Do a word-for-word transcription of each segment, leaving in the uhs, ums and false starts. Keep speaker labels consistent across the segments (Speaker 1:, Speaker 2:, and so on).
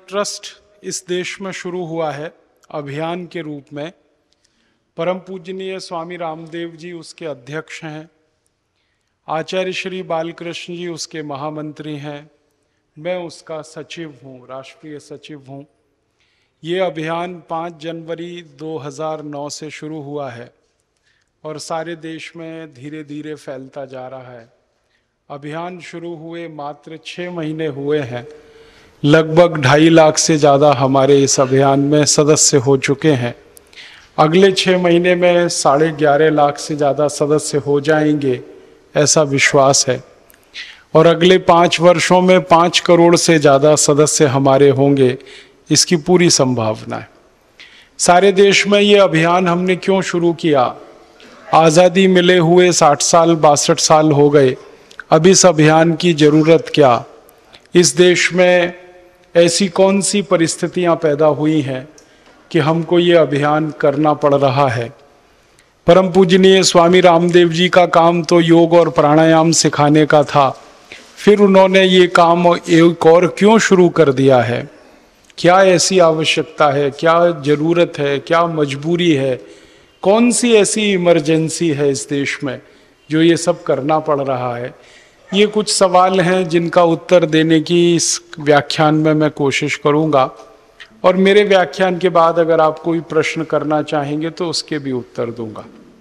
Speaker 1: Trust इस देश में शुरू हुआ है अभियान के रूप में। परम पूजनीय स्वामी रामदेव जी उसके अध्यक्ष हैं, आचार्य श्री बालकृष्ण जी उसके महामंत्री हैं, मैं उसका सचिव हूँ, राष्ट्रीय सचिव हूँ। ये अभियान पाँच जनवरी दो हज़ार नौ से शुरू हुआ है और सारे देश में धीरे धीरे फैलता जा रहा है। अभियान शुरू हुए मात्र छः महीने हुए हैं, लगभग ढाई लाख से ज़्यादा हमारे इस अभियान में सदस्य हो चुके हैं। अगले छः महीने में साढ़े ग्यारह लाख से ज़्यादा सदस्य हो जाएंगे, ऐसा विश्वास है। और अगले पाँच वर्षों में पाँच करोड़ से ज़्यादा सदस्य हमारे होंगे, इसकी पूरी संभावना है। सारे देश में ये अभियान हमने क्यों शुरू किया? आज़ादी मिले हुए साठ साल बासठ साल हो गए, अब इस अभियान की ज़रूरत क्या? इस देश में ऐसी कौन सी परिस्थितियां पैदा हुई हैं कि हमको ये अभियान करना पड़ रहा है? परम पूजनीय स्वामी रामदेव जी का काम तो योग और प्राणायाम सिखाने का था, फिर उन्होंने ये काम एक और क्यों शुरू कर दिया है? क्या ऐसी आवश्यकता है, क्या ज़रूरत है, क्या मजबूरी है, कौन सी ऐसी इमरजेंसी है इस देश में जो ये सब करना पड़ रहा है? ये कुछ सवाल हैं जिनका उत्तर देने की इस व्याख्यान में मैं कोशिश करूंगा, और मेरे व्याख्यान के बाद अगर आप कोई प्रश्न करना चाहेंगे तो उसके भी उत्तर दूंगा।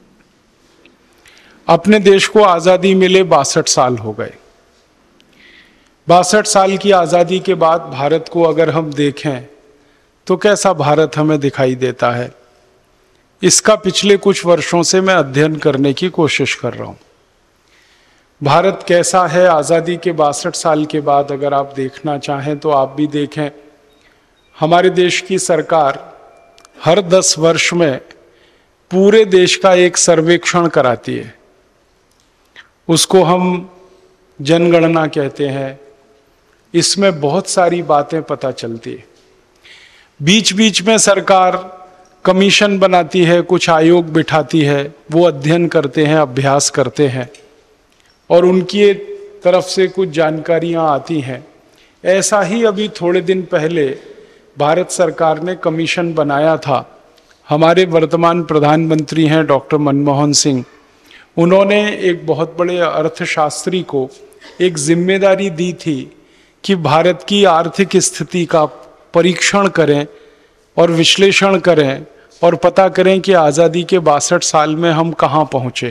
Speaker 1: अपने देश को आज़ादी मिले बासठ साल हो गए। बासठ साल की आज़ादी के बाद भारत को अगर हम देखें तो कैसा भारत हमें दिखाई देता है, इसका पिछले कुछ वर्षों से मैं अध्ययन करने की कोशिश कर रहा हूँ। भारत कैसा है आज़ादी के बासठ साल के बाद अगर आप देखना चाहें तो आप भी देखें। हमारे देश की सरकार हर दस वर्ष में पूरे देश का एक सर्वेक्षण कराती है, उसको हम जनगणना कहते हैं। इसमें बहुत सारी बातें पता चलती है। बीच बीच में सरकार कमीशन बनाती है, कुछ आयोग बिठाती है, वो अध्ययन करते हैं, अभ्यास करते हैं और उनकी तरफ से कुछ जानकारियां आती हैं। ऐसा ही अभी थोड़े दिन पहले भारत सरकार ने कमीशन बनाया था। हमारे वर्तमान प्रधानमंत्री हैं डॉक्टर मनमोहन सिंह, उन्होंने एक बहुत बड़े अर्थशास्त्री को एक जिम्मेदारी दी थी कि भारत की आर्थिक स्थिति का परीक्षण करें और विश्लेषण करें और पता करें कि आज़ादी के बासठ साल में हम कहाँ पहुँचे।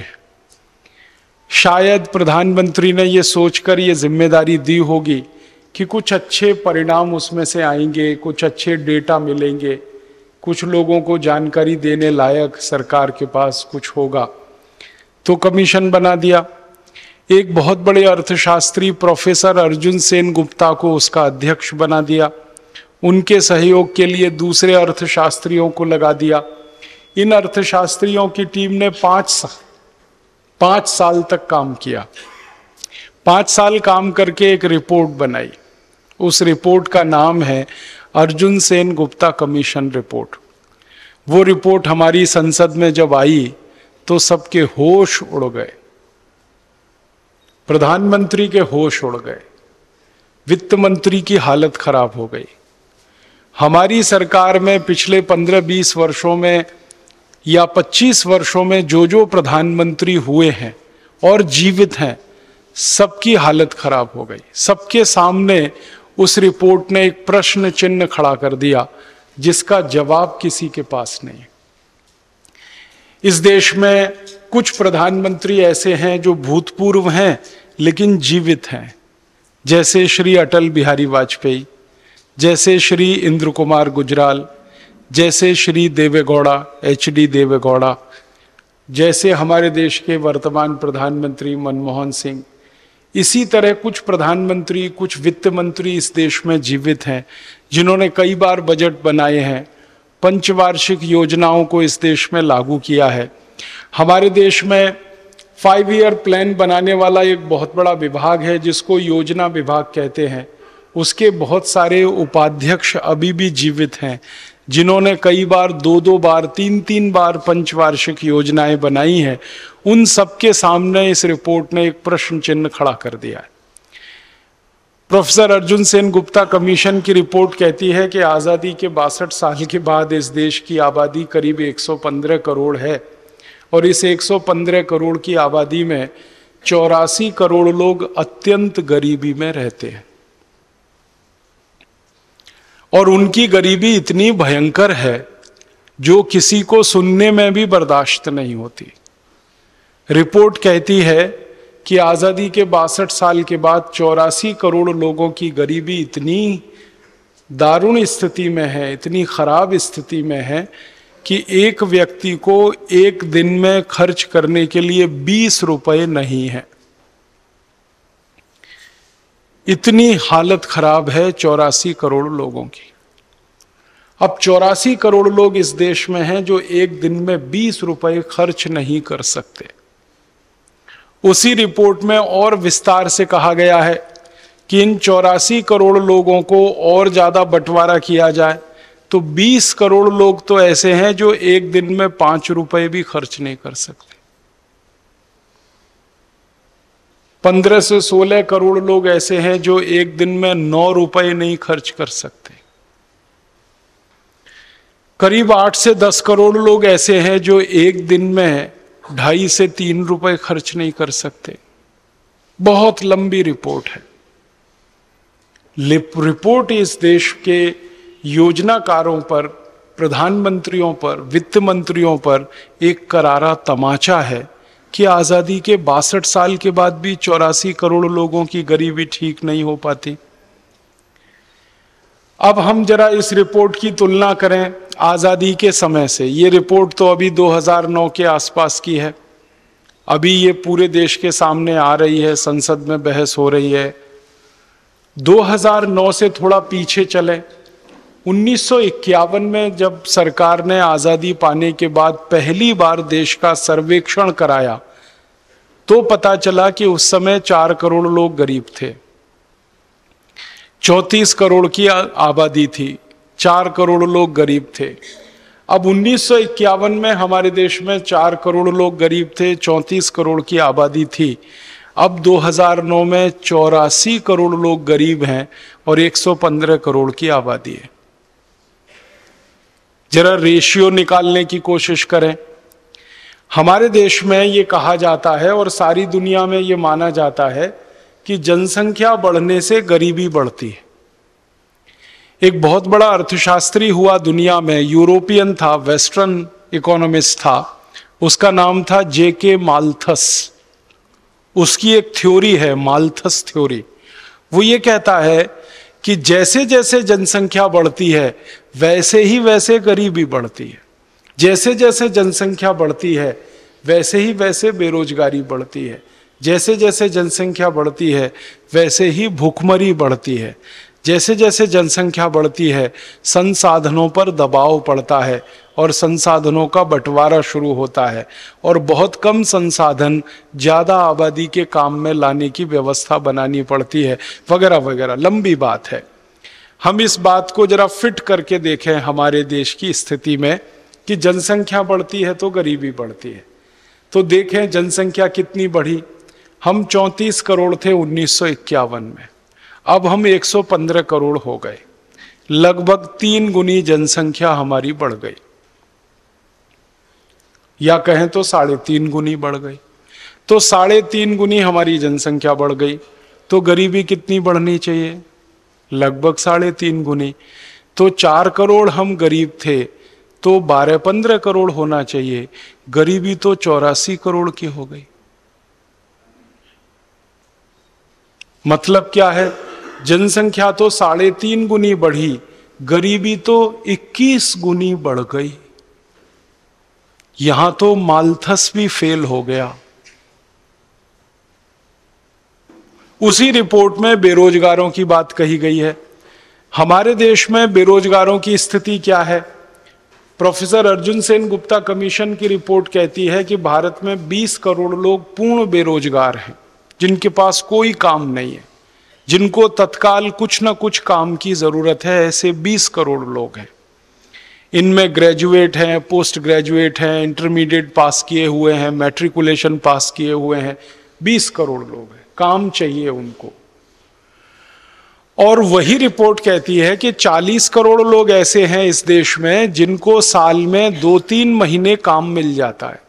Speaker 1: शायद प्रधानमंत्री ने ये सोचकर ये जिम्मेदारी दी होगी कि कुछ अच्छे परिणाम उसमें से आएंगे, कुछ अच्छे डेटा मिलेंगे, कुछ लोगों को जानकारी देने लायक सरकार के पास कुछ होगा, तो कमीशन बना दिया। एक बहुत बड़े अर्थशास्त्री प्रोफेसर अर्जुन सेन गुप्ता को उसका अध्यक्ष बना दिया। उनके सहयोग के लिए दूसरे अर्थशास्त्रियों को लगा दिया। इन अर्थशास्त्रियों की टीम ने पाँच साल पाँच साल तक काम किया। पाँच साल काम करके एक रिपोर्ट बनाई। उस रिपोर्ट का नाम है अर्जुन सेन गुप्ता कमीशन रिपोर्ट। वो रिपोर्ट हमारी संसद में जब आई तो सबके होश उड़ गए, प्रधानमंत्री के होश उड़ गए, वित्त मंत्री की हालत खराब हो गई। हमारी सरकार में पिछले पंद्रह बीस वर्षों में या पच्चीस वर्षों में जो जो प्रधानमंत्री हुए हैं और जीवित हैं, सबकी हालत खराब हो गई। सबके सामने उस रिपोर्ट ने एक प्रश्न चिन्ह खड़ा कर दिया जिसका जवाब किसी के पास नहीं। इस देश में कुछ प्रधानमंत्री ऐसे हैं जो भूतपूर्व हैं लेकिन जीवित हैं, जैसे श्री अटल बिहारी वाजपेयी, जैसे श्री इंद्र कुमार गुजराल, जैसे श्री देवेगौड़ा, एच डी देवेगौड़ा, जैसे हमारे देश के वर्तमान प्रधानमंत्री मनमोहन सिंह। इसी तरह कुछ प्रधानमंत्री, कुछ वित्त मंत्री इस देश में जीवित हैं जिन्होंने कई बार बजट बनाए हैं, पंचवार्षिक योजनाओं को इस देश में लागू किया है। हमारे देश में फाइव ईयर प्लान बनाने वाला एक बहुत बड़ा विभाग है जिसको योजना विभाग कहते हैं। उसके बहुत सारे उपाध्यक्ष अभी भी जीवित हैं जिन्होंने कई बार दो दो बार तीन तीन बार पंचवार्षिक योजनाएं बनाई हैं। उन सबके सामने इस रिपोर्ट ने एक प्रश्न चिन्ह खड़ा कर दिया है। प्रोफेसर अर्जुन सेन गुप्ता कमीशन की रिपोर्ट कहती है कि आज़ादी के बासठ साल के बाद इस देश की आबादी करीब एक सौ पंद्रह करोड़ है और इस एक सौ पंद्रह करोड़ की आबादी में चौरासी करोड़ लोग अत्यंत गरीबी में रहते हैं और उनकी गरीबी इतनी भयंकर है जो किसी को सुनने में भी बर्दाश्त नहीं होती। रिपोर्ट कहती है कि आज़ादी के बासठ साल के बाद चौरासी करोड़ लोगों की गरीबी इतनी दारुण स्थिति में है, इतनी खराब स्थिति में है कि एक व्यक्ति को एक दिन में खर्च करने के लिए बीस रुपए नहीं है। इतनी हालत खराब है चौरासी करोड़ लोगों की। अब चौरासी करोड़ लोग इस देश में हैं जो एक दिन में बीस रुपए खर्च नहीं कर सकते। उसी रिपोर्ट में और विस्तार से कहा गया है कि इन चौरासी करोड़ लोगों को और ज्यादा बंटवारा किया जाए तो बीस करोड़ लोग तो ऐसे हैं जो एक दिन में पांच रुपए भी खर्च नहीं कर सकते। पंद्रह से सोलह करोड़ लोग ऐसे हैं जो एक दिन में नौ रुपए नहीं खर्च कर सकते। करीब आठ से दस करोड़ लोग ऐसे हैं जो एक दिन में ढाई से तीन रुपए खर्च नहीं कर सकते। बहुत लंबी रिपोर्ट है। रिपोर्ट इस देश के योजनाकारों पर, प्रधानमंत्रियों पर, वित्त मंत्रियों पर एक करारा तमाचा है कि आजादी के बासठ साल के बाद भी चौरासी करोड़ लोगों की गरीबी ठीक नहीं हो पाती। अब हम जरा इस रिपोर्ट की तुलना करें आजादी के समय से। ये रिपोर्ट तो अभी दो हज़ार नौ के आसपास की है। अभी ये पूरे देश के सामने आ रही है, संसद में बहस हो रही है। दो हज़ार नौ से थोड़ा पीछे चले, उन्नीस सौ इक्यावन में जब सरकार ने आजादी पाने के बाद पहली बार देश का सर्वेक्षण कराया तो पता चला कि उस समय चार करोड़ लोग गरीब थे। चौंतीस करोड़ की आबादी थी, चार करोड़ लोग गरीब थे। अब उन्नीस सौ इक्यावन में हमारे देश में चार करोड़ लोग गरीब थे, चौंतीस करोड़ की आबादी थी। अब दो हज़ार नौ में चौरासी करोड़ लोग गरीब हैं और एक सौ पंद्रह करोड़ की आबादी है। जरा रेशियो निकालने की कोशिश करें। हमारे देश में ये कहा जाता है और सारी दुनिया में ये माना जाता है कि जनसंख्या बढ़ने से गरीबी बढ़ती है। एक बहुत बड़ा अर्थशास्त्री हुआ दुनिया में, यूरोपियन था, वेस्टर्न इकोनॉमिस्ट था, उसका नाम था जे के माल्थस। उसकी एक थ्योरी है, माल्थस थ्योरी। वो ये कहता है कि जैसे जैसे जनसंख्या बढ़ती है वैसे ही वैसे गरीबी बढ़ती है, जैसे जैसे जनसंख्या बढ़ती है वैसे ही वैसे बेरोजगारी बढ़ती है, जैसे जैसे जनसंख्या बढ़ती है वैसे ही भूखमरी बढ़ती है, जैसे जैसे जनसंख्या बढ़ती है संसाधनों पर दबाव पड़ता है और संसाधनों का बंटवारा शुरू होता है और बहुत कम संसाधन ज़्यादा आबादी के काम में लाने की व्यवस्था बनानी पड़ती है, वगैरह वगैरह। लंबी बात है। हम इस बात को जरा फिट करके देखें हमारे देश की स्थिति में कि जनसंख्या बढ़ती है तो गरीबी बढ़ती है। तो देखें जनसंख्या कितनी बढ़ी। हम चौंतीस करोड़ थे उन्नीस सौ इक्यावन में, अब हम एक सौ पंद्रह करोड़ हो गए। लगभग तीन गुनी जनसंख्या हमारी बढ़ गई, या कहें तो साढ़े तीन गुनी बढ़ गई। तो साढ़े तीन गुनी हमारी जनसंख्या बढ़ गई तो गरीबी कितनी बढ़नी चाहिए? लगभग साढ़े तीन गुनी। तो चार करोड़ हम गरीब थे तो बारह पंद्रह करोड़ होना चाहिए, गरीबी तो चौरासी करोड़ की हो गई। मतलब क्या है? जनसंख्या तो साढ़े तीन गुनी बढ़ी, गरीबी तो इक्कीस गुनी बढ़ गई। यहां तो माल्थस भी फेल हो गया। उसी रिपोर्ट में बेरोजगारों की बात कही गई है। हमारे देश में बेरोजगारों की स्थिति क्या है? प्रोफेसर अर्जुन सेन गुप्ता कमीशन की रिपोर्ट कहती है कि भारत में बीस करोड़ लोग पूर्ण बेरोजगार हैं, जिनके पास कोई काम नहीं है, जिनको तत्काल कुछ ना कुछ काम की जरूरत है। ऐसे बीस करोड़ लोग हैं। इनमें ग्रेजुएट हैं, पोस्ट ग्रेजुएट हैं, इंटरमीडिएट पास किए हुए हैं, मैट्रिकुलेशन पास किए हुए हैं। बीस करोड़ लोग हैं, काम चाहिए उनको। और वही रिपोर्ट कहती है कि चालीस करोड़ लोग ऐसे हैं इस देश में जिनको साल में दो तीन महीने काम मिल जाता है।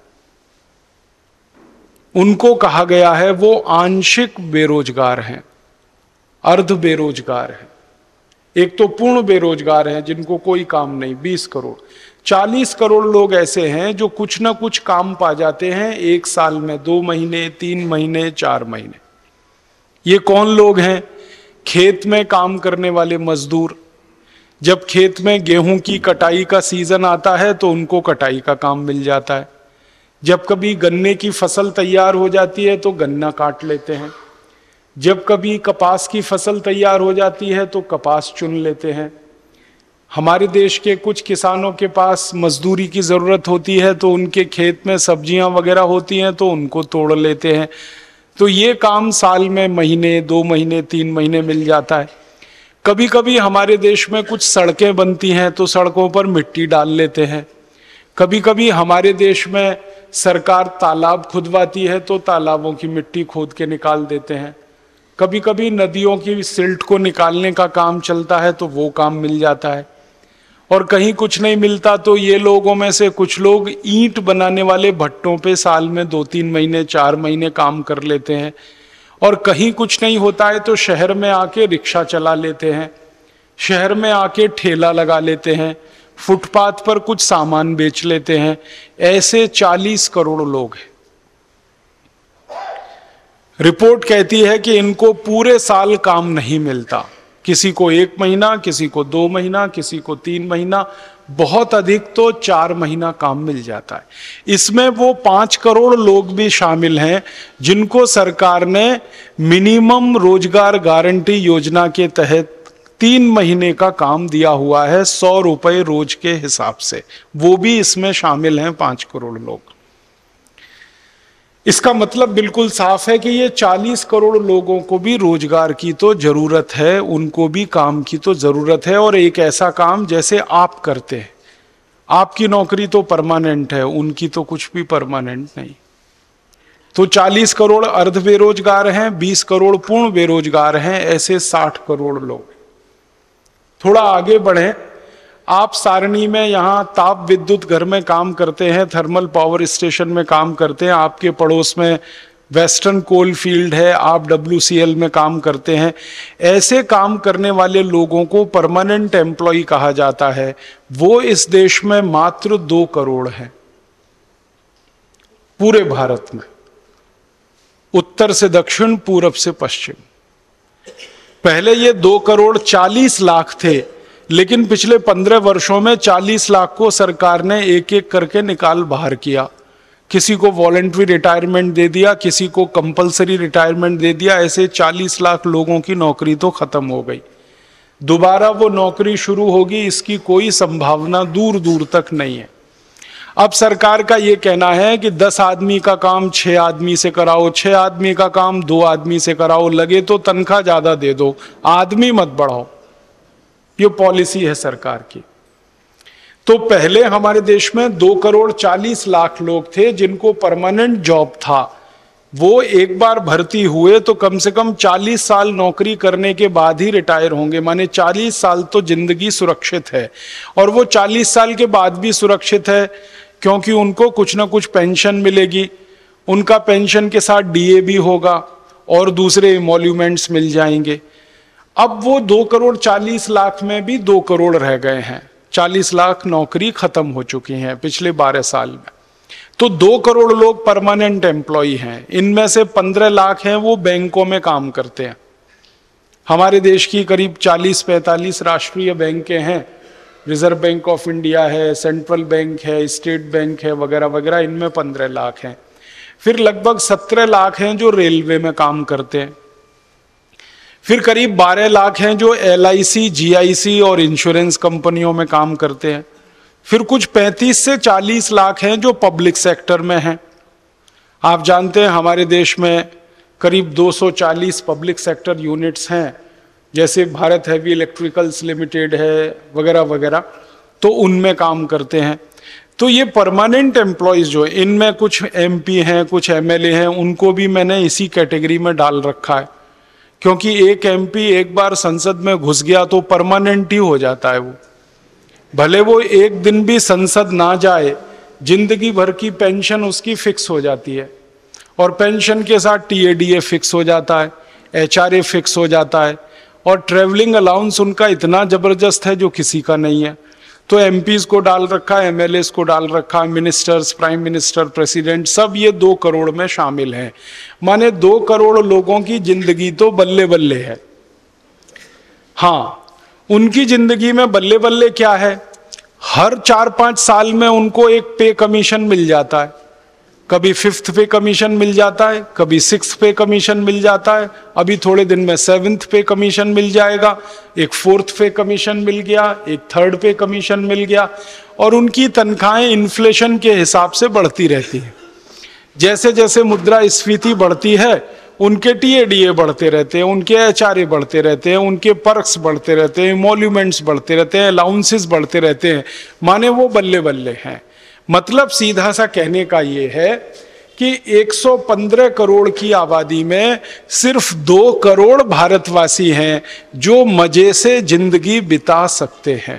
Speaker 1: उनको कहा गया है वो आंशिक बेरोजगार हैं, अर्ध बेरोजगार हैं। एक तो पूर्ण बेरोजगार हैं जिनको कोई काम नहीं, बीस करोड़। चालीस करोड़ लोग ऐसे हैं जो कुछ ना कुछ काम पा जाते हैं एक साल में, दो महीने, तीन महीने, चार महीने। ये कौन लोग हैं? खेत में काम करने वाले मजदूर। जब खेत में गेहूं की कटाई का सीजन आता है तो उनको कटाई का काम मिल जाता है। जब कभी गन्ने की फसल तैयार हो जाती है तो गन्ना काट लेते हैं। जब कभी कपास की फसल तैयार हो जाती है तो कपास चुन लेते हैं। हमारे देश के कुछ किसानों के पास मजदूरी की ज़रूरत होती है तो उनके खेत में सब्जियां वगैरह होती हैं तो उनको तोड़ लेते हैं। तो ये काम साल में महीने, दो महीने, तीन महीने मिल जाता है। कभी कभी हमारे देश में कुछ सड़कें बनती हैं तो सड़कों पर मिट्टी डाल लेते हैं। कभी कभी हमारे देश में सरकार तालाब खुदवाती है तो तालाबों की मिट्टी खोद के निकाल देते हैं। कभी कभी नदियों की सिल्ट को निकालने का काम चलता है तो वो काम मिल जाता है। और कहीं कुछ नहीं मिलता तो ये लोगों में से कुछ लोग ईंट बनाने वाले भट्टों पे साल में दो तीन महीने, चार महीने काम कर लेते हैं। और कहीं कुछ नहीं होता है तो शहर में आके रिक्शा चला लेते हैं, शहर में आके ठेला लगा लेते हैं, फुटपाथ पर कुछ सामान बेच लेते हैं। ऐसे चालीस करोड़ लोग हैं। रिपोर्ट कहती है कि इनको पूरे साल काम नहीं मिलता। किसी को एक महीना, किसी को दो महीना, किसी को तीन महीना, बहुत अधिक तो चार महीना काम मिल जाता है। इसमें वो पांच करोड़ लोग भी शामिल हैं जिनको सरकार ने मिनिमम रोजगार गारंटी योजना के तहत तीन महीने का काम दिया हुआ है, सौ रुपए रोज के हिसाब से। वो भी इसमें शामिल हैं, पांच करोड़ लोग। इसका मतलब बिल्कुल साफ है कि ये चालीस करोड़ लोगों को भी रोजगार की तो जरूरत है, उनको भी काम की तो जरूरत है। और एक ऐसा काम जैसे आप करते हैं, आपकी नौकरी तो परमानेंट है, उनकी तो कुछ भी परमानेंट नहीं। तो चालीस करोड़ अर्ध बेरोजगार हैं, बीस करोड़ पूर्ण बेरोजगार हैं, ऐसे साठ करोड़ लोग। थोड़ा आगे बढ़े, आप सारणी में यहाँ ताप विद्युत घर में काम करते हैं, थर्मल पावर स्टेशन में काम करते हैं, आपके पड़ोस में वेस्टर्न कोल फील्ड है, आप डब्ल्यू सी एल में काम करते हैं। ऐसे काम करने वाले लोगों को परमानेंट एम्प्लॉय कहा जाता है। वो इस देश में मात्र दो करोड़ हैं पूरे भारत में, उत्तर से दक्षिण, पूरब से पश्चिम। पहले ये दो करोड़ चालीस लाख थे, लेकिन पिछले पंद्रह वर्षों में चालीस लाख को सरकार ने एक एक करके निकाल बाहर किया। किसी को वॉलंटरी रिटायरमेंट दे दिया, किसी को कंपलसरी रिटायरमेंट दे दिया। ऐसे चालीस लाख लोगों की नौकरी तो खत्म हो गई। दोबारा वो नौकरी शुरू होगी इसकी कोई संभावना दूर दूर तक नहीं है। अब सरकार का ये कहना है कि दस आदमी का काम छह आदमी से कराओ, छह आदमी का काम दो आदमी से कराओ, लगे तो तनख्वाह ज्यादा दे दो, आदमी मत बढ़ाओ। ये पॉलिसी है सरकार की। तो पहले हमारे देश में दो करोड़ चालीस लाख लोग थे जिनको परमानेंट जॉब था। वो एक बार भर्ती हुए तो कम से कम चालीस साल नौकरी करने के बाद ही रिटायर होंगे, माने चालीस साल तो जिंदगी सुरक्षित है। और वो चालीस साल के बाद भी सुरक्षित है क्योंकि उनको कुछ ना कुछ पेंशन मिलेगी, उनका पेंशन के साथ डी ए भी होगा और दूसरे इमोल्यूमेंट्स मिल जाएंगे। अब वो दो करोड़ चालीस लाख में भी दो करोड़ रह गए हैं। चालीस लाख नौकरी खत्म हो चुकी हैं पिछले बारह साल में। तो दो करोड़ लोग परमानेंट एम्प्लॉय हैं। इनमें से पंद्रह लाख हैं वो बैंकों में काम करते हैं। हमारे देश की करीब चालीस पैंतालीस राष्ट्रीय बैंकें हैं, रिजर्व बैंक ऑफ इंडिया है, सेंट्रल बैंक है, स्टेट बैंक है, वगैरह वगैरह। इनमें पंद्रह लाख हैं। फिर लगभग सत्रह लाख हैं जो रेलवे में काम करते हैं। फिर करीब बारह लाख हैं जो एल आई सी, जी आई सी और इंश्योरेंस कंपनियों में काम करते हैं। फिर कुछ पैंतीस से चालीस लाख हैं जो पब्लिक सेक्टर में हैं। आप जानते हैं हमारे देश में करीब दो सौ चालीस पब्लिक सेक्टर यूनिट्स हैं, जैसे भारत हैवी इलेक्ट्रिकल्स लिमिटेड है, वगैरह वगैरह। तो उनमें काम करते हैं। तो ये परमानेंट एम्प्लॉयज जो है, इनमें कुछ एम पी हैं, कुछ एम एल ए हैं, उनको भी मैंने इसी कैटेगरी में डाल रखा है क्योंकि एक एमपी एक बार संसद में घुस गया तो परमानेंट ही हो जाता है वो, भले वो एक दिन भी संसद ना जाए, जिंदगी भर की पेंशन उसकी फिक्स हो जाती है, और पेंशन के साथ टीएडीए फिक्स हो जाता है, एचआरए फिक्स हो जाता है, और ट्रेवलिंग अलाउंस उनका इतना जबरदस्त है जो किसी का नहीं है। तो एमपीज को डाल रखा है, एमएलएस को डाल रखा है, मिनिस्टर्स, प्राइम मिनिस्टर, प्रेसिडेंट, सब ये दो करोड़ में शामिल हैं। माने दो करोड़ लोगों की जिंदगी तो बल्ले बल्ले है। हाँ, उनकी जिंदगी में बल्ले बल्ले क्या है, हर चार पांच साल में उनको एक पे कमीशन मिल जाता है, कभी फिफ्थ पे कमीशन मिल जाता है, कभी सिक्स पे कमीशन मिल जाता है, अभी थोड़े दिन में सेवेंथ पे कमीशन मिल जाएगा, एक फोर्थ पे कमीशन मिल गया, एक थर्ड पे कमीशन मिल गया, और उनकी तनख्वाहें इन्फ्लेशन के हिसाब से बढ़ती रहती हैं। जैसे जैसे मुद्रास्फीति बढ़ती है उनके टीएडीए बढ़ते रहते हैं, उनके एचआरए बढ़ते रहते हैं, उनके पर्क्स बढ़ते रहते हैं, इमोल्यूमेंट्स बढ़ते रहते हैं, अलाउंसेस बढ़ते रहते हैं, माने वो बल्ले बल्ले हैं। मतलब सीधा सा कहने का ये है कि एक सौ पंद्रह करोड़ की आबादी में सिर्फ दो करोड़ भारतवासी हैं जो मजे से जिंदगी बिता सकते हैं।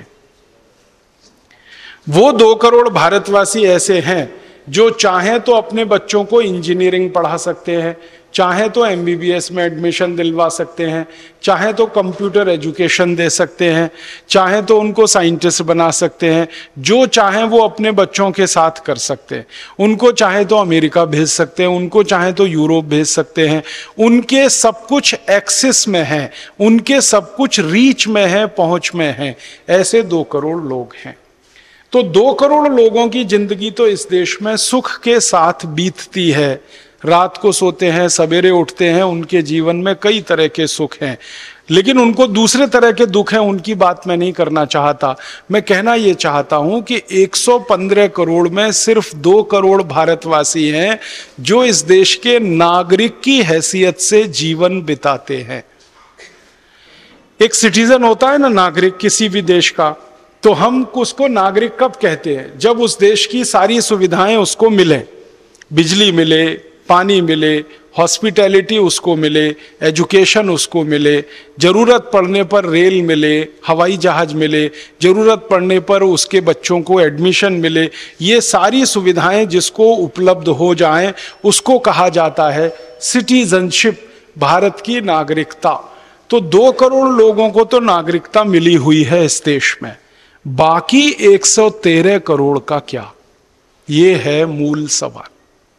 Speaker 1: वो दो करोड़ भारतवासी ऐसे हैं जो चाहें तो अपने बच्चों को इंजीनियरिंग पढ़ा सकते हैं, चाहे तो एमबीबीएस में एडमिशन दिलवा सकते हैं, चाहे तो कंप्यूटर एजुकेशन दे सकते हैं, चाहे तो उनको साइंटिस्ट बना सकते हैं, जो चाहे वो अपने बच्चों के साथ कर सकते हैं। उनको चाहे तो अमेरिका भेज सकते हैं, उनको चाहे तो यूरोप भेज सकते हैं, उनके सब कुछ एक्सेस में है, उनके सब कुछ रीच में है, पहुंच में है। ऐसे दो करोड़ लोग हैं। तो दो करोड़ लोगों की जिंदगी तो इस देश में सुख के साथ बीतती है। रात को सोते हैं, सवेरे उठते हैं, उनके जीवन में कई तरह के सुख हैं, लेकिन उनको दूसरे तरह के दुख हैं, उनकी बात मैं नहीं करना चाहता। मैं कहना यह चाहता हूं कि एक सौ पंद्रह करोड़ में सिर्फ दो करोड़ भारतवासी हैं जो इस देश के नागरिक की हैसियत से जीवन बिताते हैं। एक सिटीजन होता है ना नागरिक किसी भी देश का, तो हम उसको नागरिक कब कहते हैं? जब उस देश की सारी सुविधाएं उसको मिले, बिजली मिले, पानी मिले, हॉस्पिटैलिटी उसको मिले, एजुकेशन उसको मिले, जरूरत पड़ने पर रेल मिले, हवाई जहाज मिले, जरूरत पड़ने पर उसके बच्चों को एडमिशन मिले, ये सारी सुविधाएं जिसको उपलब्ध हो जाएं उसको कहा जाता है सिटीजनशिप, भारत की नागरिकता। तो दो करोड़ लोगों को तो नागरिकता मिली हुई है इस देश में, बाकी एक सौ तेरह करोड़ का क्या? ये है मूल सवाल।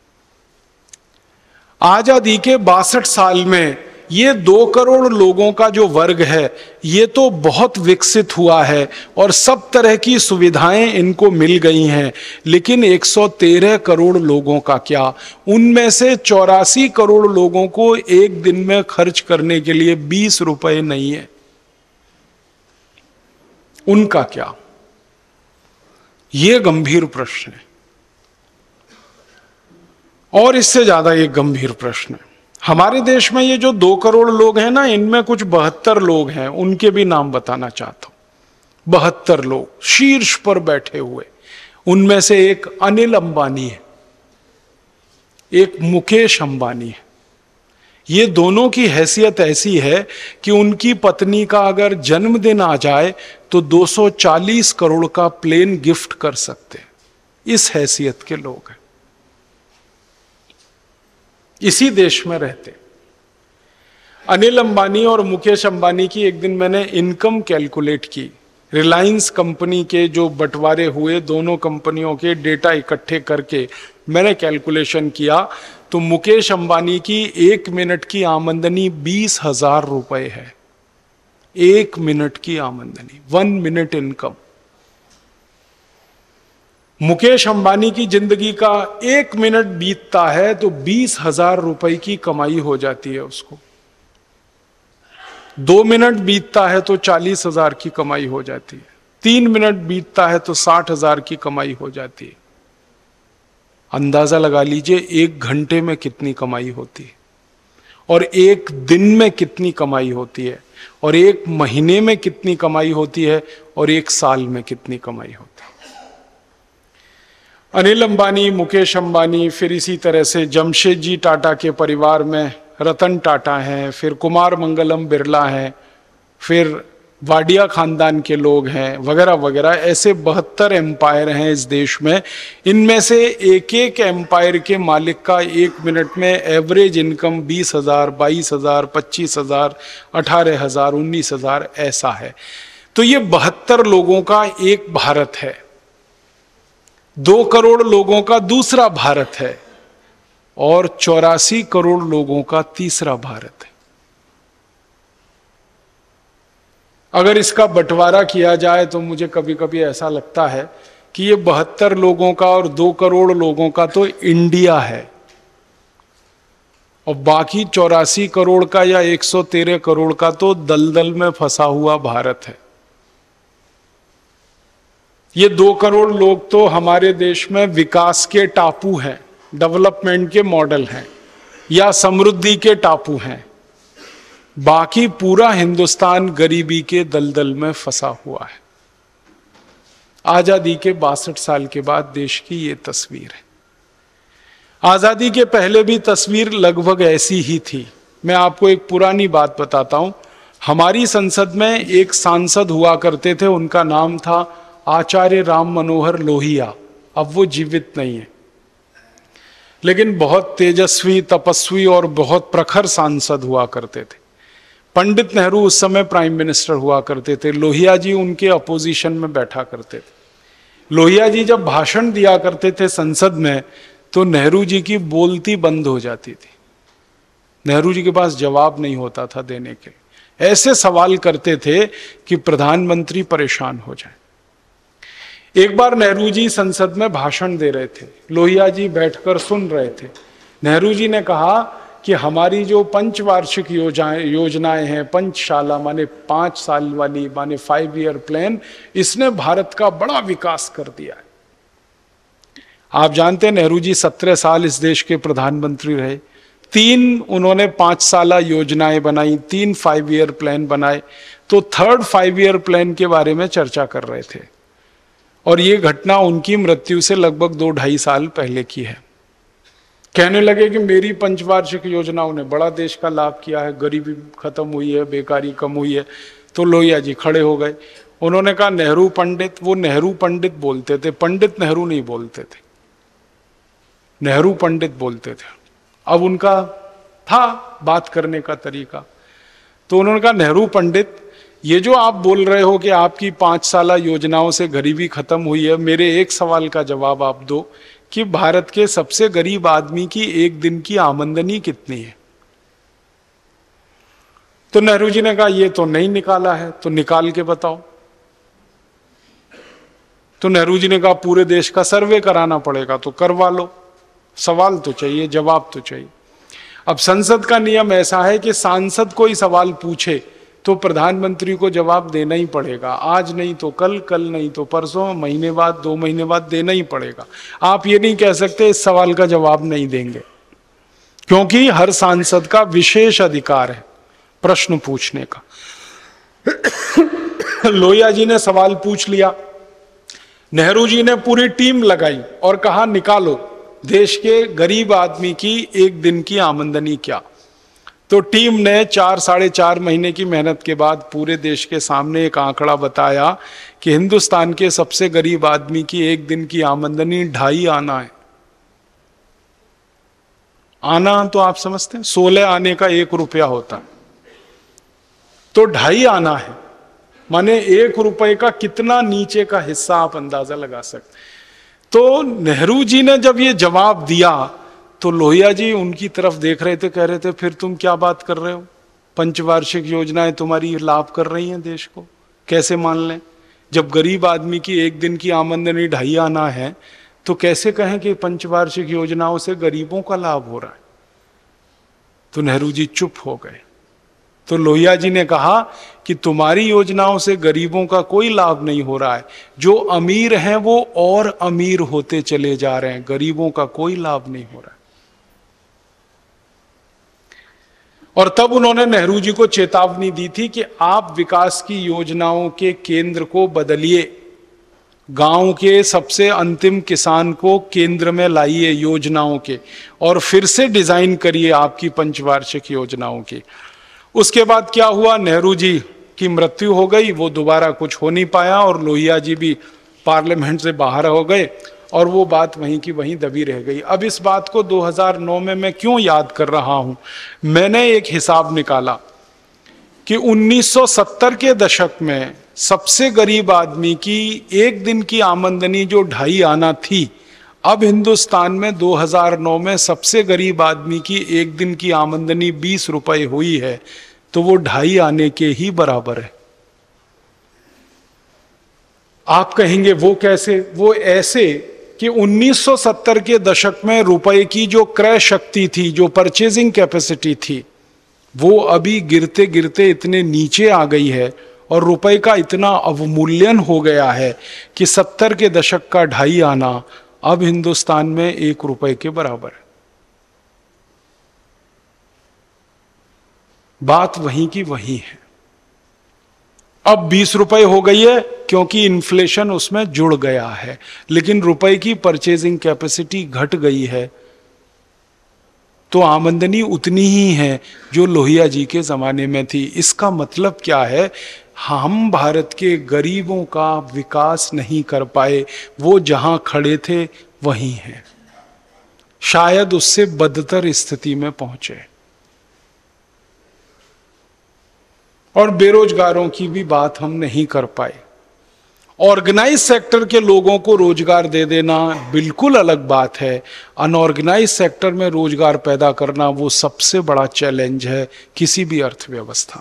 Speaker 1: आजादी के बासठ साल में ये दो करोड़ लोगों का जो वर्ग है ये तो बहुत विकसित हुआ है और सब तरह की सुविधाएं इनको मिल गई हैं, लेकिन एक सौ तेरह करोड़ लोगों का क्या? उनमें से चौरासी करोड़ लोगों को एक दिन में खर्च करने के लिए बीस रुपए नहीं है। उनका क्या? ये गंभीर प्रश्न है। और इससे ज्यादा एक गंभीर प्रश्न है, हमारे देश में ये जो दो करोड़ लोग हैं ना, इनमें कुछ बहत्तर लोग हैं, उनके भी नाम बताना चाहता हूं। बहत्तर लोग शीर्ष पर बैठे हुए, उनमें से एक अनिल अंबानी है, एक मुकेश अंबानी है। ये दोनों की हैसियत ऐसी है कि उनकी पत्नी का अगर जन्मदिन आ जाए तो दो सौ चालीस करोड़ का प्लेन गिफ्ट कर सकते हैं। इस हैसियत के लोग हैं, इसी देश में रहते। अनिल अंबानी और मुकेश अंबानी की एक दिन मैंने इनकम कैलकुलेट की। रिलायंस कंपनी के जो बंटवारे हुए दोनों कंपनियों के डेटा इकट्ठे करके मैंने कैलकुलेशन किया तो मुकेश अंबानी की एक मिनट की आमदनी बीस हजार रुपए है। एक मिनट की आमदनी, one minute income. Mukesh Ambani की जिंदगी का एक मिनट बीतता है तो बीस हजार रुपए की कमाई हो जाती है उसको। दो मिनट बीतता है तो चालीस हजार की कमाई हो जाती है। तीन मिनट बीतता है तो साठ हजार की कमाई हो जाती है। अंदाजा लगा लीजिए एक घंटे में कितनी कमाई होती है, और एक दिन में कितनी कमाई होती है, और एक महीने में कितनी कमाई होती है, और एक साल में कितनी कमाई होती है। अनिल अंबानी, मुकेश अंबानी, फिर इसी तरह से जमशेदजी टाटा के परिवार में रतन टाटा हैं, फिर कुमार मंगलम बिरला हैं, फिर वाडिया खानदान के लोग हैं, वगैरह वगैरह। ऐसे बहत्तर एम्पायर हैं इस देश में। इनमें से एक एक एम्पायर के मालिक का एक मिनट में एवरेज इनकम बीस हजार, बाईस हजार, पच्चीस हजार, अठारह हजार, उन्नीस हजार ऐसा है। तो ये बहत्तर लोगों का एक भारत है, दो करोड़ लोगों का दूसरा भारत है, और चौरासी करोड़ लोगों का तीसरा भारत है। अगर इसका बंटवारा किया जाए तो मुझे कभी कभी ऐसा लगता है कि ये बहत्तर लोगों का और दो करोड़ लोगों का तो इंडिया है, और बाकी चौरासी करोड़ का या एक सौ तेरह करोड़ का तो दलदल में फंसा हुआ भारत है। ये दो करोड़ लोग तो हमारे देश में विकास के टापू हैं, डेवलपमेंट के मॉडल हैं, या समृद्धि के टापू हैं। बाकी पूरा हिंदुस्तान गरीबी के दलदल में फंसा हुआ है। आजादी के बासठ साल के बाद देश की ये तस्वीर है। आजादी के पहले भी तस्वीर लगभग ऐसी ही थी। मैं आपको एक पुरानी बात बताता हूं। हमारी संसद में एक सांसद हुआ करते थे, उनका नाम था आचार्य राम मनोहर लोहिया। अब वो जीवित नहीं है, लेकिन बहुत तेजस्वी, तपस्वी और बहुत प्रखर सांसद हुआ करते थे। पंडित नेहरू उस समय प्राइम मिनिस्टर हुआ करते थे। लोहिया जी उनके अपोजिशन में बैठा करते थे। लोहिया जी जब भाषण दिया करते थे संसद में, तो नेहरू जी की बोलती बंद हो जाती थी। नेहरू जी के पास जवाब नहीं होता था देने के। ऐसे सवाल करते थे कि प्रधानमंत्री परेशान हो जाए। एक बार नेहरू जी संसद में भाषण दे रहे थे, लोहिया जी बैठकर सुन रहे थे। नेहरू जी ने कहा कि हमारी जो पंचवार्षिक योजनाएं योजनाएं हैं, पंचशाला माने पांच साल वाली, माने फाइव ईयर प्लान, इसने भारत का बड़ा विकास कर दिया है। आप जानते हैं नेहरू जी सत्रह साल इस देश के प्रधानमंत्री रहे। तीन उन्होंने पांच साला योजनाएं बनाई, तीन फाइव ईयर प्लान बनाए। तो थर्ड फाइव ईयर प्लान के बारे में चर्चा कर रहे थे, और ये घटना उनकी मृत्यु से लगभग दो ढाई साल पहले की है। कहने लगे कि मेरी पंचवार्षिक योजनाओं ने बड़ा देश का लाभ किया है, गरीबी खत्म हुई है, बेकारी कम हुई है। तो लोहिया जी खड़े हो गए। उन्होंने कहा नेहरू पंडित, वो नेहरू पंडित बोलते थे, पंडित नेहरू नहीं बोलते थे, नेहरू पंडित बोलते थे। अब उनका था बात करने का तरीका। तो उन्होंने कहा नेहरू पंडित, ये जो आप बोल रहे हो कि आपकी पांच साला योजनाओं से गरीबी खत्म हुई है, मेरे एक सवाल का जवाब आप दो कि भारत के सबसे गरीब आदमी की एक दिन की आमदनी कितनी है। तो नेहरू जी ने कहा ये तो नहीं निकाला है, तो निकाल के बताओ। तो नेहरू जी ने कहा पूरे देश का सर्वे कराना पड़ेगा, तो करवा लो। सवाल तो चाहिए, जवाब तो चाहिए। अब संसद का नियम ऐसा है कि सांसद कोई सवाल पूछे तो प्रधानमंत्री को जवाब देना ही पड़ेगा। आज नहीं तो कल, कल नहीं तो परसों, महीने बाद, दो महीने बाद देना ही पड़ेगा। आप ये नहीं कह सकते इस सवाल का जवाब नहीं देंगे, क्योंकि हर सांसद का विशेष अधिकार है प्रश्न पूछने का। लोहिया जी ने सवाल पूछ लिया। नेहरू जी ने पूरी टीम लगाई और कहा निकालो देश के गरीब आदमी की एक दिन की आमदनी क्या। तो टीम ने चार साढ़े चार महीने की मेहनत के बाद पूरे देश के सामने एक आंकड़ा बताया कि हिंदुस्तान के सबसे गरीब आदमी की एक दिन की आमदनी ढाई आना है। आना तो आप समझते हैं, सोलह आने का एक रुपया होता है, तो ढाई आना है, माने एक रुपए का कितना नीचे का हिस्सा आप अंदाजा लगा सकते। तो नेहरू जी ने जब ये जवाब दिया तो लोहिया जी उनकी तरफ देख रहे थे, कह रहे थे फिर तुम क्या बात कर रहे हो, पंचवार्षिक योजनाएं तुम्हारी लाभ कर रही हैं देश को, कैसे मान लें। जब गरीब आदमी की एक दिन की आमदनी ढाई आना है तो कैसे कहें कि पंचवार्षिक योजनाओं से गरीबों का लाभ हो रहा है। तो नेहरू जी चुप हो गए। तो लोहिया जी ने कहा कि तुम्हारी योजनाओं से गरीबों का कोई लाभ नहीं हो रहा है, जो अमीर हैं वो और अमीर होते चले जा रहे हैं, गरीबों का कोई लाभ नहीं हो रहा है। और तब उन्होंने नेहरू जी को चेतावनी दी थी कि आप विकास की योजनाओं के केंद्र को बदलिए, गांव के सबसे अंतिम किसान को केंद्र में लाइए योजनाओं के, और फिर से डिजाइन करिए आपकी पंचवार्षिक योजनाओं की। उसके बाद क्या हुआ, नेहरू जी की मृत्यु हो गई, वो दोबारा कुछ हो नहीं पाया, और लोहिया जी भी पार्लियामेंट से बाहर हो गए, और वो बात वहीं की वहीं दबी रह गई। अब इस बात को दो हज़ार नौ में मैं क्यों याद कर रहा हूं, मैंने एक हिसाब निकाला कि उन्नीस सौ सत्तर के दशक में सबसे गरीब आदमी की एक दिन की आमदनी जो ढाई आना थी, अब हिंदुस्तान में दो हज़ार नौ में सबसे गरीब आदमी की एक दिन की आमदनी बीस रुपए हुई है, तो वो ढाई आने के ही बराबर है। आप कहेंगे वो कैसे? वो ऐसे कि उन्नीस सौ सत्तर के दशक में रुपए की जो क्रय शक्ति थी, जो परचेजिंग कैपेसिटी थी, वो अभी गिरते गिरते इतने नीचे आ गई है और रुपए का इतना अवमूल्यन हो गया है कि सत्तर के दशक का ढाई आना अब हिंदुस्तान में एक रुपए के बराबर है। बात वहीं की वहीं है। अब बीस रुपए हो गई है क्योंकि इन्फ्लेशन उसमें जुड़ गया है, लेकिन रुपए की परचेजिंग कैपेसिटी घट गई है, तो आमदनी उतनी ही है जो लोहिया जी के जमाने में थी। इसका मतलब क्या है, हम भारत के गरीबों का विकास नहीं कर पाए, वो जहां खड़े थे वहीं हैं, शायद उससे बदतर स्थिति में पहुंचे। और बेरोजगारों की भी बात हम नहीं कर पाए। ऑर्गेनाइज सेक्टर के लोगों को रोजगार दे देना बिल्कुल अलग बात है, अनऑर्गेनाइज सेक्टर में रोजगार पैदा करना वो सबसे बड़ा चैलेंज है किसी भी अर्थव्यवस्था।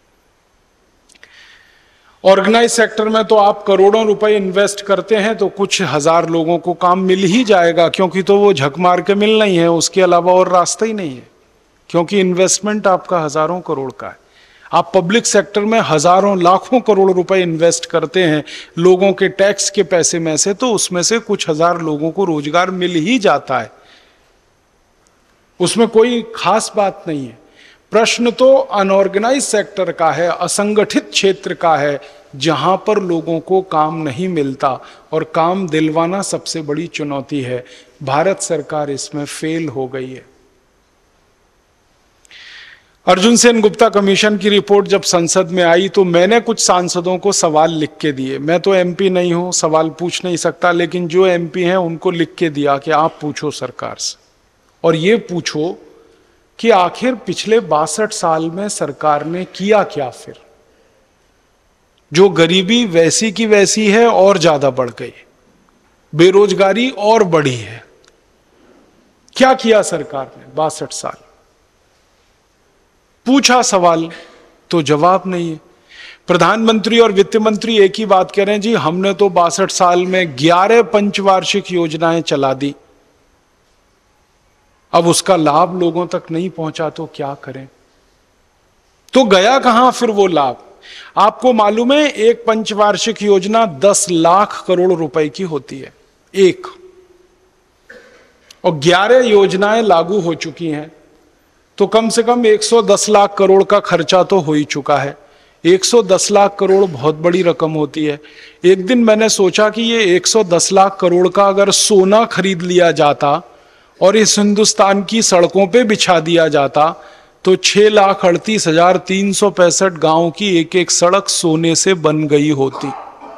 Speaker 1: ऑर्गेनाइज सेक्टर में तो आप करोड़ों रुपए इन्वेस्ट करते हैं तो कुछ हजार लोगों को काम मिल ही जाएगा, क्योंकि तो वो झक मार के मिलना ही है, उसके अलावा और रास्ता ही नहीं है, क्योंकि इन्वेस्टमेंट आपका हजारों करोड़ का है। आप पब्लिक सेक्टर में हजारों लाखों करोड़ रुपए इन्वेस्ट करते हैं लोगों के टैक्स के पैसे में से, तो उसमें से कुछ हजार लोगों को रोजगार मिल ही जाता है, उसमें कोई खास बात नहीं है। प्रश्न तो अनऑर्गेनाइज सेक्टर का है, असंगठित क्षेत्र का है, जहां पर लोगों को काम नहीं मिलता, और काम दिलवाना सबसे बड़ी चुनौती है। भारत सरकार इसमें फेल हो गई है। अर्जुन सेन गुप्ता कमीशन की रिपोर्ट जब संसद में आई तो मैंने कुछ सांसदों को सवाल लिख के दिए। मैं तो एमपी नहीं हूं, सवाल पूछ नहीं सकता, लेकिन जो एमपी हैं उनको लिख के दिया कि आप पूछो सरकार से, और ये पूछो कि आखिर पिछले बासठ साल में सरकार ने किया क्या। फिर जो गरीबी वैसी की वैसी है और ज्यादा बढ़ गई, बेरोजगारी और बढ़ी है, क्या किया सरकार ने बासठ साल? पूछा सवाल तो जवाब नहीं है। प्रधानमंत्री और वित्त मंत्री एक ही बात कह रहे हैं, जी हमने तो बासठ साल में ग्यारह पंचवार्षिक योजनाएं चला दी, अब उसका लाभ लोगों तक नहीं पहुंचा तो क्या करें। तो गया कहां फिर वो लाभ? आपको मालूम है एक पंचवार्षिक योजना दस लाख करोड़ रुपए की होती है एक, और ग्यारह योजनाएं लागू हो चुकी हैं, तो कम से कम एक सौ दस लाख करोड़ का खर्चा तो हो ही चुका है। एक सौ दस लाख करोड़ बहुत बड़ी रकम होती है। एक दिन मैंने सोचा कि ये एक सौ दस लाख करोड़ का अगर सोना खरीद लिया जाता और इस हिंदुस्तान की सड़कों पे बिछा दिया जाता, तो छह लाख अड़तीस हजार तीन सौ पैंसठ गांव की एक एक सड़क सोने से बन गई होती।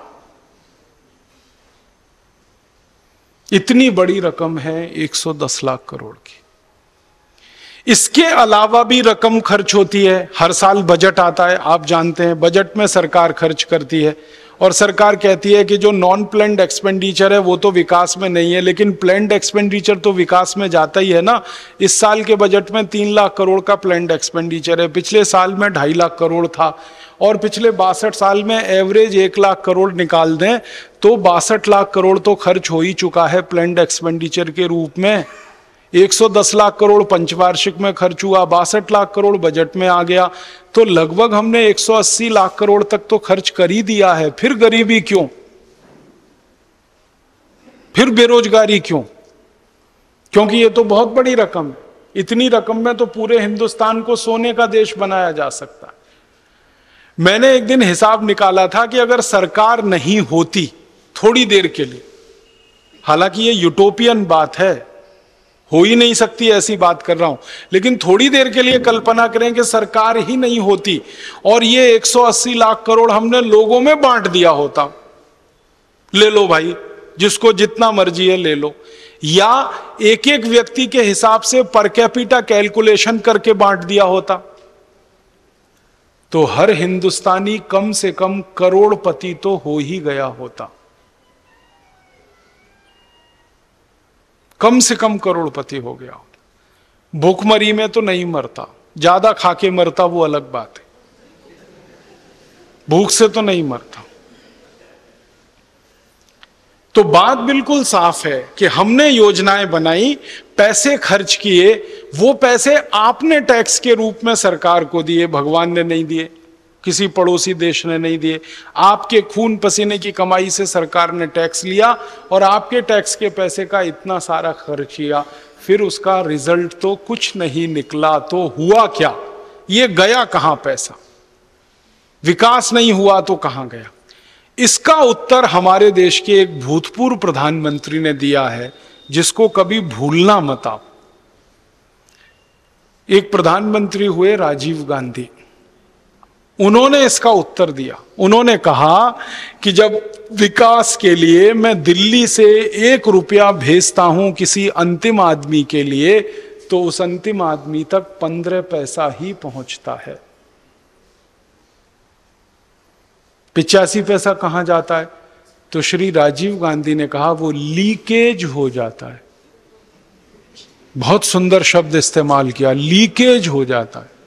Speaker 1: इतनी बड़ी रकम है एक सौ दस लाख करोड़ की। इसके अलावा भी रकम खर्च होती है। हर साल बजट आता है, आप जानते हैं, बजट में सरकार खर्च करती है, और सरकार कहती है कि जो नॉन प्लान्ड एक्सपेंडिचर है वो तो विकास में नहीं है, लेकिन प्लान्ड एक्सपेंडिचर तो विकास में जाता ही है ना। इस साल के बजट में तीन लाख करोड़ का प्लान्ड एक्सपेंडिचर है, पिछले साल में ढाई लाख करोड़ था, और पिछले बासठ साल में एवरेज एक लाख करोड़ निकाल दें तो बासठ लाख करोड़ तो खर्च हो ही चुका है प्लान्ड एक्सपेंडिचर के रूप में। एक सौ दस लाख करोड़ पंचवार्षिक में खर्च हुआ, बासठ लाख करोड़ बजट में आ गया, तो लगभग हमने एक सौ अस्सी लाख करोड़ तक तो खर्च कर ही दिया है। फिर गरीबी क्यों? फिर बेरोजगारी क्यों? क्योंकि ये तो बहुत बड़ी रकम है। इतनी रकम में तो पूरे हिंदुस्तान को सोने का देश बनाया जा सकता है। मैंने एक दिन हिसाब निकाला था कि अगर सरकार नहीं होती थोड़ी देर के लिए। हालांकि ये यूटोपियन बात है, हो ही नहीं सकती ऐसी बात कर रहा हूं, लेकिन थोड़ी देर के लिए कल्पना करें कि सरकार ही नहीं होती और ये एक सौ अस्सी लाख करोड़ हमने लोगों में बांट दिया होता। ले लो भाई, जिसको जितना मर्जी है ले लो, या एक एक व्यक्ति के हिसाब से पर कैपिटा कैलकुलेशन करके बांट दिया होता, तो हर हिंदुस्तानी कम से कम करोड़पति तो हो ही गया होता। कम से कम करोड़पति हो गया होता। भूखमरी में तो नहीं मरता, ज्यादा खाके मरता वो अलग बात है, भूख से तो नहीं मरता। तो बात बिल्कुल साफ है कि हमने योजनाएं बनाई, पैसे खर्च किए, वो पैसे आपने टैक्स के रूप में सरकार को दिए, भगवान ने नहीं दिए, किसी पड़ोसी देश ने नहीं दिए। आपके खून पसीने की कमाई से सरकार ने टैक्स लिया और आपके टैक्स के पैसे का इतना सारा खर्च किया, फिर उसका रिजल्ट तो कुछ नहीं निकला। तो हुआ क्या? ये गया कहां पैसा? विकास नहीं हुआ तो कहां गया? इसका उत्तर हमारे देश के एक भूतपूर्व प्रधानमंत्री ने दिया है, जिसको कभी भूलना मत आप। एक प्रधानमंत्री हुए राजीव गांधी, उन्होंने इसका उत्तर दिया। उन्होंने कहा कि जब विकास के लिए मैं दिल्ली से एक रुपया भेजता हूं किसी अंतिम आदमी के लिए, तो उस अंतिम आदमी तक पंद्रह पैसा ही पहुंचता है। पिचासी पैसा कहां जाता है? तो श्री राजीव गांधी ने कहा वो लीकेज हो जाता है। बहुत सुंदर शब्द इस्तेमाल किया, लीकेज हो जाता है।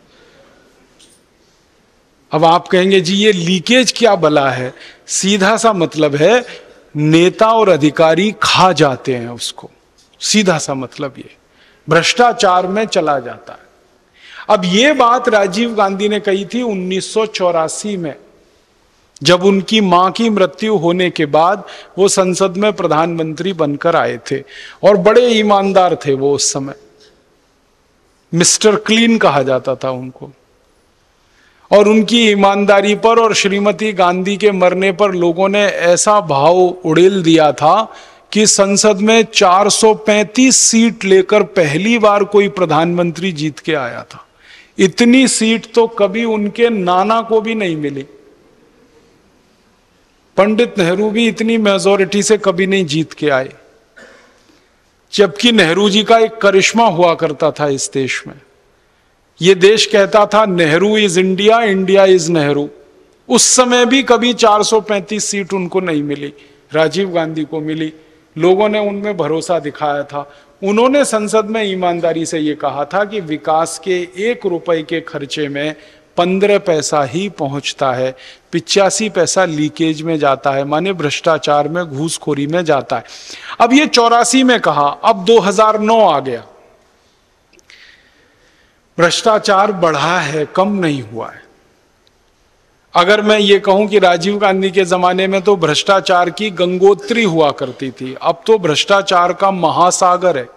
Speaker 1: अब आप कहेंगे जी ये लीकेज क्या बला है? सीधा सा मतलब है नेता और अधिकारी खा जाते हैं उसको, सीधा सा मतलब ये भ्रष्टाचार में चला जाता है। अब ये बात राजीव गांधी ने कही थी उन्नीस सौ चौरासी में, जब उनकी मां की मृत्यु होने के बाद वो संसद में प्रधानमंत्री बनकर आए थे और बड़े ईमानदार थे वो उस समय, मिस्टर क्लीन कहा जाता था उनको। और उनकी ईमानदारी पर और श्रीमती गांधी के मरने पर लोगों ने ऐसा भाव उड़ेल दिया था कि संसद में चार सौ पैंतीस सीट लेकर पहली बार कोई प्रधानमंत्री जीत के आया था। इतनी सीट तो कभी उनके नाना को भी नहीं मिली। पंडित नेहरू भी इतनी मेजोरिटी से कभी नहीं जीत के आए, जबकि नेहरू जी का एक करिश्मा हुआ करता था इस देश में। ये देश कहता था Nehru is India, India is Nehru. उस समय भी कभी चार सौ पैंतीस सीट उनको नहीं मिली, राजीव गांधी को मिली। लोगों ने उनमें भरोसा दिखाया था। उन्होंने संसद में ईमानदारी से ये कहा था कि विकास के एक रुपए के खर्चे में पंद्रह पैसा ही पहुंचता है, पिचासी पैसा लीकेज में जाता है, माने भ्रष्टाचार में, घूसखोरी में जाता है। अब ये चौरासी में कहा, अब दो हज़ार नौ आ गया, भ्रष्टाचार बढ़ा है, कम नहीं हुआ है। अगर मैं ये कहूं कि राजीव गांधी के जमाने में तो भ्रष्टाचार की गंगोत्री हुआ करती थी, अब तो भ्रष्टाचार का महासागर है।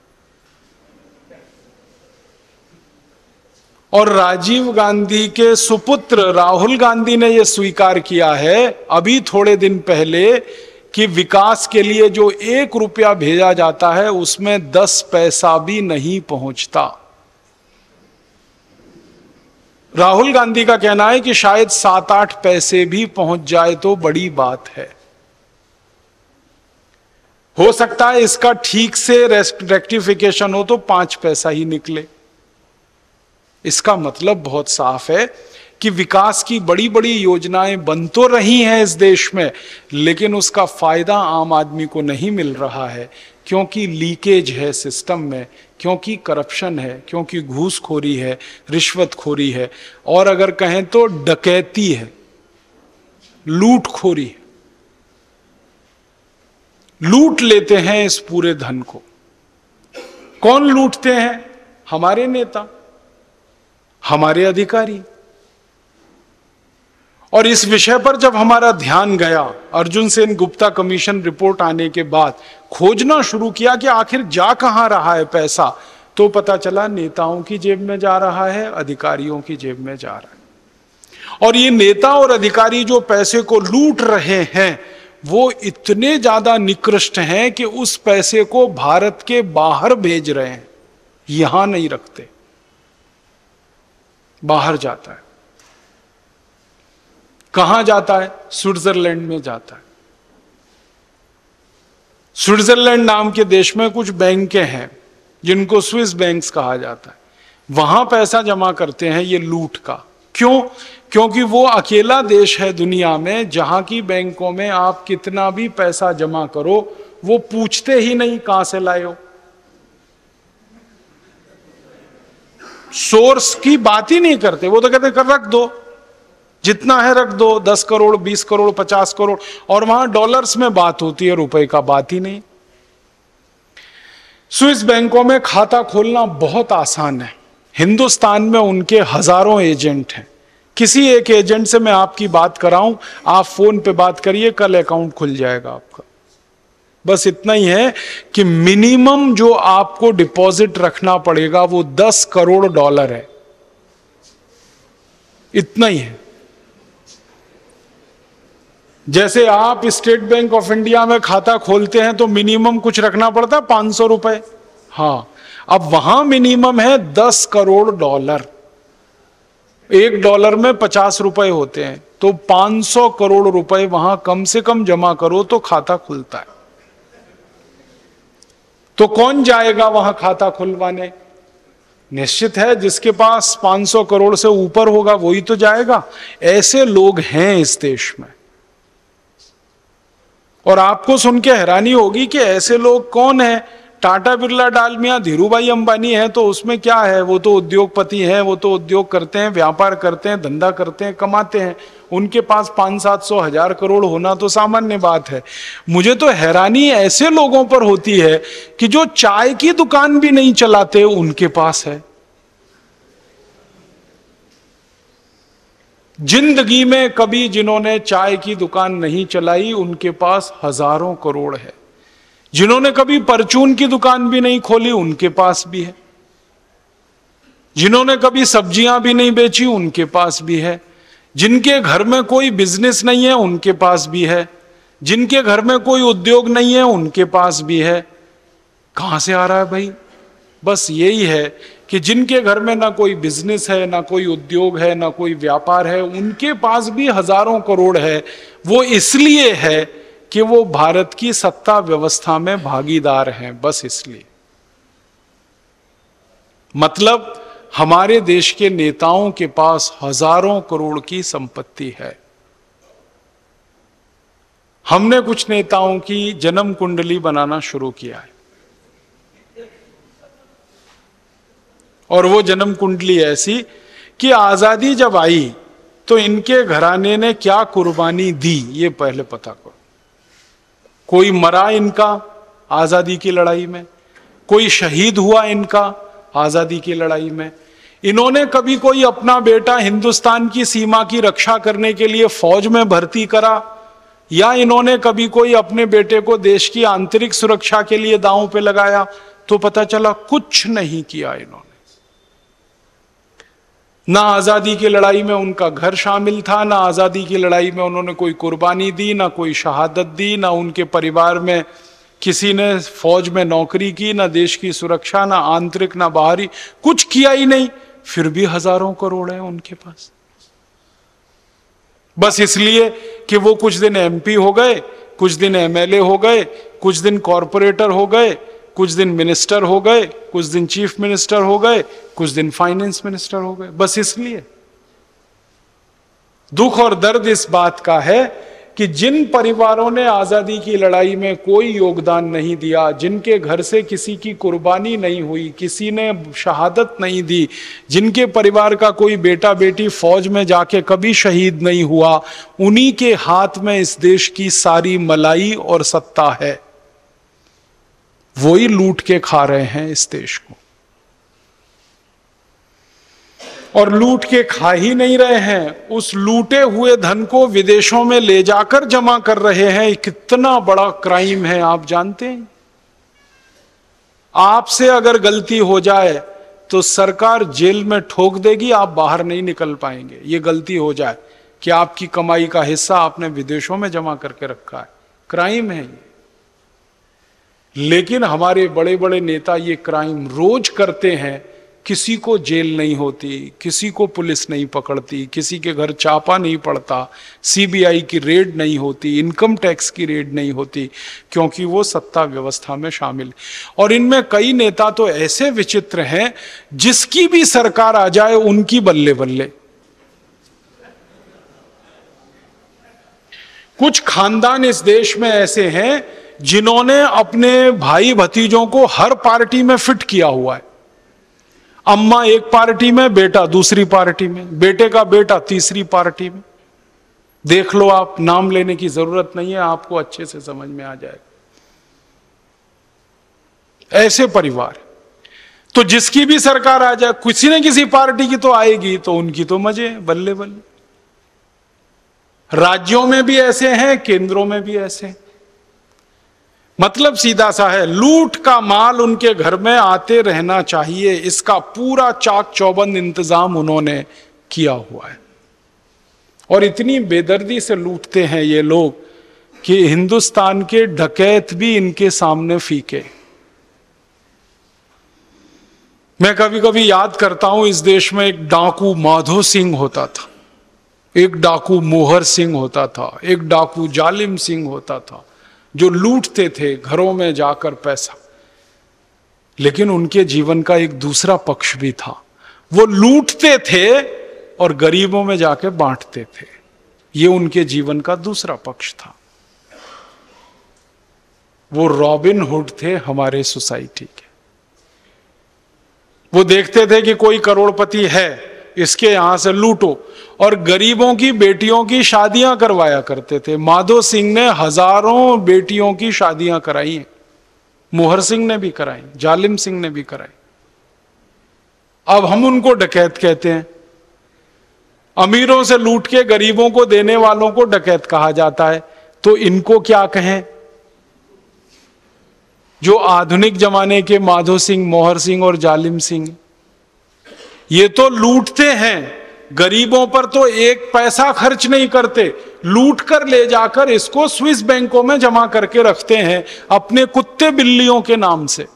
Speaker 1: और राजीव गांधी के सुपुत्र राहुल गांधी ने यह स्वीकार किया है अभी थोड़े दिन पहले कि विकास के लिए जो एक रुपया भेजा जाता है उसमें दस पैसा भी नहीं पहुंचता। राहुल गांधी का कहना है कि शायद सात आठ पैसे भी पहुंच जाए तो बड़ी बात है। हो सकता है इसका ठीक से रेक्टिफिकेशन हो तो पांच पैसा ही निकले। इसका मतलब बहुत साफ है कि विकास की बड़ी बड़ी योजनाएं बन तो रही हैं इस देश में, लेकिन उसका फायदा आम आदमी को नहीं मिल रहा है, क्योंकि लीकेज है सिस्टम में, क्योंकि करप्शन है, क्योंकि घूसखोरी है, रिश्वतखोरी है, और अगर कहें तो डकैती है, लूटखोरी है। लूट लेते हैं इस पूरे धन को। कौन लूटते हैं? हमारे नेता, हमारे अधिकारी। और इस विषय पर जब हमारा ध्यान गया, अर्जुन सेन गुप्ता कमीशन रिपोर्ट आने के बाद खोजना शुरू किया कि आखिर जा कहां रहा है पैसा, तो पता चला नेताओं की जेब में जा रहा है, अधिकारियों की जेब में जा रहा है। और ये नेता और अधिकारी जो पैसे को लूट रहे हैं वो इतने ज्यादा निकृष्ट हैं कि उस पैसे को भारत के बाहर भेज रहे हैं, यहां नहीं रखते, बाहर जाता है। कहां जाता है? स्विट्जरलैंड में जाता है। स्विट्जरलैंड नाम के देश में कुछ बैंकें हैं जिनको स्विस बैंक्स कहा जाता है, वहां पैसा जमा करते हैं ये लूट का। क्यों? क्योंकि वो अकेला देश है दुनिया में जहां की बैंकों में आप कितना भी पैसा जमा करो वो पूछते ही नहीं कहां से लाए हो, सोर्स की बात ही नहीं करते। वो तो कहते कर रख दो, जितना है रख दो, दस करोड़, बीस करोड़, पचास करोड़, और वहां डॉलर्स में बात होती है, रुपए का बात ही नहीं। स्विस बैंकों में खाता खोलना बहुत आसान है। हिंदुस्तान में उनके हजारों एजेंट हैं। किसी एक एजेंट से मैं आपकी बात कराऊं, आप फोन पे बात करिए, कल अकाउंट खुल जाएगा आपका। बस इतना ही है कि मिनिमम जो आपको डिपॉजिट रखना पड़ेगा वो दस करोड़ डॉलर है, इतना ही है। जैसे आप स्टेट बैंक ऑफ इंडिया में खाता खोलते हैं तो मिनिमम कुछ रखना पड़ता है पांच सौ रुपए, हाँ, अब वहां मिनिमम है दस करोड़ डॉलर। एक डॉलर में पचास रुपए होते हैं, तो पांच सौ करोड़ रुपए वहां कम से कम जमा करो तो खाता खुलता है। तो कौन जाएगा वहां खाता खुलवाने? निश्चित है जिसके पास पांच सौ करोड़ से ऊपर होगा वही तो जाएगा। ऐसे लोग हैं इस देश में, और आपको सुन के हैरानी होगी कि ऐसे लोग कौन हैं। टाटा बिरला डालमिया धीरूभाई अंबानी है तो उसमें क्या है, वो तो उद्योगपति हैं, वो तो उद्योग करते हैं, व्यापार करते हैं, धंधा करते हैं, कमाते हैं। उनके पास पांच सात सौ हजार करोड़ होना तो सामान्य बात है। मुझे तो हैरानी ऐसे लोगों पर होती है कि जो चाय की दुकान भी नहीं चलाते उनके पास है। जिंदगी में कभी जिन्होंने चाय की दुकान नहीं चलाई उनके पास हजारों करोड़ है। जिन्होंने कभी परचून की दुकान भी नहीं खोली उनके पास भी है। जिन्होंने कभी सब्जियां भी नहीं बेची उनके पास भी है। जिनके घर में कोई बिजनेस नहीं है उनके पास भी है। जिनके घर में कोई उद्योग नहीं है उनके पास भी है। कहां से आ रहा है भाई? बस यही है कि जिनके घर में ना कोई बिजनेस है, ना कोई उद्योग है, ना कोई व्यापार है, उनके पास भी हजारों करोड़ है। वो इसलिए है कि वो भारत की सत्ता व्यवस्था में भागीदार हैं, बस इसलिए। मतलब हमारे देश के नेताओं के पास हजारों करोड़ की संपत्ति है। हमने कुछ नेताओं की जन्म कुंडली बनाना शुरू किया है, और वो जन्म कुंडली ऐसी कि आजादी जब आई तो इनके घराने ने क्या कुर्बानी दी ये पहले पता करो। कोई मरा इनका आजादी की लड़ाई में, कोई शहीद हुआ इनका आजादी की लड़ाई में। इन्होंने कभी कोई अपना बेटा हिंदुस्तान की सीमा की रक्षा करने के लिए फौज में भर्ती करा, या इन्होंने कभी कोई अपने बेटे को देश की आंतरिक सुरक्षा के लिए दांव पे लगाया? तो पता चला कुछ नहीं किया इन्होंने। ना आजादी की लड़ाई में उनका घर शामिल था, ना आजादी की लड़ाई में उन्होंने कोई कुर्बानी दी, ना कोई शहादत दी, ना उनके परिवार में किसी ने फौज में नौकरी की, ना देश की सुरक्षा, ना आंतरिक ना बाहरी, कुछ किया ही नहीं। फिर भी हजारों करोड़ है उनके पास, बस इसलिए कि वो कुछ दिन एमपी हो गए, कुछ दिन एमएलए हो गए, कुछ दिन कॉरपोरेटर हो गए, कुछ दिन मिनिस्टर हो गए, कुछ दिन चीफ मिनिस्टर हो गए, कुछ दिन फाइनेंस मिनिस्टर हो गए, बस इसलिए। दुख और दर्द इस बात का है कि जिन परिवारों ने आजादी की लड़ाई में कोई योगदान नहीं दिया, जिनके घर से किसी की कुर्बानी नहीं हुई, किसी ने शहादत नहीं दी, जिनके परिवार का कोई बेटा बेटी फौज में जाके कभी शहीद नहीं हुआ, उन्हीं के हाथ में इस देश की सारी मलाई और सत्ता है। वही लूट के खा रहे हैं इस देश को, और लूट के खा ही नहीं रहे हैं, उस लूटे हुए धन को विदेशों में ले जाकर जमा कर रहे हैं। कितना बड़ा क्राइम है आप जानते हैं? आपसे अगर गलती हो जाए तो सरकार जेल में ठोक देगी, आप बाहर नहीं निकल पाएंगे। ये गलती हो जाए कि आपकी कमाई का हिस्सा आपने विदेशों में जमा करके रखा है, क्राइम है ये। लेकिन हमारे बड़े बड़े नेता ये क्राइम रोज करते हैं, किसी को जेल नहीं होती, किसी को पुलिस नहीं पकड़ती, किसी के घर छापा नहीं पड़ता, सीबीआई की रेड नहीं होती, इनकम टैक्स की रेड नहीं होती, क्योंकि वो सत्ता व्यवस्था में शामिल। और इनमें कई नेता तो ऐसे विचित्र हैं, जिसकी भी सरकार आ जाए उनकी बल्ले बल्ले। कुछ खानदान इस देश में ऐसे हैं जिन्होंने अपने भाई भतीजों को हर पार्टी में फिट किया हुआ है। अम्मा एक पार्टी में, बेटा दूसरी पार्टी में, बेटे का बेटा तीसरी पार्टी में। देख लो आप, नाम लेने की जरूरत नहीं है, आपको अच्छे से समझ में आ जाएगा। ऐसे परिवार तो जिसकी भी सरकार आ जाए, किसी न किसी पार्टी की तो आएगी, तो उनकी तो मजे बल्ले बल्ले। राज्यों में भी ऐसे हैं, केंद्रों में भी ऐसे हैं। मतलब सीधा सा है, लूट का माल उनके घर में आते रहना चाहिए, इसका पूरा चाक चौबंद इंतजाम उन्होंने किया हुआ है। और इतनी बेदर्दी से लूटते हैं ये लोग कि हिंदुस्तान के डकैत भी इनके सामने फीके। मैं कभी कभी याद करता हूं, इस देश में एक डाकू माधो सिंह होता था, एक डाकू मोहर सिंह होता था, एक डाकू जालिम सिंह होता था, जो लूटते थे घरों में जाकर पैसा। लेकिन उनके जीवन का एक दूसरा पक्ष भी था, वो लूटते थे और गरीबों में जाके बांटते थे। ये उनके जीवन का दूसरा पक्ष था। वो रॉबिन हुड थे हमारे सोसाइटी के। वो देखते थे कि कोई करोड़पति है, इसके यहां से लूटो, और गरीबों की बेटियों की शादियां करवाया करते थे। माधो सिंह ने हजारों बेटियों की शादियां कराई हैं, मोहर सिंह ने भी कराई, जालिम सिंह ने भी कराई। अब हम उनको डकैत कहते हैं। अमीरों से लूट के गरीबों को देने वालों को डकैत कहा जाता है। तो इनको क्या कहें? जो आधुनिक जमाने के माधो सिंह, मोहर सिंह और जालिम सिंह, ये तो लूटते हैं, गरीबों पर तो एक पैसा खर्च नहीं करते, लूट कर ले जाकर इसको स्विस बैंकों में जमा करके रखते हैं अपने कुत्ते बिल्लियों के नाम से।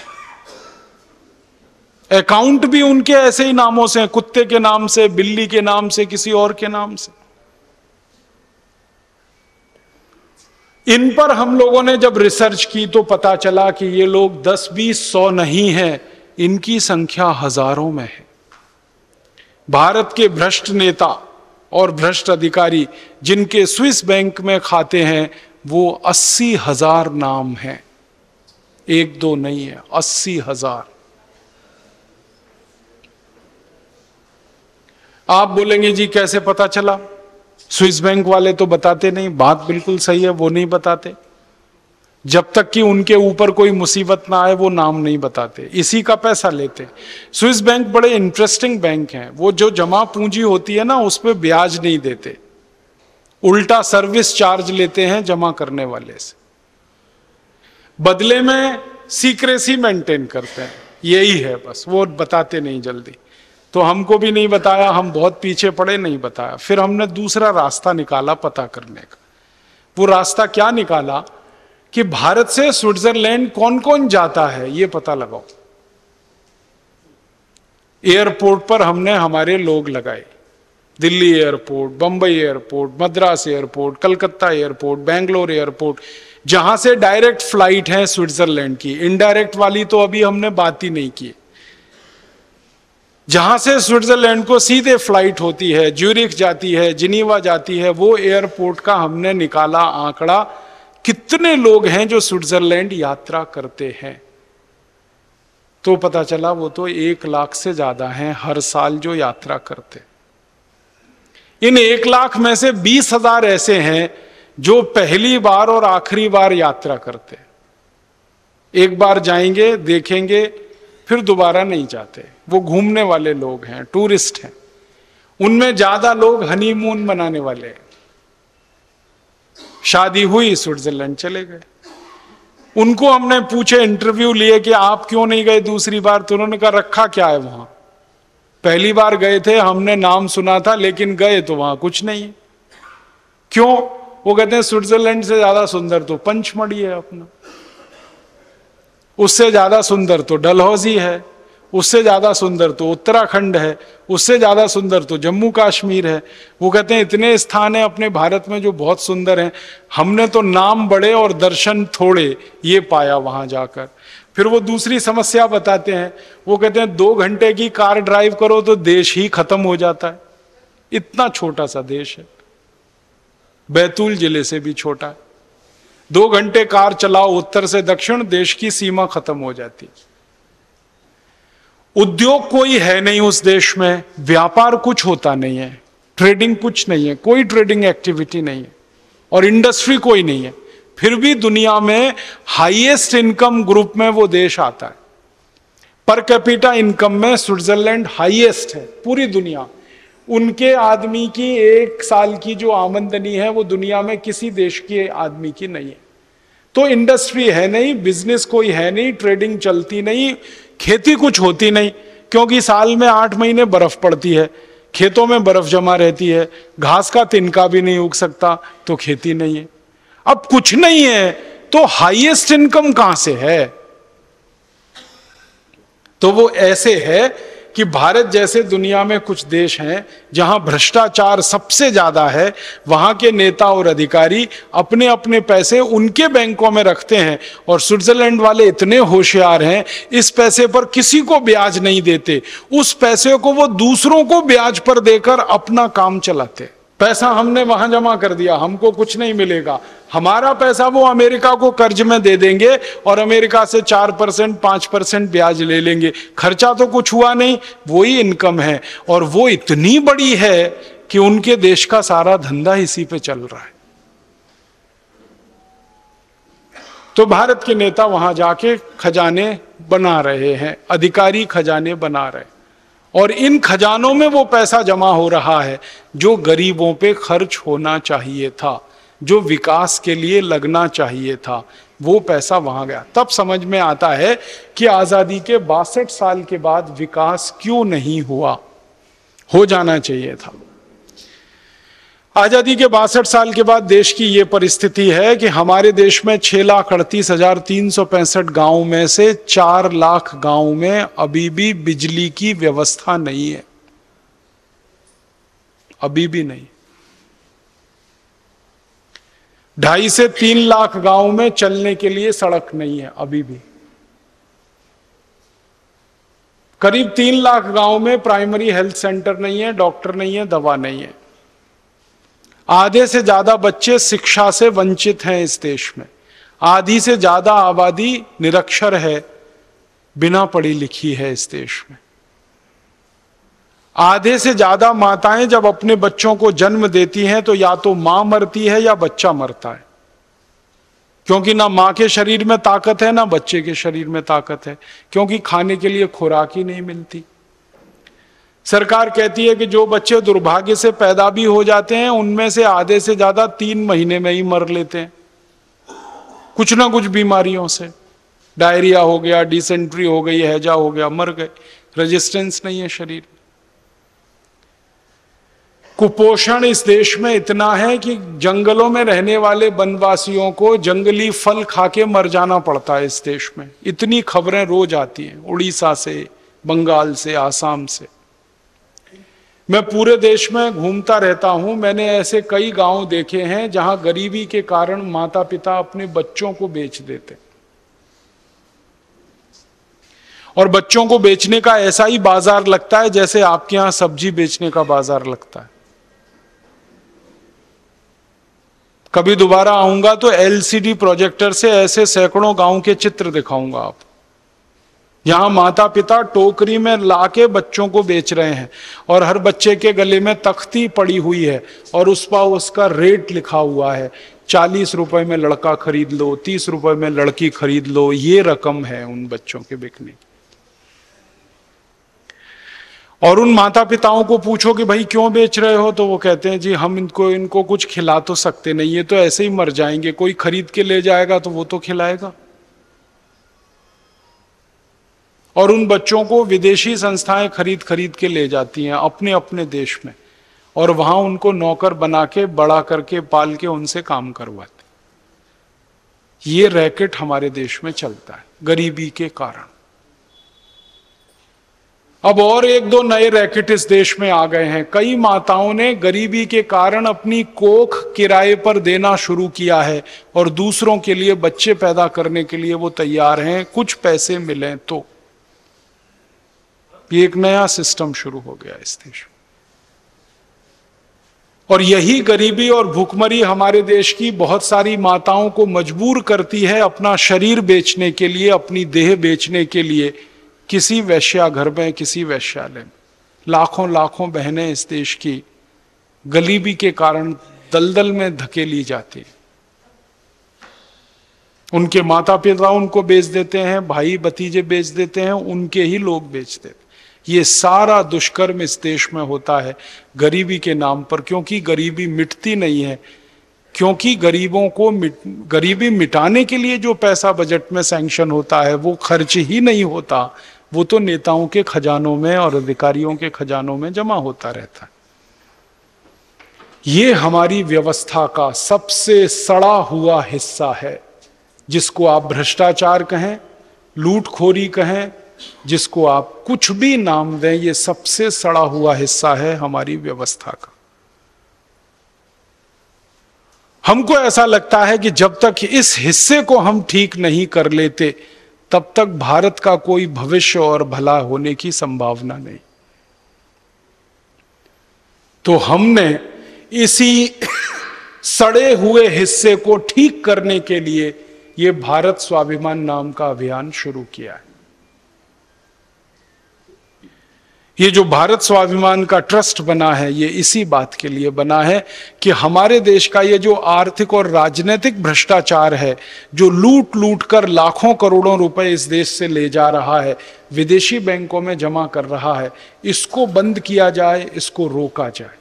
Speaker 1: अकाउंट भी उनके ऐसे ही नामों से, कुत्ते के नाम से, बिल्ली के नाम से, किसी और के नाम से। इन पर हम लोगों ने जब रिसर्च की तो पता चला कि ये लोग दस बीस सौ नहीं है, इनकी संख्या हजारों में है। भारत के भ्रष्ट नेता और भ्रष्ट अधिकारी जिनके स्विस बैंक में खाते हैं, वो अस्सी हजार नाम हैं। एक दो नहीं है, अस्सी हजार। आप बोलेंगे जी कैसे पता चला? स्विस बैंक वाले तो बताते नहीं। बात बिल्कुल सही है, वो नहीं बताते। जब तक कि उनके ऊपर कोई मुसीबत ना आए वो नाम नहीं बताते, इसी का पैसा लेते। स्विस बैंक बड़े इंटरेस्टिंग बैंक हैं। वो जो जमा पूंजी होती है ना, उस पर ब्याज नहीं देते, उल्टा सर्विस चार्ज लेते हैं जमा करने वाले से। बदले में सीक्रेसी मेंटेन करते हैं, यही है बस, वो बताते नहीं जल्दी। तो हमको भी नहीं बताया, हम बहुत पीछे पड़े, नहीं बताया। फिर हमने दूसरा रास्ता निकाला पता करने का। वो रास्ता क्या निकाला कि भारत से स्विट्जरलैंड कौन कौन जाता है ये पता लगाओ। एयरपोर्ट पर हमने हमारे लोग लगाए, Delhi airport, Bombay airport, Madras airport, Calcutta airport, Bangalore airport, जहां से डायरेक्ट फ्लाइट है स्विट्जरलैंड की। इनडायरेक्ट वाली तो अभी हमने बात ही नहीं की। जहां से स्विट्जरलैंड को सीधे फ्लाइट होती है, ज्यूरिख जाती है, जिनीवा जाती है, वो एयरपोर्ट का हमने निकाला आंकड़ा, कितने लोग हैं जो स्विट्जरलैंड यात्रा करते हैं। तो पता चला वो तो एक लाख से ज्यादा हैं हर साल जो यात्रा करते। इन एक लाख में से बीस हजार ऐसे हैं जो पहली बार और आखिरी बार यात्रा करते। एक बार जाएंगे, देखेंगे, फिर दोबारा नहीं जाते। वो घूमने वाले लोग हैं, टूरिस्ट हैं। उनमें ज्यादा लोग हनीमून मनाने वाले हैं। शादी हुई, स्विट्जरलैंड चले गए। उनको हमने पूछे, इंटरव्यू लिए कि आप क्यों नहीं गए दूसरी बार? तो उन्होंने कहा रखा क्या है वहां, पहली बार गए थे, हमने नाम सुना था, लेकिन गए तो वहां कुछ नहीं। क्यों? वो कहते हैं स्विट्जरलैंड से ज्यादा सुंदर तो पंचमढ़ी है अपना, उससे ज्यादा सुंदर तो डलहौजी है, उससे ज्यादा सुंदर तो उत्तराखंड है, उससे ज्यादा सुंदर तो जम्मू कश्मीर है। वो कहते हैं इतने स्थान है अपने भारत में जो बहुत सुंदर हैं, हमने तो नाम बड़े और दर्शन थोड़े ये पाया वहां जाकर। फिर वो दूसरी समस्या बताते हैं, वो कहते हैं दो घंटे की कार ड्राइव करो तो देश ही खत्म हो जाता है, इतना छोटा सा देश है, बैतूल जिले से भी छोटा है। दो घंटे कार चलाओ उत्तर से दक्षिण, देश की सीमा खत्म हो जाती है। उद्योग कोई है नहीं उस देश में, व्यापार कुछ होता नहीं है, ट्रेडिंग कुछ नहीं है, कोई ट्रेडिंग एक्टिविटी नहीं है, और इंडस्ट्री कोई नहीं है। फिर भी दुनिया में हाईएस्ट इनकम ग्रुप में वो देश आता है। पर कैपिटा इनकम में स्विट्जरलैंड हाईएस्ट है पूरी दुनिया। उनके आदमी की एक साल की जो आमदनी है वो दुनिया में किसी देश के आदमी की नहीं है। तो इंडस्ट्री है नहीं, बिजनेस कोई है नहीं, ट्रेडिंग चलती नहीं, खेती कुछ होती नहीं, क्योंकि साल में आठ महीने बर्फ पड़ती है, खेतों में बर्फ जमा रहती है, घास का तिनका भी नहीं उग सकता, तो खेती नहीं है। अब कुछ नहीं है तो हाईएस्ट इनकम कहां से है? तो वो ऐसे है कि भारत जैसे दुनिया में कुछ देश हैं जहां भ्रष्टाचार सबसे ज्यादा है, वहां के नेता और अधिकारी अपने अपने पैसे उनके बैंकों में रखते हैं, और स्विट्जरलैंड वाले इतने होशियार हैं, इस पैसे पर किसी को ब्याज नहीं देते, उस पैसे को वो दूसरों को ब्याज पर देकर अपना काम चलाते। पैसा हमने वहां जमा कर दिया, हमको कुछ नहीं मिलेगा, हमारा पैसा वो अमेरिका को कर्ज में दे देंगे और अमेरिका से चार परसेंट पांच परसेंट ब्याज ले लेंगे, खर्चा तो कुछ हुआ नहीं, वही इनकम है, और वो इतनी बड़ी है कि उनके देश का सारा धंधा इसी पे चल रहा है। तो भारत के नेता वहां जाके खजाने बना रहे हैं, अधिकारी खजाने बना रहे हैं, और इन खजानों में वो पैसा जमा हो रहा है जो गरीबों पे खर्च होना चाहिए था, जो विकास के लिए लगना चाहिए था, वो पैसा वहां गया। तब समझ में आता है कि आजादी के बासठ साल के बाद विकास क्यों नहीं हुआ, हो जाना चाहिए था। आजादी के बासठ साल के बाद देश की यह परिस्थिति है कि हमारे देश में छह लाख अड़तीस हजार तीन सौ पैंसठ गांव में से चार लाख गांव में अभी भी बिजली की व्यवस्था नहीं है, अभी भी नहीं। ढाई से तीन लाख गांव में चलने के लिए सड़क नहीं है अभी भी। करीब तीन लाख गांव में प्राइमरी हेल्थ सेंटर नहीं है, डॉक्टर नहीं है, दवा नहीं है। आधे से ज्यादा बच्चे शिक्षा से वंचित हैं इस देश में। आधी से ज्यादा आबादी निरक्षर है, बिना पढ़ी लिखी है इस देश में। आधे से ज्यादा माताएं जब अपने बच्चों को जन्म देती हैं तो या तो मां मरती है या बच्चा मरता है, क्योंकि ना मां के शरीर में ताकत है ना बच्चे के शरीर में ताकत है, क्योंकि खाने के लिए खुराक ही नहीं मिलती। सरकार कहती है कि जो बच्चे दुर्भाग्य से पैदा भी हो जाते हैं उनमें से आधे से ज्यादा तीन महीने में ही मर लेते हैं कुछ ना कुछ बीमारियों से। डायरिया हो गया, डिसेंट्री हो गई, हैजा हो गया, मर गए, रेजिस्टेंस नहीं है शरीर। कुपोषण इस देश में इतना है कि जंगलों में रहने वाले वनवासियों को जंगली फल खा के मर जाना पड़ता है इस देश में। इतनी खबरें रोज आती हैं उड़ीसा से, बंगाल से, आसाम से। मैं पूरे देश में घूमता रहता हूं, मैंने ऐसे कई गांव देखे हैं जहां गरीबी के कारण माता पिता अपने बच्चों को बेच देते, और बच्चों को बेचने का ऐसा ही बाजार लगता है जैसे आपके यहां सब्जी बेचने का बाजार लगता है। कभी दोबारा आऊंगा तो एलसीडी प्रोजेक्टर से ऐसे सैकड़ों गांव के चित्र दिखाऊंगा आप, यहां माता पिता टोकरी में लाके बच्चों को बेच रहे हैं, और हर बच्चे के गले में तख्ती पड़ी हुई है और उस पर उसका रेट लिखा हुआ है, चालीस रुपए में लड़का खरीद लो, तीस रुपए में लड़की खरीद लो, ये रकम है उन बच्चों के बिकने की। और उन माता पिताओं को पूछो कि भाई क्यों बेच रहे हो, तो वो कहते हैं जी हम इनको इनको कुछ खिला तो सकते नहीं, ये तो ऐसे ही मर जाएंगे, कोई खरीद के ले जाएगा तो वो तो खिलाएगा। और उन बच्चों को विदेशी संस्थाएं खरीद खरीद के ले जाती हैं अपने अपने देश में, और वहां उनको नौकर बना के बड़ा करके पाल के उनसे काम करवाते। ये रैकेट हमारे देश में चलता है गरीबी के कारण। अब और एक दो नए रैकेट इस देश में आ गए हैं। कई माताओं ने गरीबी के कारण अपनी कोख किराए पर देना शुरू किया है और दूसरों के लिए बच्चे पैदा करने के लिए वो तैयार हैं, कुछ पैसे मिलें तो। ये एक नया सिस्टम शुरू हो गया इस देश में। और यही गरीबी और भूखमरी हमारे देश की बहुत सारी माताओं को मजबूर करती है अपना शरीर बेचने के लिए, अपनी देह बेचने के लिए किसी वैश्या घर में, किसी वैश्यालय में। लाखों लाखों बहनें इस देश की गरीबी के कारण दलदल में धकेली जाती हैं। उनके माता पिता उनको बेच देते हैं, भाई भतीजे बेच देते हैं, उनके ही लोग बेच देते हैं। ये सारा दुष्कर्म इस देश में होता है गरीबी के नाम पर, क्योंकि गरीबी मिटती नहीं है। क्योंकि गरीबों को मिट, गरीबी मिटाने के लिए जो पैसा बजट में सैंक्शन होता है वो खर्च ही नहीं होता, वो तो नेताओं के खजानों में और अधिकारियों के खजानों में जमा होता रहता है। ये हमारी व्यवस्था का सबसे सड़ा हुआ हिस्सा है, जिसको आप भ्रष्टाचार कहें, लूटखोरी कहें, जिसको आप कुछ भी नाम दें, ये सबसे सड़ा हुआ हिस्सा है हमारी व्यवस्था का। हमको ऐसा लगता है कि जब तक इस हिस्से को हम ठीक नहीं कर लेते तब तक भारत का कोई भविष्य और भला होने की संभावना नहीं। तो हमने इसी सड़े हुए हिस्से को ठीक करने के लिए ये भारत स्वाभिमान नाम का अभियान शुरू किया है। ये जो भारत स्वाभिमान का ट्रस्ट बना है ये इसी बात के लिए बना है कि हमारे देश का ये जो आर्थिक और राजनीतिक भ्रष्टाचार है, जो लूट लूट कर लाखों करोड़ों रुपए इस देश से ले जा रहा है, विदेशी बैंकों में जमा कर रहा है, इसको बंद किया जाए, इसको रोका जाए।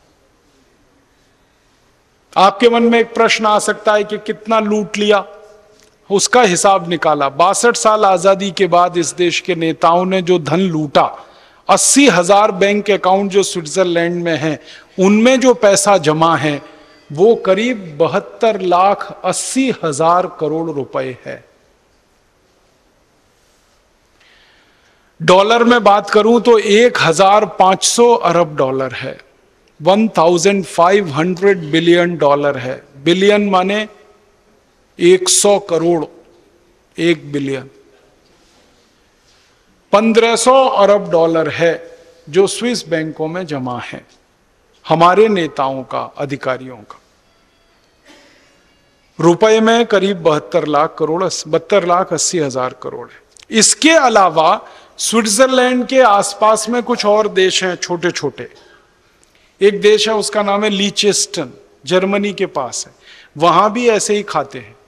Speaker 1: आपके मन में एक प्रश्न आ सकता है कि कितना लूट लिया, उसका हिसाब निकाला। बासठ साल आजादी के बाद इस देश के नेताओं ने जो धन लूटा, अस्सी हजार बैंक अकाउंट जो स्विट्जरलैंड में हैं, उनमें जो पैसा जमा है वो करीब बहत्तर लाख अस्सी हजार करोड़ रुपए है। डॉलर में बात करूं तो एक हजार पांच सौ अरब डॉलर है, one thousand five hundred billion dollar है। बिलियन माने एक सौ करोड़, एक बिलियन। पंद्रह सौ अरब डॉलर है जो स्विस बैंकों में जमा है हमारे नेताओं का, अधिकारियों का। रुपए में करीब बहत्तर लाख करोड़, बहत्तर लाख अस्सी हजार करोड़ है। इसके अलावा स्विट्जरलैंड के आसपास में कुछ और देश हैं छोटे छोटे। एक देश है उसका नाम है लीचेस्टन, जर्मनी के पास है, वहां भी ऐसे ही खाते हैं।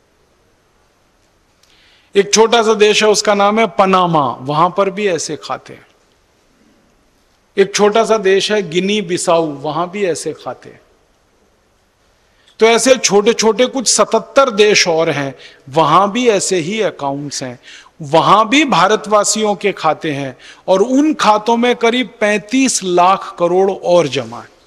Speaker 1: एक छोटा सा देश है उसका नाम है पनामा, वहां पर भी ऐसे खाते हैं। एक छोटा सा देश है गिनी बिसाऊ, वहां भी ऐसे खाते हैं। तो ऐसे छोटे छोटे कुछ सतहत्तर देश और हैं, वहां भी ऐसे ही अकाउंट्स हैं, वहां भी भारतवासियों के खाते हैं और उन खातों में करीब पैंतीस लाख करोड़ और जमा है।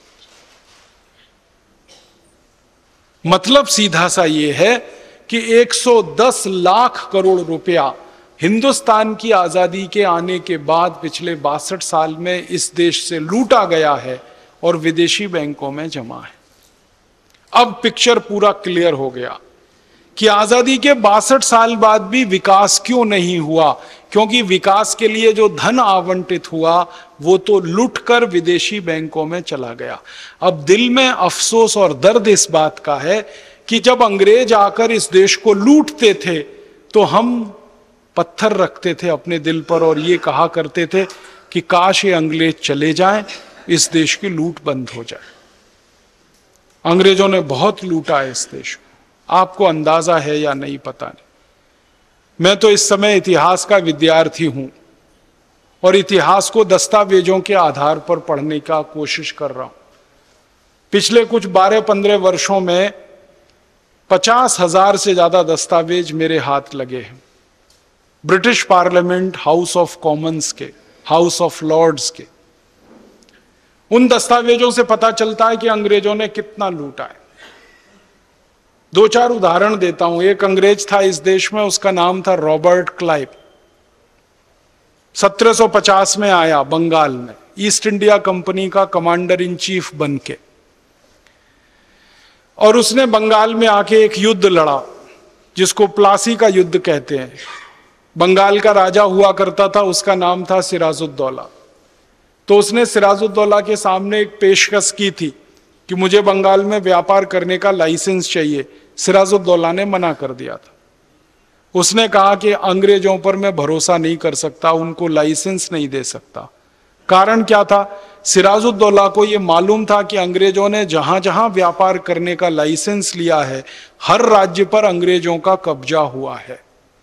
Speaker 1: मतलब सीधा सा ये है कि एक सौ दस लाख करोड़ रुपया हिंदुस्तान की आजादी के आने के बाद पिछले बासठ साल में इस देश से लूटा गया है और विदेशी बैंकों में जमा है। अब पिक्चर पूरा क्लियर हो गया कि आजादी के बासठ साल बाद भी विकास क्यों नहीं हुआ, क्योंकि विकास के लिए जो धन आवंटित हुआ वो तो लुटकर विदेशी बैंकों में चला गया। अब दिल में अफसोस और दर्द इस बात का है कि जब अंग्रेज आकर इस देश को लूटते थे तो हम पत्थर रखते थे अपने दिल पर और ये कहा करते थे कि काश ये अंग्रेज चले जाएं, इस देश की लूट बंद हो जाए। अंग्रेजों ने बहुत लूटा है इस देश को, आपको अंदाजा है या नहीं पता नहीं। मैं तो इस समय इतिहास का विद्यार्थी हूं और इतिहास को दस्तावेजों के आधार पर पढ़ने का कोशिश कर रहा हूं। पिछले कुछ बारह पंद्रह वर्षों में पचास हजार से ज्यादा दस्तावेज मेरे हाथ लगे हैं। British parliament, House of Commons के, हाउस ऑफ लॉर्ड्स के, उन दस्तावेजों से पता चलता है कि अंग्रेजों ने कितना लूटा है। दो चार उदाहरण देता हूं। एक अंग्रेज था इस देश में, उसका नाम था रॉबर्ट क्लाइव। सत्रह सौ पचास में आया बंगाल में, ईस्ट इंडिया कंपनी का कमांडर इन चीफ बन के, और उसने बंगाल में आके एक युद्ध लड़ा जिसको प्लासी का युद्ध कहते हैं। बंगाल का राजा हुआ करता था, उसका नाम था सिराजुद्दौला। तो उसने सिराजुद्दौला के सामने एक पेशकश की थी कि मुझे बंगाल में व्यापार करने का लाइसेंस चाहिए। सिराजुद्दौला ने मना कर दिया था। उसने कहा कि अंग्रेजों पर मैं भरोसा नहीं कर सकता, उनको लाइसेंस नहीं दे सकता। कारण क्या था? सिराजुद्दौला को यह मालूम था कि अंग्रेजों ने जहां जहां व्यापार करने का लाइसेंस लिया है, हर राज्य पर अंग्रेजों का कब्जा हुआ है।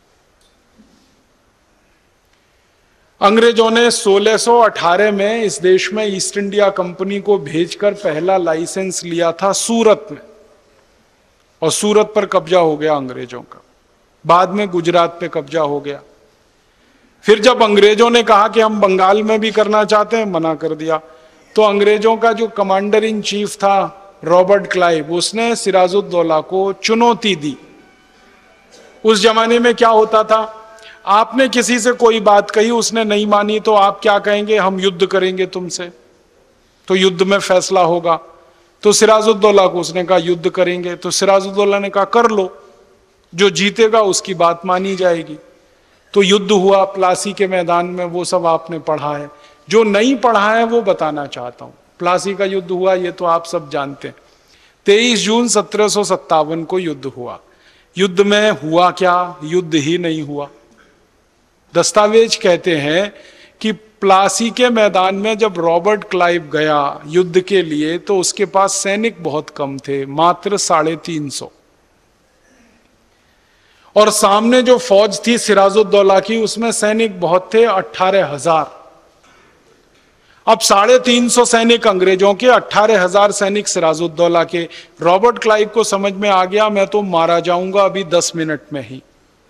Speaker 1: अंग्रेजों ने सोलह सौ अठारह में इस देश में ईस्ट इंडिया कंपनी को भेजकर पहला लाइसेंस लिया था सूरत में, और सूरत पर कब्जा हो गया अंग्रेजों का। बाद में गुजरात पे कब्जा हो गया। फिर जब अंग्रेजों ने कहा कि हम बंगाल में भी करना चाहते हैं, मना कर दिया। तो अंग्रेजों का जो कमांडर इन चीफ था रॉबर्ट क्लाइव, उसने सिराजुद्दौला को चुनौती दी। उस जमाने में क्या होता था, आपने किसी से कोई बात कही, उसने नहीं मानी, तो आप क्या कहेंगे? हम युद्ध करेंगे तुमसे, तो युद्ध में फैसला होगा। तो सिराजुद्दौला को उसने कहा युद्ध करेंगे। तो सिराजुद्दौला ने कहा कर लो, जो जीतेगा उसकी बात मानी जाएगी। तो युद्ध हुआ प्लासी के मैदान में, वो सब आपने पढ़ा है। जो नहीं पढ़ा है वो बताना चाहता हूं। प्लासी का युद्ध हुआ, ये तो आप सब जानते हैं। तेईस जून सत्रह सौ सत्तावन को युद्ध हुआ। युद्ध में हुआ क्या? युद्ध ही नहीं हुआ। दस्तावेज कहते हैं कि प्लासी के मैदान में जब रॉबर्ट क्लाइव गया युद्ध के लिए, तो उसके पास सैनिक बहुत कम थे, मात्र साढ़े तीन सौ। और सामने जो फौज थी सिराजुद्दौला की, उसमें सैनिक बहुत थे, अट्ठारह हजार। अब साढ़े तीन सौ सैनिक अंग्रेजों के, अट्ठारह हजार सैनिक सिराजुद्दौला के। रॉबर्ट क्लाइव को समझ में आ गया मैं तो मारा जाऊंगा अभी दस मिनट में ही।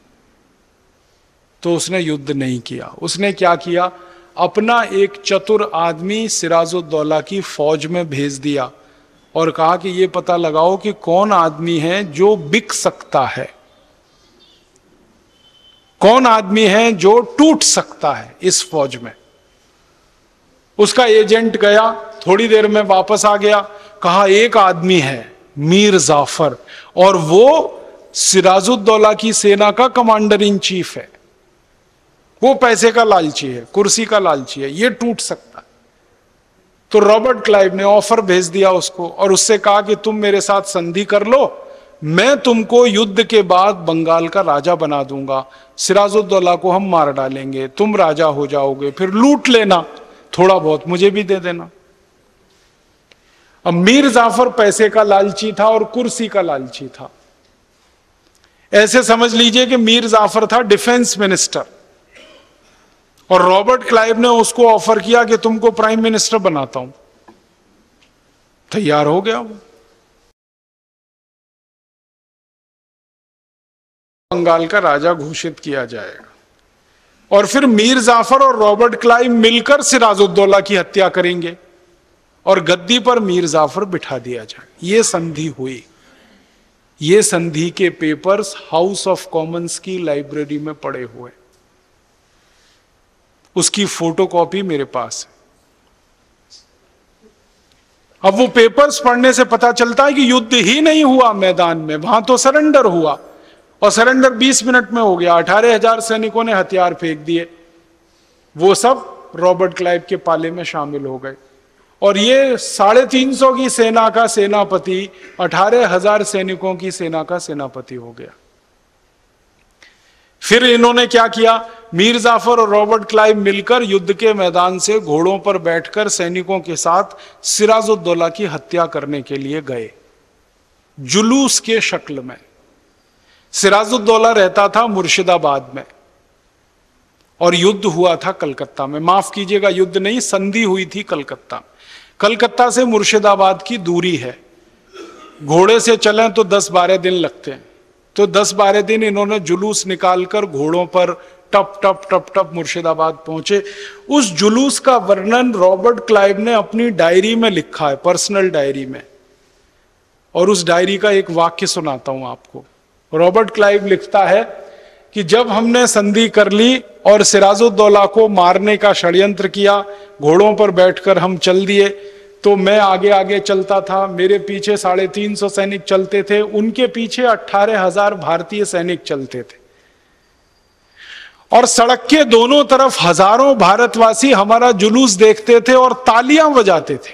Speaker 1: तो उसने युद्ध नहीं किया। उसने क्या किया? अपना एक चतुर आदमी सिराजुद्दौला की फौज में भेज दिया और कहा कि यह पता लगाओ कि कौन आदमी है जो बिक सकता है, कौन आदमी है जो टूट सकता है इस फौज में। उसका एजेंट गया, थोड़ी देर में वापस आ गया, कहा एक आदमी है मीर जाफर, और वो सिराजुद्दौला की सेना का कमांडर इन चीफ है। वो पैसे का लालची है, कुर्सी का लालची है, ये टूट सकता है। तो रॉबर्ट क्लाइव ने ऑफर भेज दिया उसको और उससे कहा कि तुम मेरे साथ संधि कर लो, मैं तुमको युद्ध के बाद बंगाल का राजा बना दूंगा। सिराजुद्दौला को हम मार डालेंगे, तुम राजा हो जाओगे, फिर लूट लेना, थोड़ा बहुत मुझे भी दे देना। अब मीर जाफर पैसे का लालची था और कुर्सी का लालची था। ऐसे समझ लीजिए कि मीर जाफर था डिफेंस मिनिस्टर और रॉबर्ट क्लाइव ने उसको ऑफर किया कि तुमको प्राइम मिनिस्टर बनाता हूं। तैयार हो गया वो। बंगाल का राजा घोषित किया जाएगा और फिर मीर जाफर और रॉबर्ट क्लाइव मिलकर सिराजुद्दौला की हत्या करेंगे और गद्दी पर मीर जाफर बिठा दिया जाए। ये संधि हुई। ये संधि के पेपर्स हाउस ऑफ कॉमन्स की लाइब्रेरी में पड़े हुए, उसकी फोटोकॉपी मेरे पास है। अब वो पेपर्स पढ़ने से पता चलता है कि युद्ध ही नहीं हुआ मैदान में, वहां तो सरेंडर हुआ और सरेंडर बीस मिनट में हो गया। अठारह हजार सैनिकों ने हथियार फेंक दिए, वो सब रॉबर्ट क्लाइव के पाले में शामिल हो गए और ये साढ़े तीन सौ की सेना का सेनापति अठारह हजार सैनिकों की सेना का सेनापति हो गया। फिर इन्होंने क्या किया? मीर जाफर और रॉबर्ट क्लाइव मिलकर युद्ध के मैदान से घोड़ों पर बैठकर सैनिकों के साथ सिराजुद्दौला की हत्या करने के लिए गए, जुलूस के शक्ल में। सिराजुद्दौला रहता था मुर्शिदाबाद में और युद्ध हुआ था कलकत्ता में। माफ कीजिएगा, युद्ध नहीं, संधि हुई थी कलकत्ता। कलकत्ता से मुर्शिदाबाद की दूरी है, घोड़े से चलें तो दस बारह दिन लगते हैं। तो दस बारह दिन इन्होंने जुलूस निकालकर घोड़ों पर टप टप टप टप मुर्शिदाबाद पहुंचे। उस जुलूस का वर्णन रॉबर्ट क्लाइव ने अपनी डायरी में लिखा है, पर्सनल डायरी में। और उस डायरी का एक वाक्य सुनाता हूं आपको। रॉबर्ट क्लाइव लिखता है कि जब हमने संधि कर ली और सिराजुद्दौला को मारने का षड्यंत्र किया, घोड़ों पर बैठकर हम चल दिए, तो मैं आगे आगे चलता था, मेरे पीछे साढ़े तीन सौ सैनिक चलते थे, उनके पीछे अट्ठारह हजार भारतीय सैनिक चलते थे, और सड़क के दोनों तरफ हजारों भारतवासी हमारा जुलूस देखते थे और तालियां बजाते थे।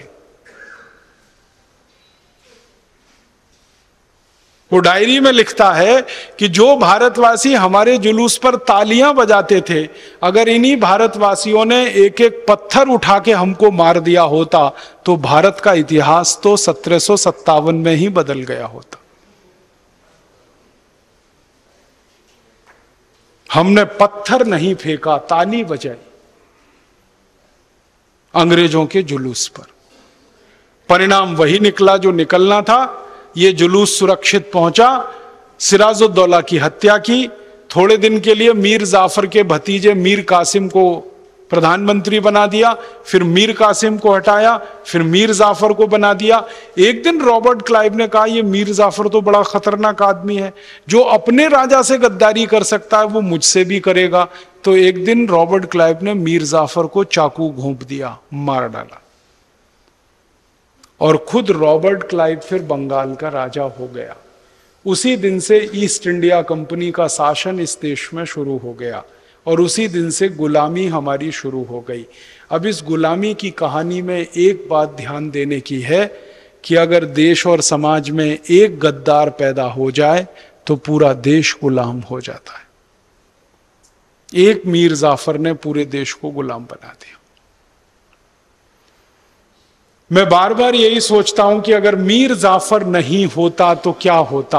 Speaker 1: वो डायरी में लिखता है कि जो भारतवासी हमारे जुलूस पर तालियां बजाते थे, अगर इन्हीं भारतवासियों ने एक एक पत्थर उठा के हमको मार दिया होता तो भारत का इतिहास तो सत्रह सौ सत्तावन में ही बदल गया होता। हमने पत्थर नहीं फेंका, ताली बजाई अंग्रेजों के जुलूस पर। परिणाम वही निकला जो निकलना था। ये जुलूस सुरक्षित पहुंचा, सिराजुद्दौला की हत्या की, थोड़े दिन के लिए मीर जाफर के भतीजे मीर कासिम को प्रधानमंत्री बना दिया, फिर मीर कासिम को हटाया, फिर मीर जाफर को बना दिया। एक दिन रॉबर्ट क्लाइव ने कहा, ये मीर जाफर तो बड़ा खतरनाक आदमी है, जो अपने राजा से गद्दारी कर सकता है वो मुझसे भी करेगा। तो एक दिन रॉबर्ट क्लाइव ने मीर जाफर को चाकू घोंप दिया, मार डाला, और खुद रॉबर्ट क्लाइव फिर बंगाल का राजा हो गया। उसी दिन से ईस्ट इंडिया कंपनी का शासन इस देश में शुरू हो गया, और उसी दिन से गुलामी हमारी शुरू हो गई। अब इस गुलामी की कहानी में एक बात ध्यान देने की है कि अगर देश और समाज में एक गद्दार पैदा हो जाए तो पूरा देश गुलाम हो जाता है। एक मीर जाफर ने पूरे देश को गुलाम बना दिया। मैं बार बार यही सोचता हूं कि अगर मीर जाफर नहीं होता तो क्या होता।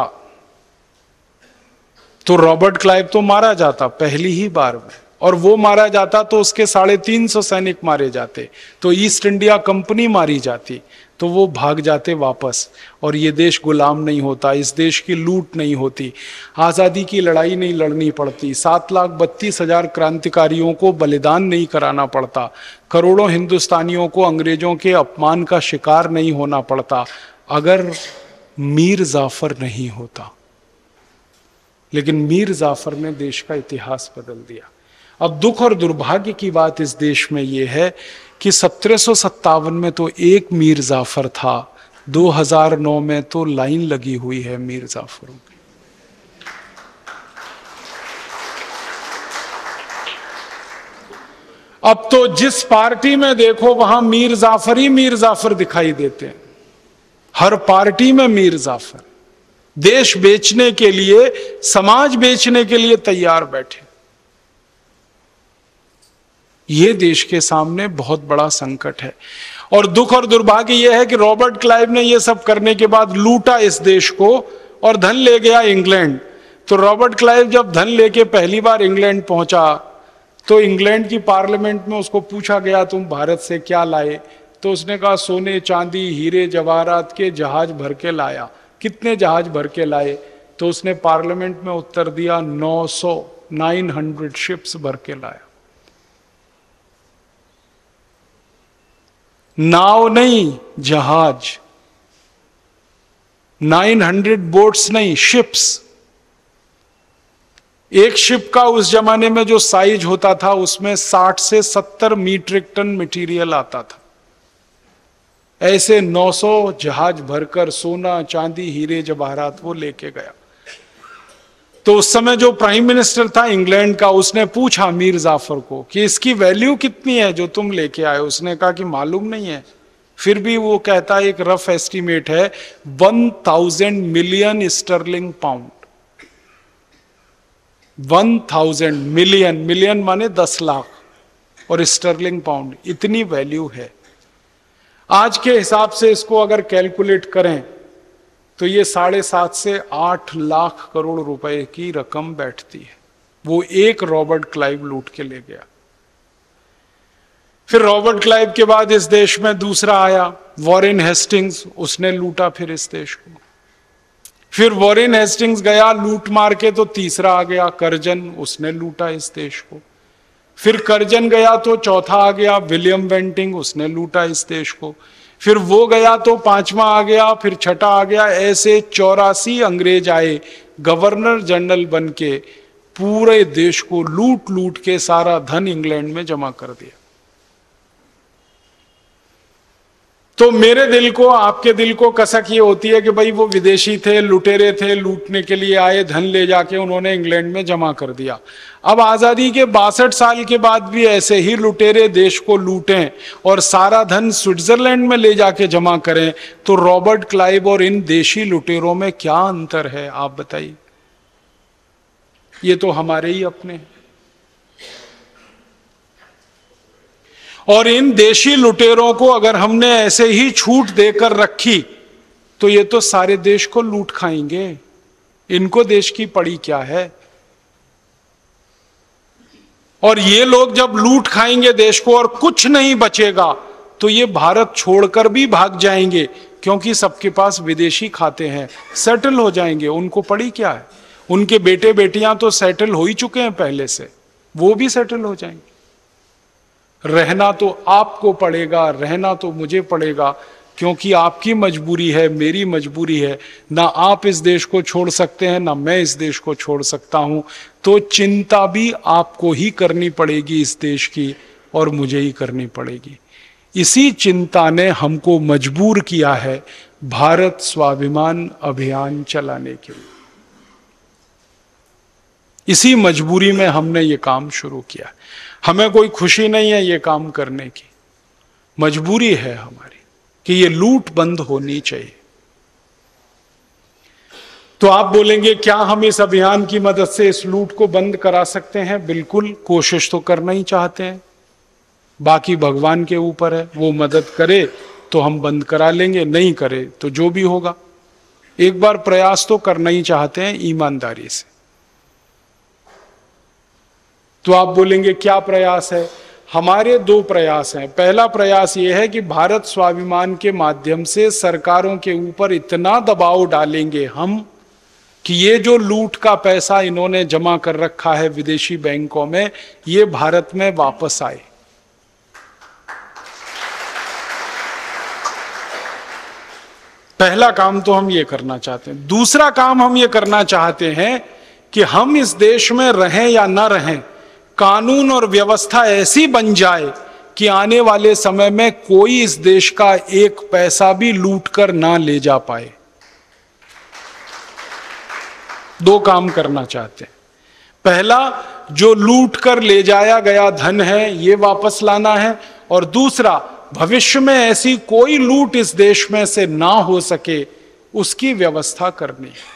Speaker 1: तो रॉबर्ट क्लाइव तो मारा जाता पहली ही बार में, और वो मारा जाता तो उसके साढ़े तीन सौ सैनिक मारे जाते, तो ईस्ट इंडिया कंपनी मारी जाती, तो वो भाग जाते वापस, और ये देश गुलाम नहीं होता, इस देश की लूट नहीं होती, आजादी की लड़ाई नहीं लड़नी पड़ती, सात लाख बत्तीस हजार क्रांतिकारियों को बलिदान नहीं कराना पड़ता, करोड़ों हिंदुस्तानियों को अंग्रेजों के अपमान का शिकार नहीं होना पड़ता, अगर मीर जाफर नहीं होता। लेकिन मीर जाफर ने देश का इतिहास बदल दिया। अब दुख और दुर्भाग्य की बात इस देश में यह है कि सत्रह सौ सत्तावन में तो एक मीर जाफर था, दो हज़ार नौ में तो लाइन लगी हुई है मीर जाफरों की। अब तो जिस पार्टी में देखो वहां मीर जाफर ही मीर जाफर दिखाई देते हैं, हर पार्टी में मीर जाफर। देश बेचने के लिए, समाज बेचने के लिए तैयार बैठे। यह देश के सामने बहुत बड़ा संकट है। और दुख और दुर्भाग्य यह है कि रॉबर्ट क्लाइव ने यह सब करने के बाद लूटा इस देश को और धन ले गया इंग्लैंड। तो रॉबर्ट क्लाइव जब धन लेके पहली बार इंग्लैंड पहुंचा तो इंग्लैंड की पार्लियामेंट में उसको पूछा गया, तुम भारत से क्या लाए? तो उसने कहा, सोने चांदी हीरे जवाहरात के जहाज भर के लाया। कितने जहाज भर के लाए? तो उसने पार्लियामेंट में उत्तर दिया, नौ सौ नाइन हंड्रेड शिप्स भर के लाया। नाव नहीं, जहाज। नाइन हंड्रेड बोट्स नहीं, शिप्स। एक शिप का उस जमाने में जो साइज होता था उसमें साठ से सत्तर मीट्रिक टन मटेरियल आता था। ऐसे नौ सौ जहाज भरकर सोना चांदी हीरे जवाहरात वो लेके गया। तो उस समय जो प्राइम मिनिस्टर था इंग्लैंड का, उसने पूछा मीर जाफर को कि इसकी वैल्यू कितनी है जो तुम लेके आए? उसने कहा कि मालूम नहीं है। फिर भी वो कहता है, एक रफ एस्टीमेट है, one thousand million sterling pound. One thousand million, million माने दस लाख, और स्टर्लिंग पाउंड, इतनी वैल्यू है। आज के हिसाब से इसको अगर कैलकुलेट करें तो ये साढ़े सात से आठ लाख करोड़ रुपए की रकम बैठती है। वो एक रॉबर्ट क्लाइव लूट के ले गया। फिर रॉबर्ट क्लाइव के बाद इस देश में दूसरा आया, वॉरेन हेस्टिंग्स, उसने लूटा फिर इस देश को। फिर वॉरेन हेस्टिंग्स गया लूट मार के, तो तीसरा आ गया कर्जन, उसने लूटा इस देश को। फिर कर्जन गया तो चौथा आ गया विलियम बेंटिंग, उसने लूटा इस देश को। फिर वो गया तो पांचवा आ गया, फिर छठा आ गया। ऐसे चौरासी अंग्रेज आए गवर्नर जनरल बन के, पूरे देश को लूट लूट के सारा धन इंग्लैंड में जमा कर दिया। तो मेरे दिल को, आपके दिल को कसक ये होती है कि भाई वो विदेशी थे, लुटेरे थे, लूटने के लिए आए, धन ले जाके उन्होंने इंग्लैंड में जमा कर दिया। अब आजादी के बासठ साल के बाद भी ऐसे ही लुटेरे देश को लूटें और सारा धन स्विट्जरलैंड में ले जाके जमा करें, तो रॉबर्ट क्लाइव और इन देशी लुटेरों में क्या अंतर है आप बताइए? ये तो हमारे ही अपने हैं। और इन देशी लुटेरों को अगर हमने ऐसे ही छूट देकर रखी तो ये तो सारे देश को लूट खाएंगे। इनको देश की पड़ी क्या है? और ये लोग जब लूट खाएंगे देश को और कुछ नहीं बचेगा, तो ये भारत छोड़कर भी भाग जाएंगे, क्योंकि सबके पास विदेशी खाते हैं, सेटल हो जाएंगे। उनको पड़ी क्या है? उनके बेटे बेटियां तो सेटल हो ही चुके हैं पहले से, वो भी सेटल हो जाएंगे। रहना तो आपको पड़ेगा, रहना तो मुझे पड़ेगा, क्योंकि आपकी मजबूरी है, मेरी मजबूरी है। ना आप इस देश को छोड़ सकते हैं, ना मैं इस देश को छोड़ सकता हूं। तो चिंता भी आपको ही करनी पड़ेगी इस देश की, और मुझे ही करनी पड़ेगी। इसी चिंता ने हमको मजबूर किया है भारत स्वाभिमान अभियान चलाने के लिए। इसी मजबूरी में हमने ये काम शुरू किया। हमें कोई खुशी नहीं है ये काम करने की, मजबूरी है हमारी कि ये लूट बंद होनी चाहिए। तो आप बोलेंगे क्या हम इस अभियान की मदद से इस लूट को बंद करा सकते हैं? बिल्कुल, कोशिश तो करना ही चाहते हैं, बाकी भगवान के ऊपर है। वो मदद करे तो हम बंद करा लेंगे, नहीं करे तो जो भी होगा। एक बार प्रयास तो करना ही चाहते हैं ईमानदारी से। तो आप बोलेंगे क्या प्रयास है? हमारे दो प्रयास हैं। पहला प्रयास यह है कि भारत स्वाभिमान के माध्यम से सरकारों के ऊपर इतना दबाव डालेंगे हम कि ये जो लूट का पैसा इन्होंने जमा कर रखा है विदेशी बैंकों में, ये भारत में वापस आए। पहला काम तो हम ये करना चाहते हैं। दूसरा काम हम ये करना चाहते हैं कि हम इस देश में रहें या ना रहें, कानून और व्यवस्था ऐसी बन जाए कि आने वाले समय में कोई इस देश का एक पैसा भी लूट कर ना ले जा पाए। दो काम करना चाहते हैं। पहला, जो लूट कर ले जाया गया धन है ये वापस लाना है, और दूसरा, भविष्य में ऐसी कोई लूट इस देश में से ना हो सके उसकी व्यवस्था करनी है।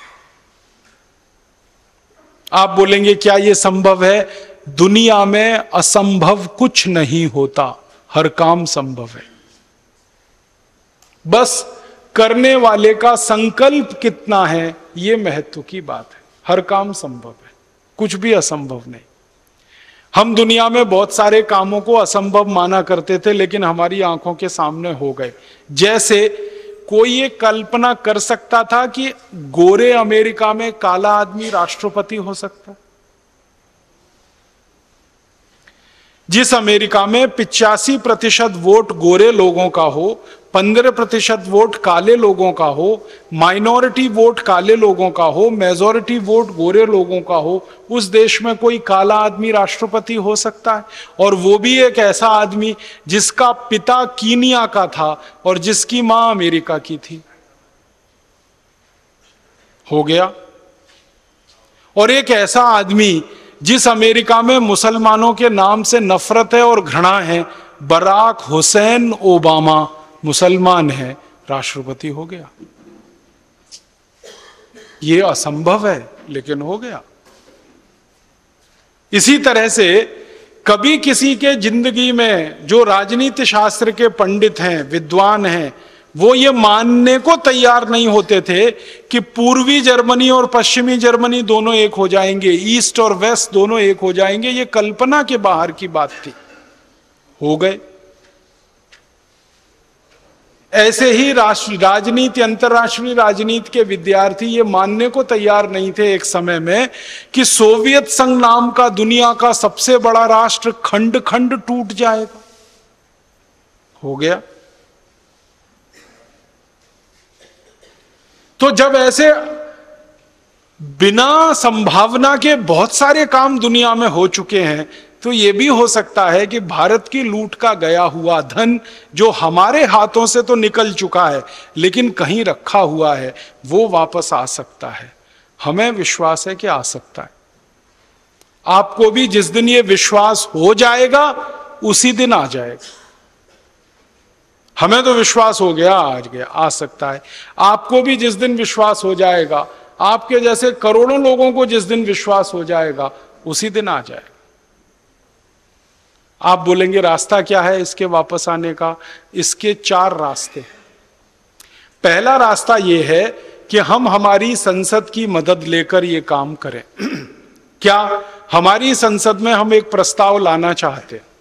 Speaker 1: आप बोलेंगे क्या यह संभव है? दुनिया में असंभव कुछ नहीं होता, हर काम संभव है। बस करने वाले का संकल्प कितना है यह महत्व की बात है। हर काम संभव है, कुछ भी असंभव नहीं। हम दुनिया में बहुत सारे कामों को असंभव माना करते थे, लेकिन हमारी आंखों के सामने हो गए। जैसे कोई ये कल्पना कर सकता था कि गोरे अमेरिका में काला आदमी राष्ट्रपति हो सकता? जिस अमेरिका में पिचासी प्रतिशत वोट गोरे लोगों का हो, पंद्रह प्रतिशत वोट काले लोगों का हो, माइनॉरिटी वोट काले लोगों का हो, मेजॉरिटी वोट गोरे लोगों का हो, उस देश में कोई काला आदमी राष्ट्रपति हो सकता है? और वो भी एक ऐसा आदमी जिसका पिता कीनिया का था और जिसकी मां अमेरिका की थी। हो गया। और एक ऐसा आदमी जिस अमेरिका में मुसलमानों के नाम से नफरत है और घृणा है, बराक हुसैन ओबामा मुसलमान है, राष्ट्रपति हो गया। ये असंभव है लेकिन हो गया। इसी तरह से कभी किसी के जिंदगी में जो राजनीति शास्त्र के पंडित हैं, विद्वान हैं, वो ये मानने को तैयार नहीं होते थे कि पूर्वी जर्मनी और पश्चिमी जर्मनी दोनों एक हो जाएंगे, ईस्ट और वेस्ट दोनों एक हो जाएंगे। ये कल्पना के बाहर की बात थी, हो गए। ऐसे ही राष्ट्र राजनीति, अंतरराष्ट्रीय राजनीति के विद्यार्थी ये मानने को तैयार नहीं थे एक समय में कि सोवियत संघ नाम का दुनिया का सबसे बड़ा राष्ट्र खंड खंड टूट जाएगा। हो गया। तो जब ऐसे बिना संभावना के बहुत सारे काम दुनिया में हो चुके हैं, तो यह भी हो सकता है कि भारत की लूट का गया हुआ धन जो हमारे हाथों से तो निकल चुका है लेकिन कहीं रखा हुआ है, वो वापस आ सकता है। हमें विश्वास है कि आ सकता है। आपको भी जिस दिन ये विश्वास हो जाएगा उसी दिन आ जाएगा। हमें तो विश्वास हो गया, आज गया, आ सकता है। आपको भी जिस दिन विश्वास हो जाएगा, आपके जैसे करोड़ों लोगों को जिस दिन विश्वास हो जाएगा उसी दिन आ जाएगा। आप बोलेंगे रास्ता क्या है इसके वापस आने का? इसके चार रास्ते हैं। पहला रास्ता यह है कि हम हमारी संसद की मदद लेकर यह काम करें। क्या हमारी संसद में हम एक प्रस्ताव लाना चाहते हैं,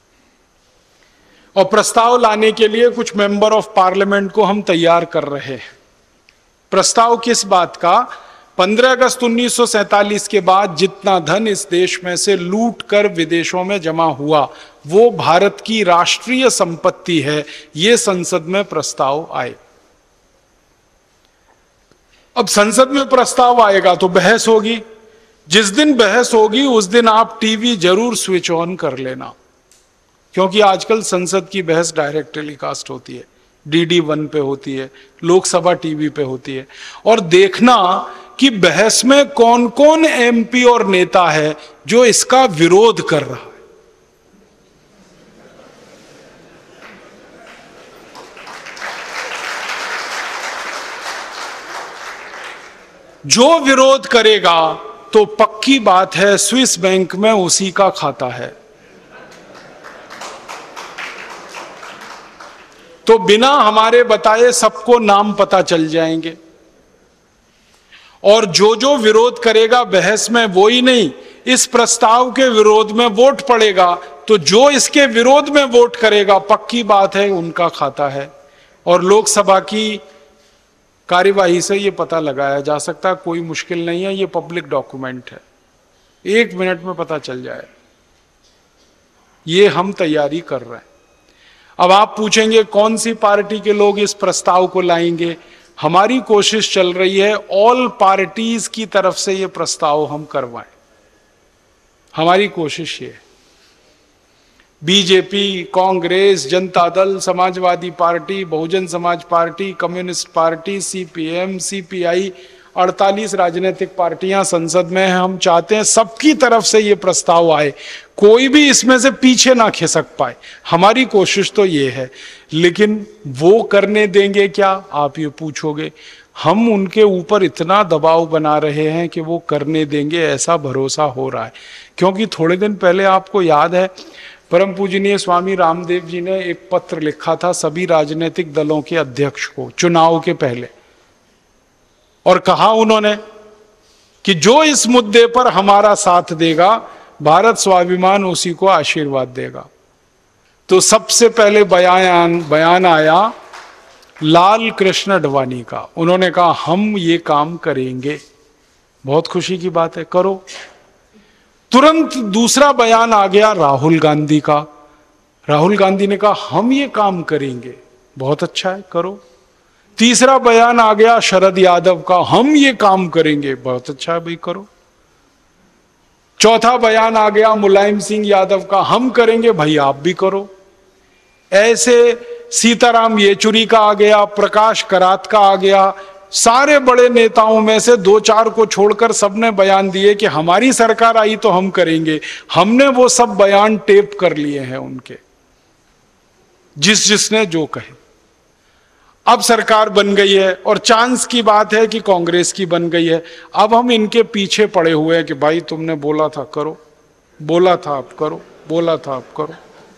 Speaker 1: और प्रस्ताव लाने के लिए कुछ मेंबर ऑफ पार्लियामेंट को हम तैयार कर रहे हैं। प्रस्ताव किस बात का? पंद्रह अगस्त उन्नीस सौ सैंतालीस के बाद जितना धन इस देश में से लूट कर विदेशों में जमा हुआ वो भारत की राष्ट्रीय संपत्ति है, ये संसद में प्रस्ताव आए। अब संसद में प्रस्ताव आएगा तो बहस होगी। जिस दिन बहस होगी उस दिन आप टीवी जरूर स्विच ऑन कर लेना, क्योंकि आजकल संसद की बहस डायरेक्ट टेलीकास्ट होती है, डीडी वन पे होती है, लोकसभा टीवी पे होती है। और देखना कि बहस में कौन कौन एमपी और नेता है जो इसका विरोध कर रहा है। जो विरोध करेगा तो पक्की बात है स्विस बैंक में उसी का खाता है। तो बिना हमारे बताए सबको नाम पता चल जाएंगे, और जो जो विरोध करेगा बहस में वो ही नहीं, इस प्रस्ताव के विरोध में वोट पड़ेगा तो जो इसके विरोध में वोट करेगा पक्की बात है उनका खाता है। और लोकसभा की कार्यवाही से ये पता लगाया जा सकता है, कोई मुश्किल नहीं है, ये पब्लिक डॉक्यूमेंट है, एक मिनट में पता चल जाए। ये हम तैयारी कर रहे हैं। अब आप पूछेंगे कौन सी पार्टी के लोग इस प्रस्ताव को लाएंगे? हमारी कोशिश चल रही है ऑल पार्टीज की तरफ से ये प्रस्ताव हम करवाएं। हमारी कोशिश ये है। BJP, Congress, Janata Dal, Samajwadi party, Bahujan Samaj party, communist party, CPM, CPI, अड़तालीस राजनीतिक पार्टियां संसद में हैं। हम चाहते हैं सबकी तरफ से ये प्रस्ताव आए, कोई भी इसमें से पीछे ना खिसक पाए। हमारी कोशिश तो ये है, लेकिन वो करने देंगे क्या, आप ये पूछोगे। हम उनके ऊपर इतना दबाव बना रहे हैं कि वो करने देंगे, ऐसा भरोसा हो रहा है। क्योंकि थोड़े दिन पहले आपको याद है परम पूजनीय स्वामी रामदेव जी ने एक पत्र लिखा था सभी राजनीतिक दलों के अध्यक्ष को चुनाव के पहले, और कहा उन्होंने कि जो इस मुद्दे पर हमारा साथ देगा भारत स्वाभिमान उसी को आशीर्वाद देगा। तो सबसे पहले बयान बयान आया लाल कृष्ण अडवाणी का। उन्होंने कहा हम ये काम करेंगे। बहुत खुशी की बात है, करो। तुरंत दूसरा बयान आ गया राहुल गांधी का। राहुल गांधी ने कहा हम ये काम करेंगे। बहुत अच्छा है, करो। तीसरा बयान आ गया शरद यादव का, हम ये काम करेंगे। बहुत अच्छा है भाई, करो। चौथा बयान आ गया मुलायम सिंह यादव का, हम करेंगे भाई, आप भी करो। ऐसे सीताराम येचुरी का आ गया, प्रकाश करात का आ गया। सारे बड़े नेताओं में से दो चार को छोड़कर सबने बयान दिए कि हमारी सरकार आई तो हम करेंगे। हमने वो सब बयान टेप कर लिए हैं उनके, जिस जिसने जो कहे। अब सरकार बन गई है और चांस की बात है कि कांग्रेस की बन गई है। अब हम इनके पीछे पड़े हुए हैं कि भाई तुमने बोला था करो, बोला था आप करो, बोला था आप करो।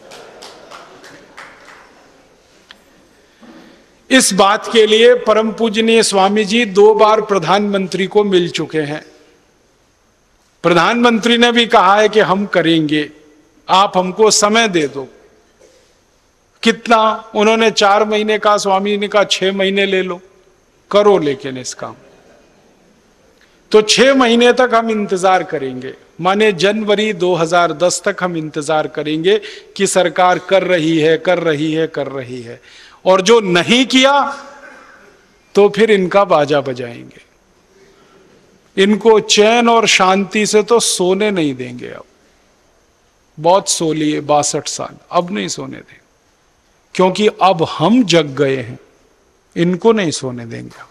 Speaker 1: इस बात के लिए परम पूजनीय स्वामी जी दो बार प्रधानमंत्री को मिल चुके हैं। प्रधानमंत्री ने भी कहा है कि हम करेंगे, आप हमको समय दे दो। कितना उन्होंने चार महीने का, स्वामी ने कहा छह महीने ले लो, करो लेकिन इस काम। तो छह महीने तक हम इंतजार करेंगे, माने जनवरी दो हज़ार दस तक हम इंतजार करेंगे कि सरकार कर रही है कर रही है कर रही है। और जो नहीं किया तो फिर इनका बाजा बजाएंगे। इनको चैन और शांति से तो सोने नहीं देंगे। अब बहुत सो लिए बासठ साल, अब नहीं सोने देंगे, क्योंकि अब हम जग गए हैं, इनको नहीं सोने देंगे।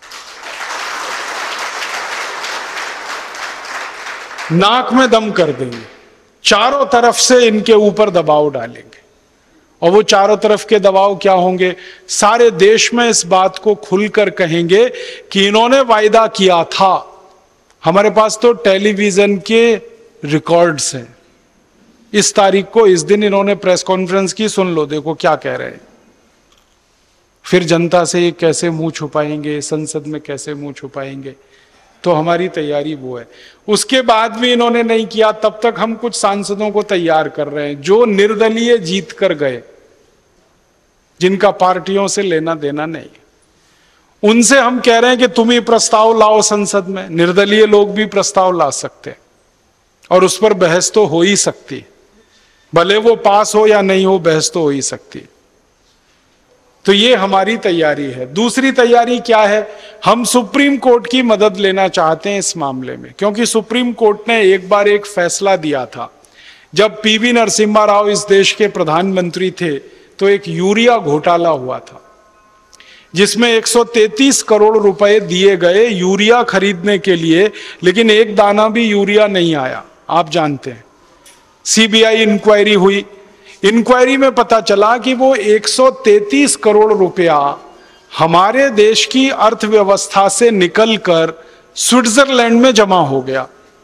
Speaker 1: नाक में दम कर देंगे, चारों तरफ से इनके ऊपर दबाव डालेंगे। और वो चारों तरफ के दबाव क्या होंगे? सारे देश में इस बात को खुलकर कहेंगे कि इन्होंने वायदा किया था। हमारे पास तो टेलीविजन के रिकॉर्ड्स हैं, इस तारीख को इस दिन इन्होंने प्रेस कॉन्फ्रेंस की, सुन लो देखो क्या कह रहे हैं। फिर जनता से ये कैसे मुंह छुपाएंगे, संसद में कैसे मुंह छुपाएंगे। तो हमारी तैयारी वो है। उसके बाद भी इन्होंने नहीं किया, तब तक हम कुछ सांसदों को तैयार कर रहे हैं जो निर्दलीय जीत कर गए, जिनका पार्टियों से लेना देना नहीं। उनसे हम कह रहे हैं कि तुम ही प्रस्ताव लाओ संसद में। निर्दलीय लोग भी प्रस्ताव ला सकते हैं और उस पर बहस तो हो ही सकती, भले वो पास हो या नहीं हो, बहस तो हो ही सकती। तो ये हमारी तैयारी है। दूसरी तैयारी क्या है? हम सुप्रीम कोर्ट की मदद लेना चाहते हैं इस मामले में, क्योंकि सुप्रीम कोर्ट ने एक बार एक फैसला दिया था। जब पीवी नरसिम्हा राव इस देश के प्रधानमंत्री थे तो एक यूरिया घोटाला हुआ था, जिसमें एक सौ तैंतीस करोड़ रुपए दिए गए यूरिया खरीदने के लिए, लेकिन एक दाना भी यूरिया नहीं आया। आप जानते हैं, सीबीआई इंक्वायरी हुई, इंक्वायरी में पता चला कि वो एक सौ तैंतीस करोड़ रुपया हमारे देश की अर्थव्यवस्था से निकलकर स्विट्जरलैंड में जमा हो गया।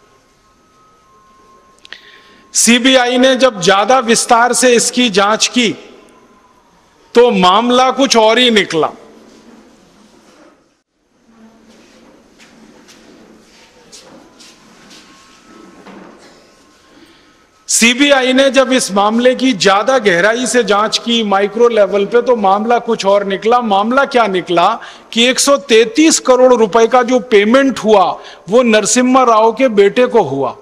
Speaker 1: सीबीआई ने जब ज्यादा विस्तार से इसकी जांच की तो मामला कुछ और ही निकला। सीबीआई ने जब इस मामले की ज्यादा गहराई से जांच की माइक्रो लेवल पे, तो मामला कुछ और निकला। मामला क्या निकला कि एक सौ तैंतीस करोड़ रुपए का जो पेमेंट हुआ वो नरसिम्हा राव के बेटे को हुआ,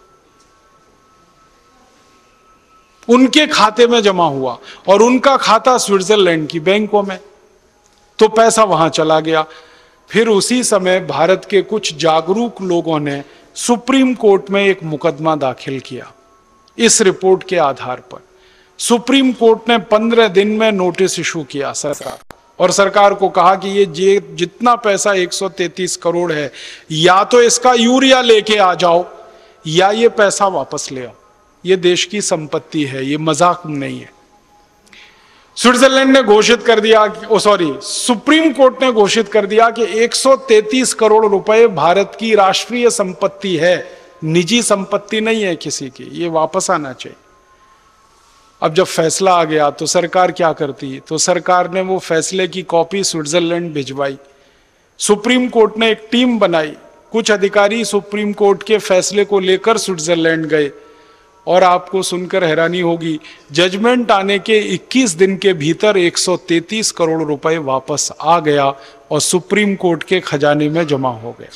Speaker 1: उनके खाते में जमा हुआ, और उनका खाता स्विट्जरलैंड की बैंकों में। तो पैसा वहां चला गया। फिर उसी समय भारत के कुछ जागरूक लोगों ने सुप्रीम कोर्ट में एक मुकदमा दाखिल किया। इस रिपोर्ट के आधार पर सुप्रीम कोर्ट ने पंद्रह दिन में नोटिस इशू किया सरकार, और सरकार को कहा कि ये जे जितना पैसा एक सौ तैंतीस करोड़ है, या तो इसका यूरिया लेके आ जाओ या ये पैसा वापस ले आओ। ये देश की संपत्ति है, ये मजाक नहीं है। स्विट्जरलैंड ने घोषित कर दिया, ओ सॉरी सुप्रीम कोर्ट ने घोषित कर दिया कि एक सौ तैंतीस करोड़ रुपए भारत की राष्ट्रीय संपत्ति है, निजी संपत्ति नहीं है किसी की, ये वापस आना चाहिए। अब जब फैसला आ गया तो सरकार क्या करती? तो सरकार ने वो फैसले की कॉपी स्विट्जरलैंड भिजवाई। सुप्रीम कोर्ट ने एक टीम बनाई, कुछ अधिकारी सुप्रीम कोर्ट के फैसले को लेकर स्विट्जरलैंड गए, और आपको सुनकर हैरानी होगी, जजमेंट आने के इक्कीस दिन के भीतर एक सौ तैंतीस करोड़ रुपए वापस आ गया और सुप्रीम कोर्ट के खजाने में जमा हो गए।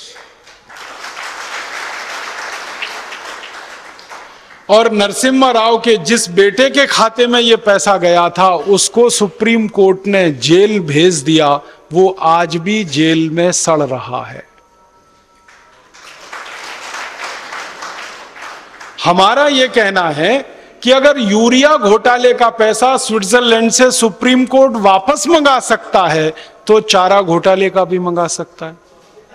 Speaker 1: और नरसिम्हा राव के जिस बेटे के खाते में यह पैसा गया था उसको सुप्रीम कोर्ट ने जेल भेज दिया, वो आज भी जेल में सड़ रहा है। हमारा यह कहना है कि अगर यूरिया घोटाले का पैसा स्विट्जरलैंड से सुप्रीम कोर्ट वापस मंगा सकता है तो चारा घोटाले का भी मंगा सकता है,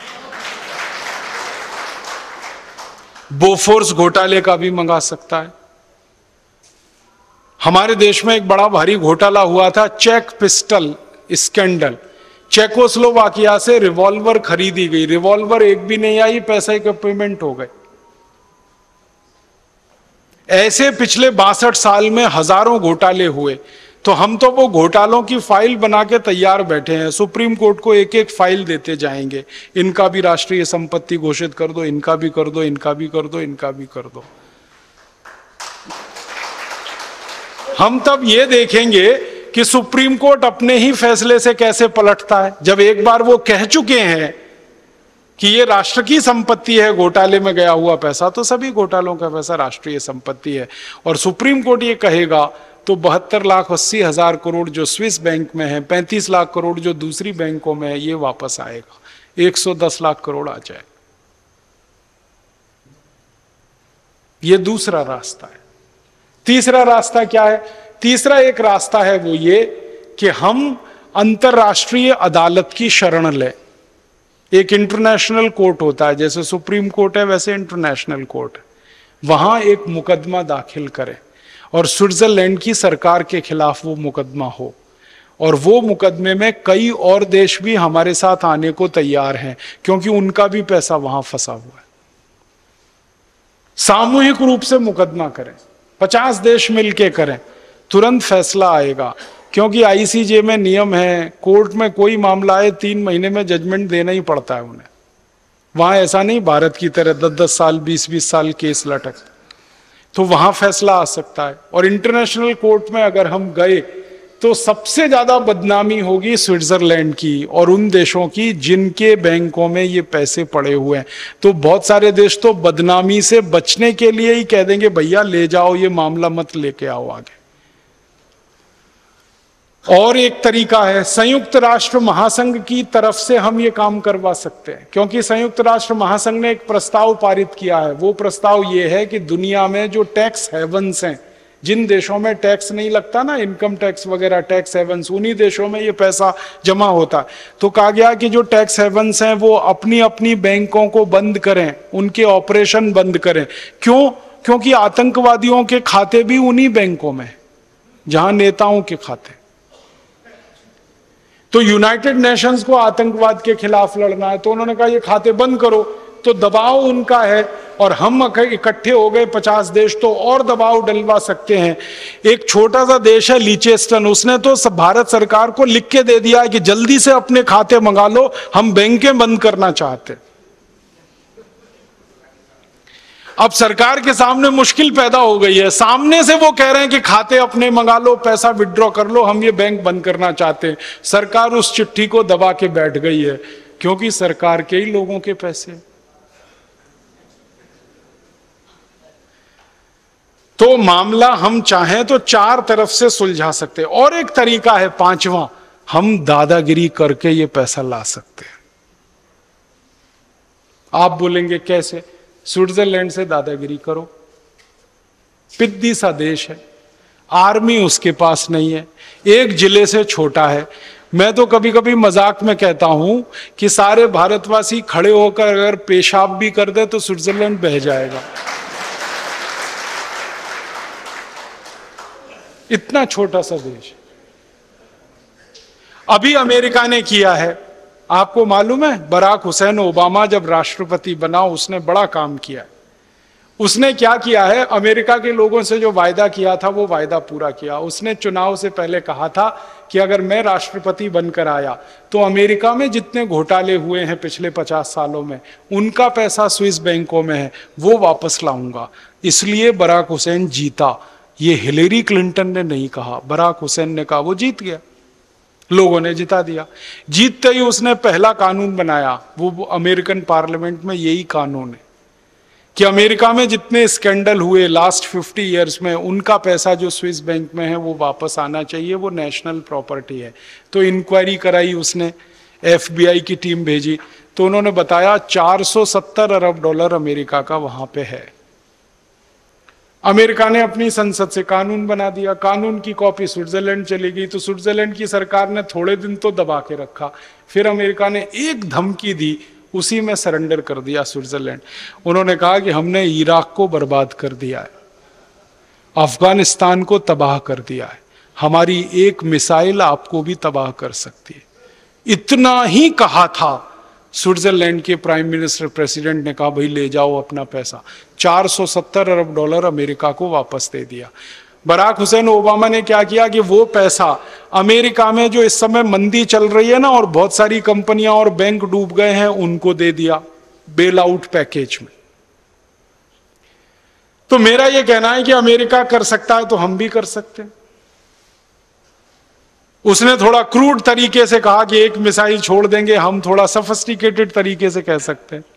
Speaker 1: बोफोर्स घोटाले का भी मंगा सकता है। हमारे देश में एक बड़ा भारी घोटाला हुआ था, चेक पिस्टल स्कैंडल। चेकोस्लोवाकिया से रिवॉल्वर खरीदी गई, रिवॉल्वर एक भी नहीं आई, पैसे के पेमेंट हो गए। ऐसे पिछले बासठ साल में हजारों घोटाले हुए। तो हम तो वो घोटालों की फाइल बना के तैयार बैठे हैं, सुप्रीम कोर्ट को एक एक फाइल देते जाएंगे, इनका भी राष्ट्रीय संपत्ति घोषित कर दो, इनका भी कर दो, इनका भी कर दो, इनका भी कर दो। हम तब ये देखेंगे कि सुप्रीम कोर्ट अपने ही फैसले से कैसे पलटता है। जब एक बार वो कह चुके हैं कि ये राष्ट्र की संपत्ति है, घोटाले में गया हुआ पैसा, तो सभी घोटालों का पैसा राष्ट्रीय संपत्ति है। और सुप्रीम कोर्ट ये कहेगा तो बहत्तर लाख अस्सी हजार करोड़ जो स्विस बैंक में है, पैंतीस लाख करोड़ जो दूसरी बैंकों में है, ये वापस आएगा, एक सौ दस लाख करोड़ आ जाए। ये दूसरा रास्ता है। तीसरा रास्ता क्या है? तीसरा एक रास्ता है वो ये कि हम अंतरराष्ट्रीय अदालत की शरण लें। एक इंटरनेशनल कोर्ट होता है, जैसे सुप्रीम कोर्ट है वैसे इंटरनेशनल कोर्ट है, वहां एक मुकदमा दाखिल करें और स्विट्जरलैंड की सरकार के खिलाफ वो मुकदमा हो, और वो मुकदमे में कई और देश भी हमारे साथ आने को तैयार हैं, क्योंकि उनका भी पैसा वहां फंसा हुआ है। सामूहिक रूप से मुकदमा करें, पचास देश मिलके करें, तुरंत फैसला आएगा। क्योंकि आईसीजे में नियम है, कोर्ट में कोई मामला आए तीन महीने में जजमेंट देना ही पड़ता है उन्हें। वहां ऐसा नहीं भारत की तरह दस दस साल बीस बीस साल केस लटक, तो वहां फैसला आ सकता है। और इंटरनेशनल कोर्ट में अगर हम गए तो सबसे ज्यादा बदनामी होगी स्विट्जरलैंड की और उन देशों की जिनके बैंकों में ये पैसे पड़े हुए हैं। तो बहुत सारे देश तो बदनामी से बचने के लिए ही कह देंगे भैया ले जाओ, ये मामला मत लेके आओ आगे। और एक तरीका है, संयुक्त राष्ट्र महासंघ की तरफ से हम ये काम करवा सकते हैं, क्योंकि संयुक्त राष्ट्र महासंघ ने एक प्रस्ताव पारित किया है। वो प्रस्ताव ये है कि दुनिया में जो टैक्स हेवन्स हैं, जिन देशों में टैक्स नहीं लगता ना, इनकम टैक्स वगैरह, टैक्स हेवन्स, उन्हीं देशों में ये पैसा जमा होता है। तो कहा गया कि जो टैक्स हेवन्स हैं वो अपनी अपनी बैंकों को बंद करें, उनके ऑपरेशन बंद करें। क्यों? क्योंकि आतंकवादियों के खाते भी उन्हीं बैंकों में जहां नेताओं के खाते। तो यूनाइटेड नेशंस को आतंकवाद के खिलाफ लड़ना है, तो उन्होंने कहा ये खाते बंद करो। तो दबाव उनका है, और हम इकट्ठे हो गए पचास देश तो और दबाव डलवा सकते हैं। एक छोटा सा देश है लीचेस्टन, उसने तो भारत सरकार को लिख के दे दिया है कि जल्दी से अपने खाते मंगा लो, हम बैंकें बंद करना चाहते। अब सरकार के सामने मुश्किल पैदा हो गई है, सामने से वो कह रहे हैं कि खाते अपने मंगा लो, पैसा विड्रॉ कर लो, हम ये बैंक बंद करना चाहते हैं। सरकार उस चिट्ठी को दबा के बैठ गई है, क्योंकि सरकार के ही लोगों के पैसे। तो मामला हम चाहें तो चार तरफ से सुलझा सकते हैं। और एक तरीका है पांचवा, हम दादागिरी करके ये पैसा ला सकते हैं। आप बोलेंगे कैसे? स्विट्जरलैंड से दादागिरी करो, पिद्दी सा देश है, आर्मी उसके पास नहीं है, एक जिले से छोटा है। मैं तो कभी कभी मजाक में कहता हूं कि सारे भारतवासी खड़े होकर अगर पेशाब भी कर दे तो स्विट्जरलैंड बह जाएगा, इतना छोटा सा देश। अभी अमेरिका ने किया है, आपको मालूम है, बराक हुसैन ओबामा जब राष्ट्रपति बना उसने बड़ा काम किया है। उसने क्या किया है, अमेरिका के लोगों से जो वायदा किया था वो वायदा पूरा किया। उसने चुनाव से पहले कहा था कि अगर मैं राष्ट्रपति बनकर आया तो अमेरिका में जितने घोटाले हुए हैं पिछले पचास सालों में, उनका पैसा स्विस बैंकों में है, वो वापस लाऊंगा। इसलिए बराक हुसैन जीता। ये हिलेरी क्लिंटन ने नहीं कहा, बराक हुसैन ने कहा, वो जीत गया, लोगों ने जिता दिया। जीतते ही उसने पहला कानून बनाया, वो अमेरिकन पार्लियामेंट में यही कानून है कि अमेरिका में जितने स्कैंडल हुए लास्ट फिफ्टी इयर्स में, उनका पैसा जो स्विस बैंक में है वो वापस आना चाहिए, वो नेशनल प्रॉपर्टी है। तो इंक्वायरी कराई उसने, एफबीआई की टीम भेजी, तो उन्होंने बताया चार सौ सत्तर अरब डॉलर अमेरिका का वहां पे है। अमेरिका ने अपनी संसद से कानून बना दिया, कानून की कॉपी स्विट्जरलैंड चली गई, तो स्विट्जरलैंड की सरकार ने थोड़े दिन तो दबा के रखा, फिर अमेरिका ने एक धमकी दी, उसी में सरेंडर कर दिया स्विट्जरलैंड। उन्होंने कहा कि हमने इराक को बर्बाद कर दिया है, अफगानिस्तान को तबाह कर दिया है, हमारी एक मिसाइल आपको भी तबाह कर सकती है। इतना ही कहा था, स्विट्जरलैंड के प्राइम मिनिस्टर प्रेसिडेंट ने कहा भाई ले जाओ अपना पैसा, चार सौ सत्तर अरब डॉलर अमेरिका को वापस दे दिया। बराक हुसैन ओबामा ने क्या किया कि वो पैसा अमेरिका में जो इस समय मंदी चल रही है ना, और बहुत सारी कंपनियां और बैंक डूब गए हैं, उनको दे दिया बेल आउट पैकेज में। तो मेरा यह कहना है कि अमेरिका कर सकता है तो हम भी कर सकते हैं। उसने थोड़ा क्रूड तरीके से कहा कि एक मिसाइल छोड़ देंगे, हम थोड़ा सफिस्टिकेटेड तरीके से कह सकते हैं,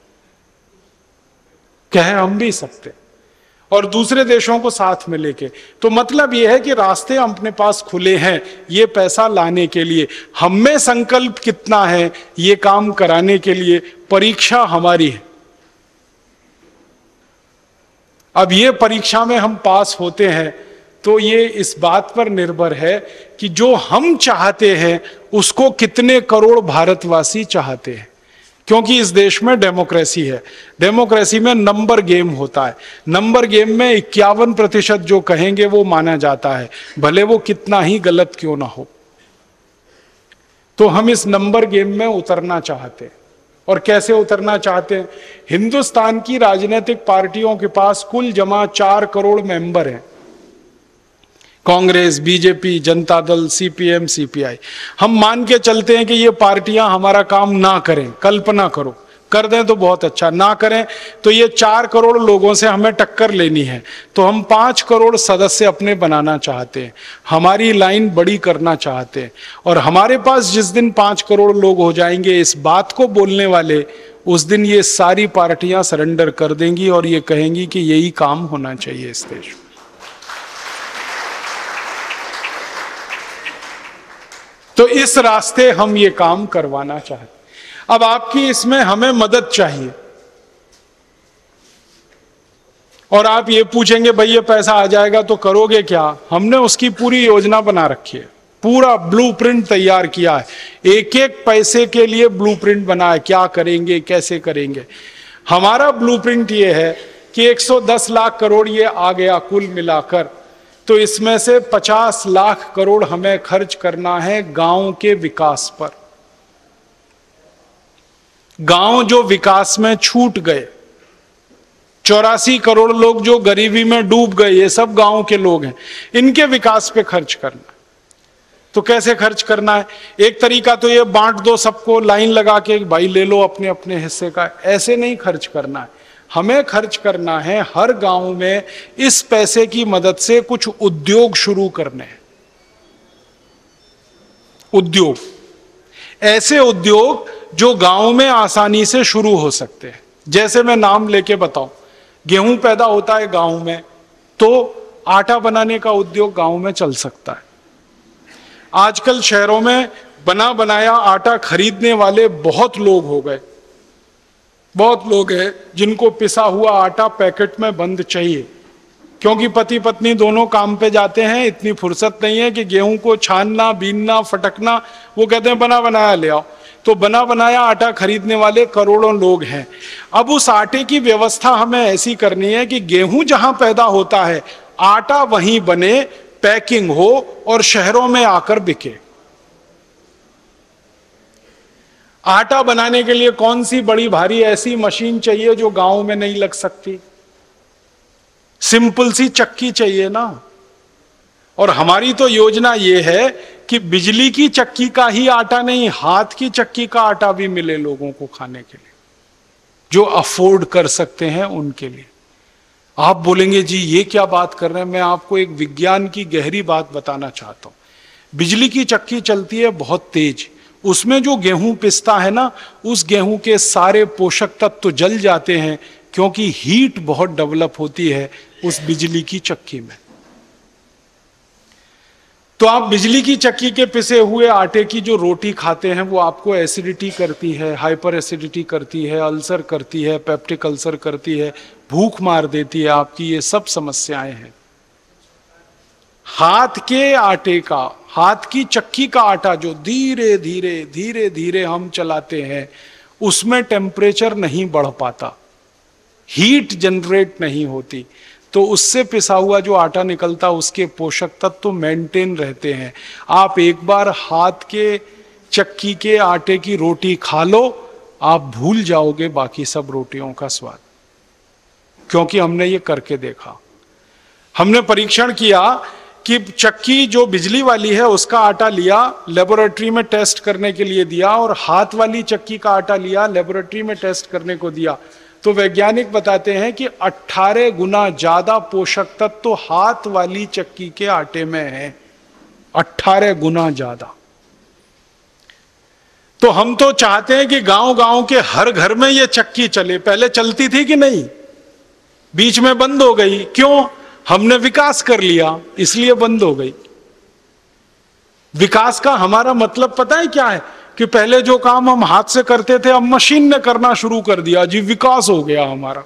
Speaker 1: कह हम भी सकते, और दूसरे देशों को साथ में लेके। तो मतलब यह है कि रास्ते अपने पास खुले हैं ये पैसा लाने के लिए। हम में संकल्प कितना है ये काम कराने के लिए, परीक्षा हमारी है। अब ये परीक्षा में हम पास होते हैं तो ये इस बात पर निर्भर है कि जो हम चाहते हैं उसको कितने करोड़ भारतवासी चाहते हैं। क्योंकि इस देश में डेमोक्रेसी है, डेमोक्रेसी में नंबर गेम होता है। नंबर गेम में इक्यावन प्रतिशत जो कहेंगे वो माना जाता है, भले वो कितना ही गलत क्यों ना हो। तो हम इस नंबर गेम में उतरना चाहते हैं। और कैसे उतरना चाहते हैं? हिंदुस्तान की राजनीतिक पार्टियों के पास कुल जमा चार करोड़ मेंबर हैं, Congress, BJP, Janata Dal, CPM, CPI. हम मान के चलते हैं कि ये पार्टियां हमारा काम ना करें, कल्पना करो, कर दें तो बहुत अच्छा, ना करें तो ये चार करोड़ लोगों से हमें टक्कर लेनी है। तो हम पांच करोड़ सदस्य अपने बनाना चाहते हैं, हमारी लाइन बड़ी करना चाहते हैं। और हमारे पास जिस दिन पांच करोड़ लोग हो जाएंगे इस बात को बोलने वाले, उस दिन ये सारी पार्टियां सरेंडर कर देंगी और ये कहेंगी कि यही काम होना चाहिए इस देश में। तो इस रास्ते हम ये काम करवाना चाहते। अब आपकी इसमें हमें मदद चाहिए। और आप ये पूछेंगे भाई ये पैसा आ जाएगा तो करोगे क्या? हमने उसकी पूरी योजना बना रखी है, पूरा ब्लूप्रिंट तैयार किया है, एक एक पैसे के लिए ब्लूप्रिंट बना है, क्या करेंगे, कैसे करेंगे। हमारा ब्लूप्रिंट ये है कि एक सौ दस लाख करोड़ ये आ गया कुल मिलाकर, तो इसमें से पचास लाख करोड़ हमें खर्च करना है गांव के विकास पर। गांव जो विकास में छूट गए, चौरासी करोड़ लोग जो गरीबी में डूब गए, ये सब गांव के लोग हैं, इनके विकास पे खर्च करना है। तो कैसे खर्च करना है? एक तरीका तो ये बांट दो सबको, लाइन लगा के भाई ले लो अपने अपने हिस्से का, ऐसे नहीं खर्च करना है। हमें खर्च करना है हर गांव में इस पैसे की मदद से कुछ उद्योग शुरू करने हैं। उद्योग, ऐसे उद्योग जो गांव में आसानी से शुरू हो सकते हैं। जैसे मैं नाम लेके बताऊं, गेहूं पैदा होता है गांव में, तो आटा बनाने का उद्योग गांव में चल सकता है। आजकल शहरों में बना बनाया आटा खरीदने वाले बहुत लोग हो गए, बहुत लोग हैं जिनको पिसा हुआ आटा पैकेट में बंद चाहिए, क्योंकि पति पत्नी दोनों काम पे जाते हैं, इतनी फुर्सत नहीं है कि गेहूं को छानना, बीनना, फटकना, वो कहते हैं बना बनाया ले आओ। तो बना बनाया आटा खरीदने वाले करोड़ों लोग हैं। अब उस आटे की व्यवस्था हमें ऐसी करनी है कि गेहूं जहां पैदा होता है आटा वहीं बने, पैकिंग हो और शहरों में आकर बिके। आटा बनाने के लिए कौन सी बड़ी भारी ऐसी मशीन चाहिए जो गांव में नहीं लग सकती? सिंपल सी चक्की चाहिए ना। और हमारी तो योजना यह है कि बिजली की चक्की का ही आटा नहीं, हाथ की चक्की का आटा भी मिले लोगों को खाने के लिए, जो अफोर्ड कर सकते हैं उनके लिए। आप बोलेंगे जी ये क्या बात कर रहे हैं? मैं आपको एक विज्ञान की गहरी बात बताना चाहता हूं। बिजली की चक्की चलती है बहुत तेज, उसमें जो गेहूं पिसता है ना, उस गेहूं के सारे पोषक तत्व तो जल जाते हैं, क्योंकि हीट बहुत डेवलप होती है उस बिजली की चक्की में। तो आप बिजली की चक्की के पिसे हुए आटे की जो रोटी खाते हैं वो आपको एसिडिटी करती है, हाइपर एसिडिटी करती है, अल्सर करती है, पेप्टिक अल्सर करती है, भूख मार देती है आपकी, ये सब समस्याएं हैं। हाथ के आटे का, हाथ की चक्की का आटा जो धीरे धीरे धीरे धीरे हम चलाते हैं, उसमें टेम्परेचर नहीं बढ़ पाता, हीट जनरेट नहीं होती, तो उससे पिसा हुआ जो आटा निकलता उसके पोषक तत्व तो मेंटेन रहते हैं। आप एक बार हाथ के चक्की के आटे की रोटी खा लो, आप भूल जाओगे बाकी सब रोटियों का स्वाद, क्योंकि हमने ये करके देखा। हमने परीक्षण किया कि चक्की जो बिजली वाली है उसका आटा लिया, लेबोरेटरी में टेस्ट करने के लिए दिया, और हाथ वाली चक्की का आटा लिया, लेबोरेटरी में टेस्ट करने को दिया। तो वैज्ञानिक बताते हैं कि अठारह गुना ज्यादा पोषक तत्व तो हाथ वाली चक्की के आटे में है, अठारह गुना ज्यादा। तो हम तो चाहते हैं कि गांव गांव के हर घर में ये चक्की चले। पहले चलती थी कि नहीं, बीच में बंद हो गई। क्यों? हमने विकास कर लिया इसलिए बंद हो गई। विकास का हमारा मतलब पता है क्या है? कि पहले जो काम हम हाथ से करते थे अब मशीन ने करना शुरू कर दिया, जी विकास हो गया हमारा।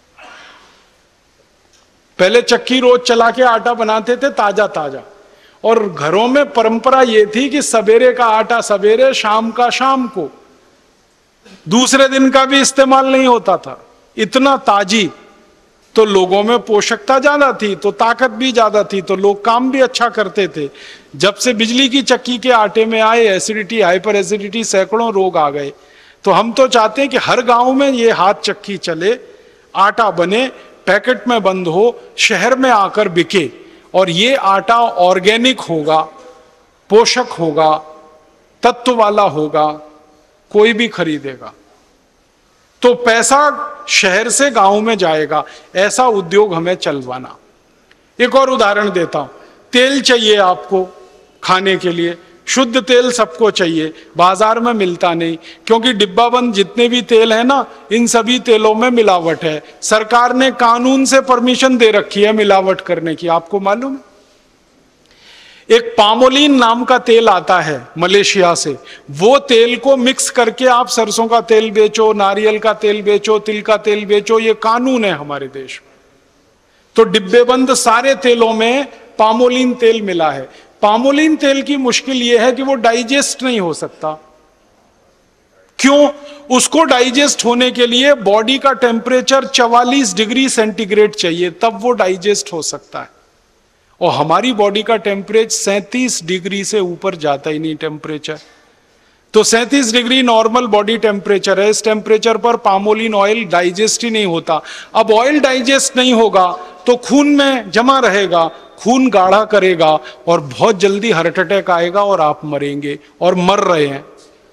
Speaker 1: पहले चक्की रोज चला के आटा बनाते थे ताजा ताजा, और घरों में परंपरा यह थी कि सवेरे का आटा सवेरे, शाम का शाम को, दूसरे दिन का भी इस्तेमाल नहीं होता था। इतना ताजी, तो लोगों में पोषकता ज्यादा थी, तो ताकत भी ज्यादा थी, तो लोग काम भी अच्छा करते थे। जब से बिजली की चक्की के आटे में आए एसिडिटी, हाइपर एसिडिटी, सैकड़ों रोग आ गए। तो हम तो चाहते हैं कि हर गांव में ये हाथ चक्की चले, आटा बने, पैकेट में बंद हो, शहर में आकर बिके, और ये आटा ऑर्गेनिक होगा, पोषक होगा, तत्व वाला होगा, कोई भी खरीदेगा। तो पैसा शहर से गांव में जाएगा, ऐसा उद्योग हमें चलवाना। एक और उदाहरण देता हूं। तेल चाहिए आपको खाने के लिए, शुद्ध तेल सबको चाहिए, बाजार में मिलता नहीं, क्योंकि डिब्बाबंद जितने भी तेल है ना, इन सभी तेलों में मिलावट है। सरकार ने कानून से परमिशन दे रखी है मिलावट करने की, आपको मालूम है? एक पामोलिन नाम का तेल आता है मलेशिया से, वो तेल को मिक्स करके आप सरसों का तेल बेचो, नारियल का तेल बेचो, तिल का तेल बेचो, ये कानून है हमारे देश में। तो डिब्बेबंद सारे तेलों में पामोलिन तेल मिला है। पामोलिन तेल की मुश्किल यह है कि वो डाइजेस्ट नहीं हो सकता। क्यों? उसको डाइजेस्ट होने के लिए बॉडी का टेम्परेचर चवालीस डिग्री सेंटीग्रेड चाहिए, तब वो डाइजेस्ट हो सकता है। और हमारी बॉडी का टेम्परेचर सैंतीस डिग्री से ऊपर जाता ही नहीं टेम्परेचर। तो सैंतीस डिग्री नॉर्मल बॉडी टेम्परेचर है, इस टेम्परेचर पर पामोलिन ऑयल डाइजेस्ट ही नहीं होता। अब ऑयल डाइजेस्ट नहीं होगा तो खून में जमा रहेगा, खून गाढ़ा करेगा, और बहुत जल्दी हार्ट अटैक आएगा और आप मरेंगे, और मर रहे हैं।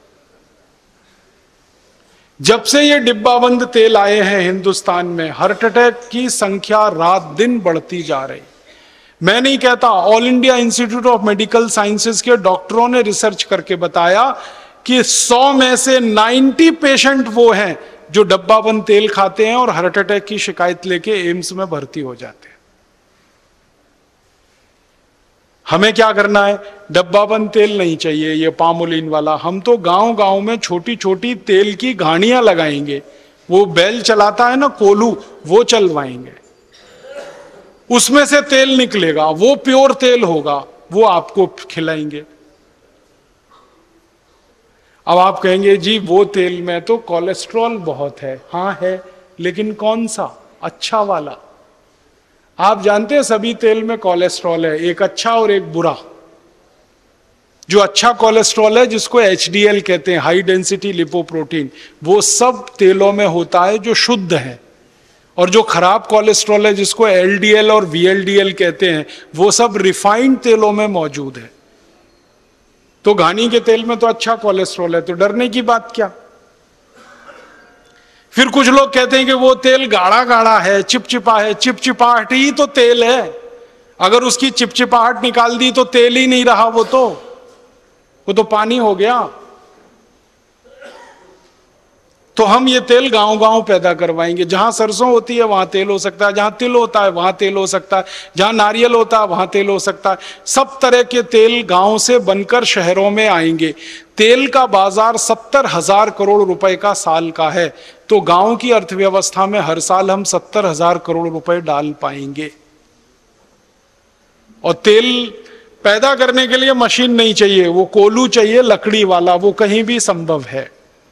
Speaker 1: जब से ये डिब्बाबंद तेल आए हैं हिंदुस्तान में, हार्ट अटैक की संख्या रात दिन बढ़ती जा रही। मैं नहीं कहता, All India Institute of Medical Sciences के डॉक्टरों ने रिसर्च करके बताया कि सौ में से नब्बे पेशेंट वो हैं जो डब्बाबंद तेल खाते हैं और हार्ट अटैक की शिकायत लेके एम्स में भर्ती हो जाते हैं। हमें क्या करना है? डब्बाबंद तेल नहीं चाहिए, ये पामोलिन वाला। हम तो गांव गांव में छोटी छोटी तेल की घाणियां लगाएंगे। वो बैल चलाता है ना कोल्हू, वो चलवाएंगे, उसमें से तेल निकलेगा, वो प्योर तेल होगा, वो आपको खिलाएंगे। अब आप कहेंगे जी वो तेल में तो कोलेस्ट्रॉल बहुत है। हाँ है, लेकिन कौन सा? अच्छा वाला। आप जानते हैं सभी तेल में कोलेस्ट्रॉल है, एक अच्छा और एक बुरा। जो अच्छा कोलेस्ट्रॉल है, जिसको एच डी एल कहते हैं, हाई डेंसिटी लिपोप्रोटीन, वो सब तेलों में होता है जो शुद्ध है। और जो खराब कोलेस्ट्रॉल है, जिसको एल डी एल और वी एल डी एल कहते हैं, वो सब रिफाइंड तेलों में मौजूद है। तो घानी के तेल में तो अच्छा कोलेस्ट्रॉल है, तो डरने की बात क्या? फिर कुछ लोग कहते हैं कि वो तेल गाढ़ा गाढ़ा है, चिपचिपा है। चिपचिपाहट ही तो तेल है। अगर उसकी चिपचिपाहट निकाल दी तो तेल ही नहीं रहा, वो तो वो तो पानी हो गया। तो हम ये तेल गांव गांव पैदा करवाएंगे। जहां सरसों होती है वहां तेल हो सकता है, जहां तिल होता है वहां तेल हो सकता है, जहां नारियल होता है वहां तेल हो सकता है। सब तरह के तेल गांव से बनकर शहरों में आएंगे। तेल का बाजार सत्तर हजार करोड़ रुपए का साल का है। तो गांव की अर्थव्यवस्था में हर साल हम सत्तर हजार करोड़ रुपए डाल पाएंगे। और तेल पैदा करने के लिए मशीन नहीं चाहिए, वो कोल्हू चाहिए लकड़ी वाला, वो कहीं भी संभव है।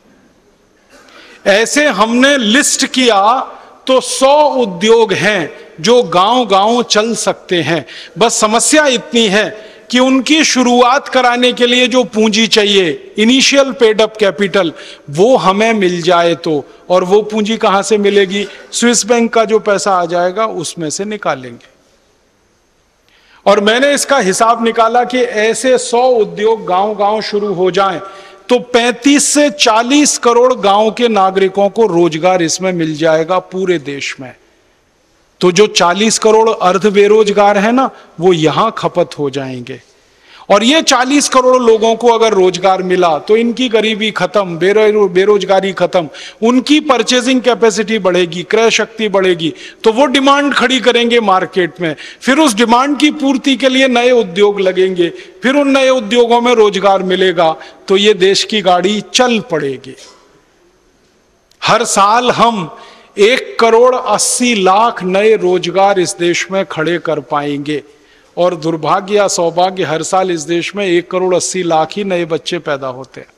Speaker 1: ऐसे हमने लिस्ट किया तो सौ उद्योग हैं जो गांव गांव चल सकते हैं। बस समस्या इतनी है कि उनकी शुरुआत कराने के लिए जो पूंजी चाहिए, इनिशियल पेड अप कैपिटल, वो हमें मिल जाए तो। और वो पूंजी कहां से मिलेगी? स्विस बैंक का जो पैसा आ जाएगा उसमें से निकालेंगे। और मैंने इसका हिसाब निकाला कि ऐसे सौ उद्योग गांव गांव शुरू हो जाएं तो पैंतीस से चालीस करोड़ गांव के नागरिकों को रोजगार इसमें मिल जाएगा पूरे देश में। तो जो चालीस करोड़ अर्ध बेरोजगार है ना, वो यहां खपत हो जाएंगे। और ये चालीस करोड़ लोगों को अगर रोजगार मिला तो इनकी गरीबी खत्म, बेरो, बेरोजगारी खत्म, उनकी परचेजिंग कैपेसिटी बढ़ेगी, क्रय शक्ति बढ़ेगी, तो वो डिमांड खड़ी करेंगे मार्केट में। फिर उस डिमांड की पूर्ति के लिए नए उद्योग लगेंगे, फिर उन नए उद्योगों में रोजगार मिलेगा, तो ये देश की गाड़ी चल पड़ेगी। हर साल हम एक करोड़ अस्सी लाख नए रोजगार इस देश में खड़े कर पाएंगे, और दुर्भाग्य या सौभाग्य हर साल इस देश में एक करोड़ अस्सी लाख ही नए बच्चे पैदा होते हैं।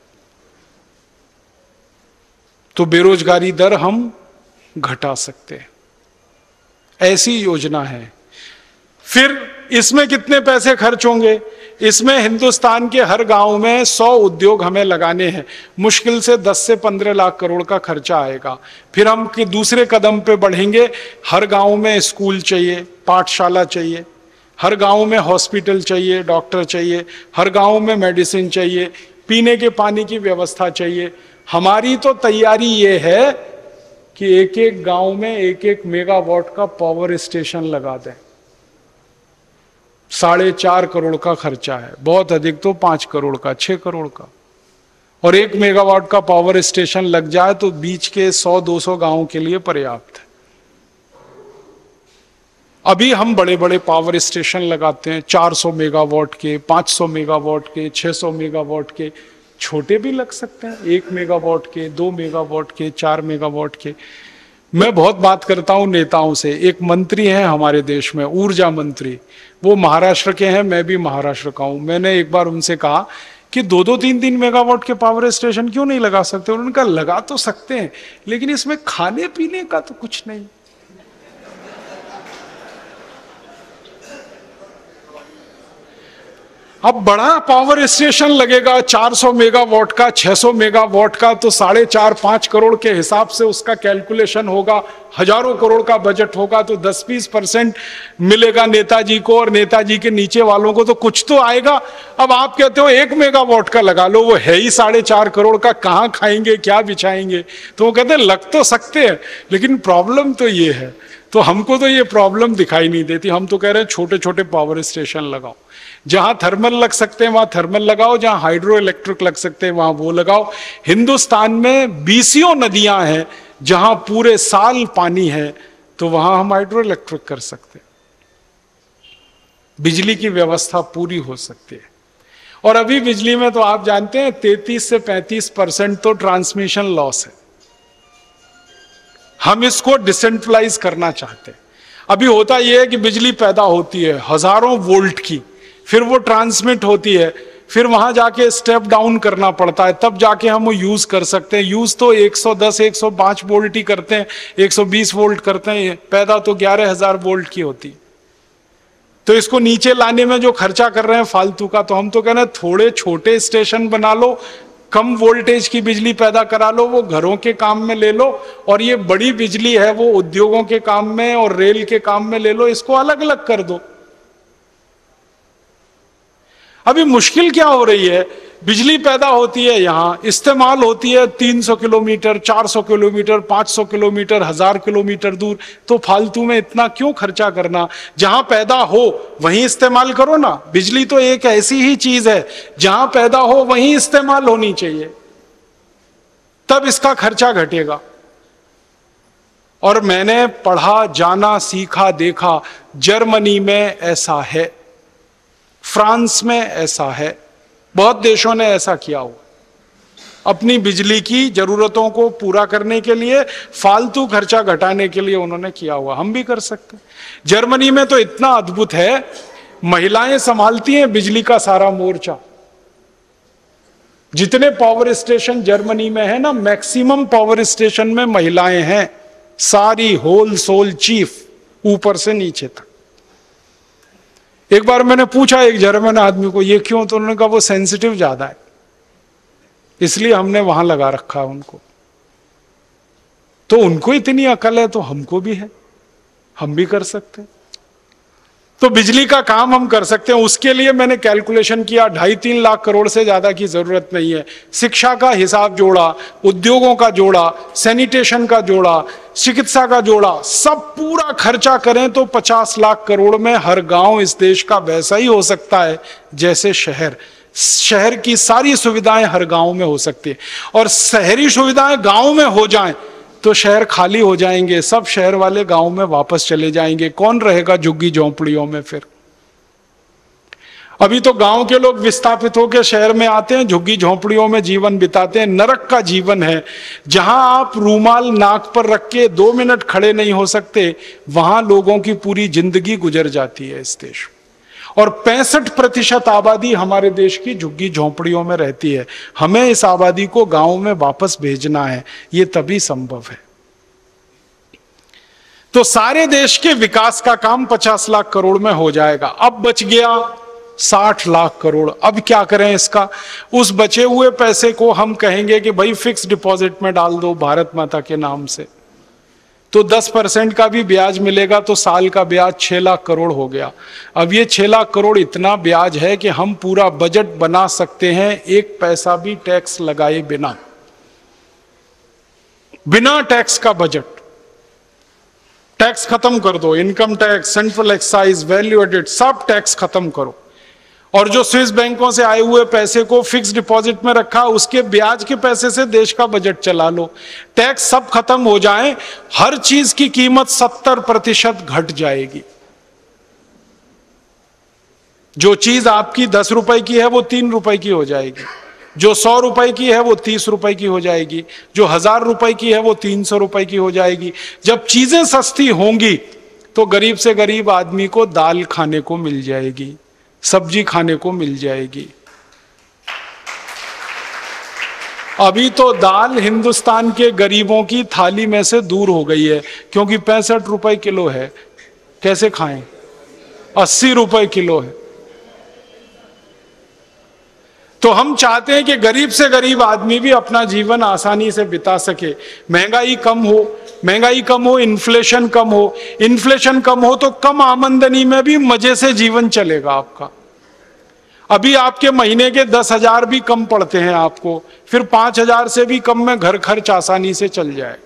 Speaker 1: तो बेरोजगारी दर हम घटा सकते हैं, ऐसी योजना है। फिर इसमें कितने पैसे खर्च होंगे? इसमें हिंदुस्तान के हर गांव में सौ उद्योग हमें लगाने हैं, मुश्किल से दस से पंद्रह लाख करोड़ का खर्चा आएगा। फिर हम के दूसरे कदम पे बढ़ेंगे, हर गांव में स्कूल चाहिए, पाठशाला चाहिए, हर गांव में हॉस्पिटल चाहिए, डॉक्टर चाहिए, हर गांव में मेडिसिन चाहिए, पीने के पानी की व्यवस्था चाहिए। हमारी तो तैयारी ये है कि एक एक गांव में एक एक मेगावाट का पावर स्टेशन लगा दें। साढ़े चार करोड़ का खर्चा है, बहुत अधिक तो पांच करोड़ का, छह करोड़ का। और एक मेगावाट का पावर स्टेशन लग जाए तो बीच के सौ दो सौ गांवों के लिए पर्याप्त है। अभी हम बड़े बड़े पावर स्टेशन लगाते हैं, चार सौ मेगावाट के, पाँच सौ मेगावाट के, छह सौ मेगावाट के, छोटे भी लग सकते हैं, एक मेगावाट के, दो मेगावाट के, चार मेगावाट के। मैं बहुत बात करता हूं नेताओं से। एक मंत्री हैं हमारे देश में, ऊर्जा मंत्री, वो महाराष्ट्र के हैं, मैं भी महाराष्ट्र का हूं। मैंने एक बार उनसे कहा कि दो दो तीन तीन मेगावाट के पावर स्टेशन क्यों नहीं लगा सकते? उन्होंने कहा लगा तो सकते हैं, लेकिन इसमें खाने पीने का तो कुछ नहीं। अब बड़ा पावर स्टेशन लगेगा चार सौ मेगावाट का, छह सौ मेगावाट का, तो साढ़े चार पांच करोड़ के हिसाब से उसका कैलकुलेशन होगा, हजारों करोड़ का बजट होगा, तो दस बीस परसेंट मिलेगा नेताजी को, और नेताजी के नीचे वालों को तो कुछ तो आएगा। अब आप कहते हो एक मेगावाट का लगा लो, वो है ही साढ़े चार करोड़ का, कहां खाएंगे, क्या बिछाएंगे? तो वो कहते हैं लग तो सकते हैं, लेकिन प्रॉब्लम तो ये है। तो हमको तो ये प्रॉब्लम दिखाई नहीं देती। हम तो कह रहे हैं छोटे छोटे पावर स्टेशन लगाओ, जहां थर्मल लग सकते हैं वहां थर्मल लगाओ, जहां हाइड्रो इलेक्ट्रिक लग सकते हैं वहां वो लगाओ। हिंदुस्तान में बीसियों नदियां हैं जहां पूरे साल पानी है, तो वहां हम हाइड्रो इलेक्ट्रिक कर सकते हैं, बिजली की व्यवस्था पूरी हो सकती है। और अभी बिजली में तो आप जानते हैं तैंतीस से पैंतीस परसेंट तो ट्रांसमिशन लॉस है। हम इसको डिसेंट्रलाइज करना चाहते हैं। अभी होता यह है कि बिजली पैदा होती है हजारों वोल्ट की, फिर वो ट्रांसमिट होती है, फिर वहां जाके स्टेप डाउन करना पड़ता है, तब जाके हम वो यूज कर सकते हैं। यूज तो एक सौ दस एक सौ पाँच वोल्ट ही करते हैं, एक सौ बीस वोल्ट करते हैं, पैदा तो ग्यारह हजार वोल्ट की होती। तो इसको नीचे लाने में जो खर्चा कर रहे हैं फालतू का, तो हम तो कह रहे हैं थोड़े छोटे स्टेशन बना लो, कम वोल्टेज की बिजली पैदा करा लो, वो घरों के काम में ले लो, और ये बड़ी बिजली है वो उद्योगों के काम में और रेल के काम में ले लो, इसको अलग अलग कर दो। अभी मुश्किल क्या हो रही है, बिजली पैदा होती है यहां, इस्तेमाल होती है तीन सौ किलोमीटर, चार सौ किलोमीटर, पाँच सौ किलोमीटर, हजार किलोमीटर दूर, तो फालतू में इतना क्यों खर्चा करना? जहां पैदा हो वहीं इस्तेमाल करो ना। बिजली तो एक ऐसी ही चीज है, जहां पैदा हो वहीं इस्तेमाल होनी चाहिए, तब इसका खर्चा घटेगा। और मैंने पढ़ा, जाना, सीखा, देखा, जर्मनी में ऐसा है, फ्रांस में ऐसा है, बहुत देशों ने ऐसा किया हुआ। अपनी बिजली की जरूरतों को पूरा करने के लिए, फालतू खर्चा घटाने के लिए उन्होंने किया हुआ। हम भी कर सकते हैं। जर्मनी में तो इतना अद्भुत है, महिलाएं संभालती हैं बिजली का सारा मोर्चा। जितने पावर स्टेशन जर्मनी में है ना, मैक्सिमम पावर स्टेशन में महिलाएं हैं, सारी होल सोल चीफ, ऊपर से नीचे तक। एक बार मैंने पूछा एक जर्मन आदमी को ये क्यों, तो उन्होंने कहा वो सेंसिटिव ज्यादा है, इसलिए हमने वहां लगा रखा है उनको। तो उनको इतनी अकल है तो हमको भी है, हम भी कर सकते हैं। तो बिजली का काम हम कर सकते हैं। उसके लिए मैंने कैलकुलेशन किया, ढाई तीन लाख करोड़ से ज्यादा की जरूरत नहीं है। शिक्षा का हिसाब जोड़ा, उद्योगों का जोड़ा, सैनिटेशन का जोड़ा, चिकित्सा का जोड़ा, सब पूरा खर्चा करें तो पचास लाख करोड़ में हर गांव इस देश का वैसा ही हो सकता है जैसे शहर। शहर की सारी सुविधाएं हर गांव में हो सकती है, और शहरी सुविधाएं गांव में हो जाएं तो शहर खाली हो जाएंगे, सब शहर वाले गांव में वापस चले जाएंगे। कौन रहेगा झुग्गी झोंपड़ियों में फिर? अभी तो गांव के लोग विस्थापित होकर शहर में आते हैं, झुग्गी झोंपड़ियों में जीवन बिताते हैं। नरक का जीवन है, जहां आप रूमाल नाक पर रख के दो मिनट खड़े नहीं हो सकते, वहां लोगों की पूरी जिंदगी गुजर जाती है इस देश में। और पैंसठ प्रतिशत आबादी हमारे देश की झुग्गी झोंपड़ियों में रहती है। हमें इस आबादी को गांव में वापस भेजना है, ये तभी संभव है। तो सारे देश के विकास का काम पचास लाख करोड़ में हो जाएगा। अब बच गया साठ लाख करोड़। अब क्या करें इसका? उस बचे हुए पैसे को हम कहेंगे कि भाई फिक्स डिपॉजिट में डाल दो भारत माता के नाम से, तो दस परसेंट का भी ब्याज मिलेगा, तो साल का ब्याज छह लाख करोड़ हो गया। अब ये छह लाख करोड़ इतना ब्याज है कि हम पूरा बजट बना सकते हैं एक पैसा भी टैक्स लगाए बिना। बिना टैक्स का बजट। टैक्स खत्म कर दो, income tax, central excise, value added, सब टैक्स खत्म करो। और जो स्विस बैंकों से आए हुए पैसे को फिक्स डिपॉजिट में रखा, उसके ब्याज के पैसे से देश का बजट चला लो। टैक्स सब खत्म हो जाए, हर चीज की कीमत सत्तर प्रतिशत घट जाएगी। जो चीज आपकी दस रुपए की है वो तीन रुपए की हो जाएगी, जो सौ रुपए की है वो तीस रुपए की हो जाएगी, जो हजार रुपए की है वो तीन सौ रुपए की हो जाएगी। जब चीजें सस्ती होंगी तो गरीब से गरीब आदमी को दाल खाने को मिल जाएगी, सब्जी खाने को मिल जाएगी। अभी तो दाल हिंदुस्तान के गरीबों की थाली में से दूर हो गई है, क्योंकि पैंसठ रुपए किलो है। कैसे खाएं? अस्सी रुपए किलो है। तो हम चाहते हैं कि गरीब से गरीब आदमी भी अपना जीवन आसानी से बिता सके। महंगाई कम हो, महंगाई कम हो, इन्फ्लेशन कम हो। इन्फ्लेशन कम हो तो कम आमदनी में भी मजे से जीवन चलेगा आपका। अभी आपके महीने के दस हजार भी कम पड़ते हैं आपको, फिर पांच हजार से भी कम में घर खर्च आसानी से चल जाए।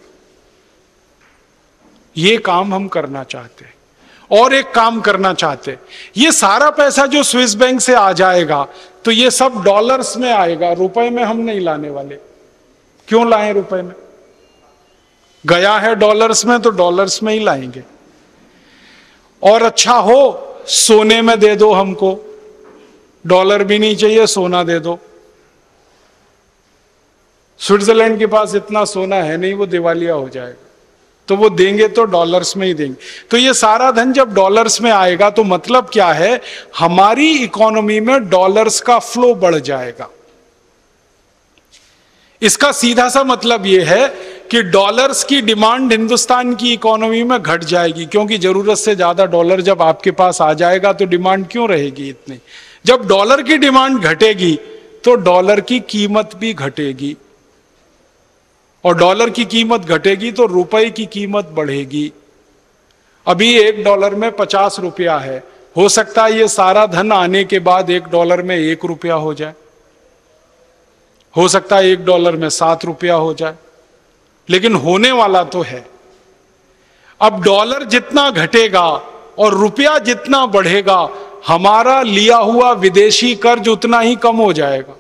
Speaker 1: ये काम हम करना चाहते हैं। और एक काम करना चाहते हैं, ये सारा पैसा जो स्विस बैंक से आ जाएगा तो ये सब डॉलर्स में आएगा, रुपए में हम नहीं लाने वाले। क्यों लाएं रुपए में? गया है डॉलर्स में तो डॉलर्स में ही लाएंगे। और अच्छा हो सोने में दे दो हमको, डॉलर भी नहीं चाहिए, सोना दे दो। स्विट्जरलैंड के पास इतना सोना है नहीं, वो दिवालिया हो जाएगा, तो वो देंगे तो डॉलर्स में ही देंगे। तो ये सारा धन जब डॉलर्स में आएगा तो मतलब क्या है, हमारी इकोनॉमी में डॉलर्स का फ्लो बढ़ जाएगा। इसका सीधा सा मतलब यह है कि डॉलर्स की डिमांड हिंदुस्तान की इकोनॉमी में घट जाएगी, क्योंकि जरूरत से ज्यादा डॉलर जब आपके पास आ जाएगा तो डिमांड क्यों रहेगी इतनी। जब डॉलर की डिमांड घटेगी तो डॉलर की कीमत भी घटेगी, और डॉलर की कीमत घटेगी तो रुपए की कीमत बढ़ेगी। अभी एक डॉलर में पचास रुपया है, हो सकता है ये सारा धन आने के बाद एक डॉलर में एक रुपया हो जाए, हो सकता है एक डॉलर में सात रुपया हो जाए, लेकिन होने वाला तो है। अब डॉलर जितना घटेगा और रुपया जितना बढ़ेगा, हमारा लिया हुआ विदेशी कर्ज उतना ही कम हो जाएगा।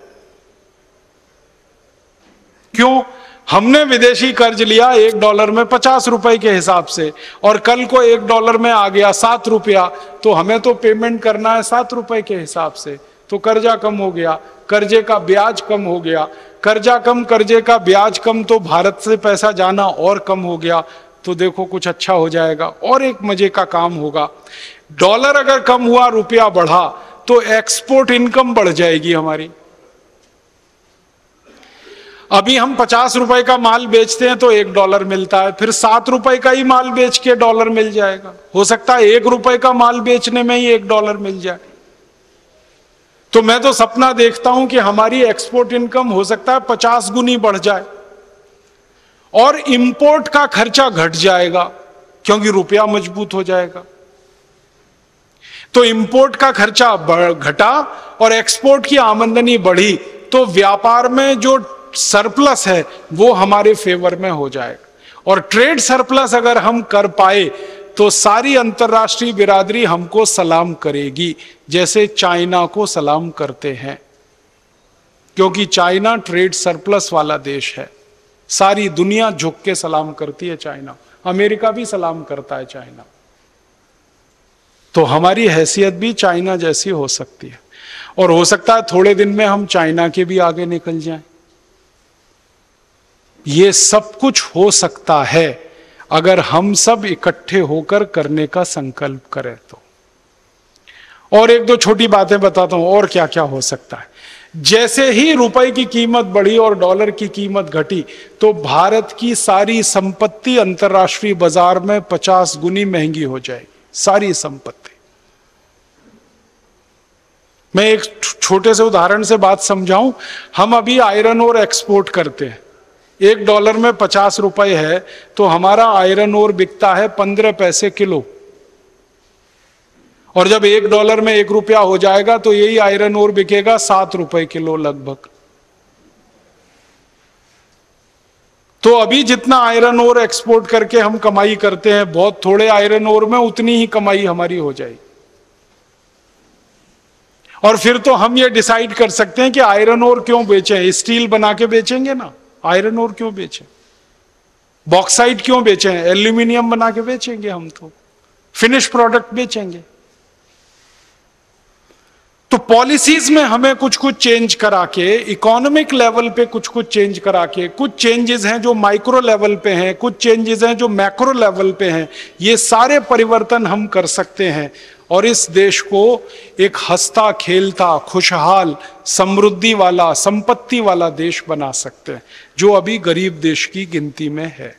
Speaker 1: क्यों? हमने विदेशी कर्ज लिया एक डॉलर में पचास रुपए के हिसाब से, और कल को एक डॉलर में आ गया सात रुपया, तो हमें तो पेमेंट करना है सात रुपए के हिसाब से, तो कर्जा कम हो गया, कर्जे का ब्याज कम हो गया। कर्जा कम, कर्जे का ब्याज कम, तो भारत से पैसा जाना और कम हो गया। तो देखो कुछ अच्छा हो जाएगा। और एक मजे का काम होगा, डॉलर अगर कम हुआ, रुपया बढ़ा, तो एक्सपोर्ट इनकम बढ़ जाएगी हमारी। अभी हम पचास रुपए का माल बेचते हैं तो एक डॉलर मिलता है, फिर सात रुपए का ही माल बेच के डॉलर मिल जाएगा। हो सकता है एक रुपए का माल बेचने में ही एक डॉलर मिल जाए। तो मैं तो सपना देखता हूं कि हमारी एक्सपोर्ट इनकम हो सकता है पचास गुनी बढ़ जाए, और इंपोर्ट का खर्चा घट जाएगा, क्योंकि रुपया मजबूत हो जाएगा। तो इंपोर्ट का खर्चा घटा और एक्सपोर्ट की आमदनी बढ़ी, तो व्यापार में जो सरप्लस है वो हमारे फेवर में हो जाएगा। और ट्रेड सरप्लस अगर हम कर पाए तो सारी अंतरराष्ट्रीय बिरादरी हमको सलाम करेगी, जैसे चाइना को सलाम करते हैं, क्योंकि चाइना ट्रेड सरप्लस वाला देश है। सारी दुनिया झुक के सलाम करती है चाइना, अमेरिका भी सलाम करता है चाइना। तो हमारी हैसियत भी चाइना जैसी हो सकती है, और हो सकता है थोड़े दिन में हम चाइना के भी आगे निकल जाएं। ये सब कुछ हो सकता है अगर हम सब इकट्ठे होकर करने का संकल्प करें तो। और एक दो छोटी बातें बताता हूं और क्या क्या हो सकता है। जैसे ही रुपए की कीमत बढ़ी और डॉलर की कीमत घटी, तो भारत की सारी संपत्ति अंतरराष्ट्रीय बाजार में पचास गुनी महंगी हो जाएगी, सारी संपत्ति। मैं एक छोटे से उदाहरण से बात समझाऊं। हम अभी आयरन ओर एक्सपोर्ट करते हैं, एक डॉलर में पचास रुपए है, तो हमारा आयरन ओर बिकता है पंद्रह पैसे किलो। और जब एक डॉलर में एक रुपया हो जाएगा तो यही आयरन ओर बिकेगा सात रुपए किलो लगभग। तो अभी जितना आयरन ओर एक्सपोर्ट करके हम कमाई करते हैं, बहुत थोड़े आयरन ओर में उतनी ही कमाई हमारी हो जाएगी। और फिर तो हम ये डिसाइड कर सकते हैं कि आयरन ओर क्यों बेचें, स्टील बना के बेचेंगे ना, आयरन ओर क्यों बेचें, बॉक्साइट क्यों बेचें, एल्यूमिनियम बना के बेचेंगे, हम तो फिनिश प्रोडक्ट बेचेंगे। तो पॉलिसीज में हमें कुछ कुछ चेंज करा के, इकोनॉमिक लेवल पे कुछ कुछ चेंज करा के, कुछ चेंजेस हैं जो माइक्रो लेवल पे हैं, कुछ चेंजेस हैं जो मैक्रो लेवल पे हैं, ये सारे परिवर्तन हम कर सकते हैं और इस देश को एक हंसता खेलता खुशहाल समृद्धि वाला संपत्ति वाला देश बना सकते हैं, जो अभी गरीब देश की गिनती में है।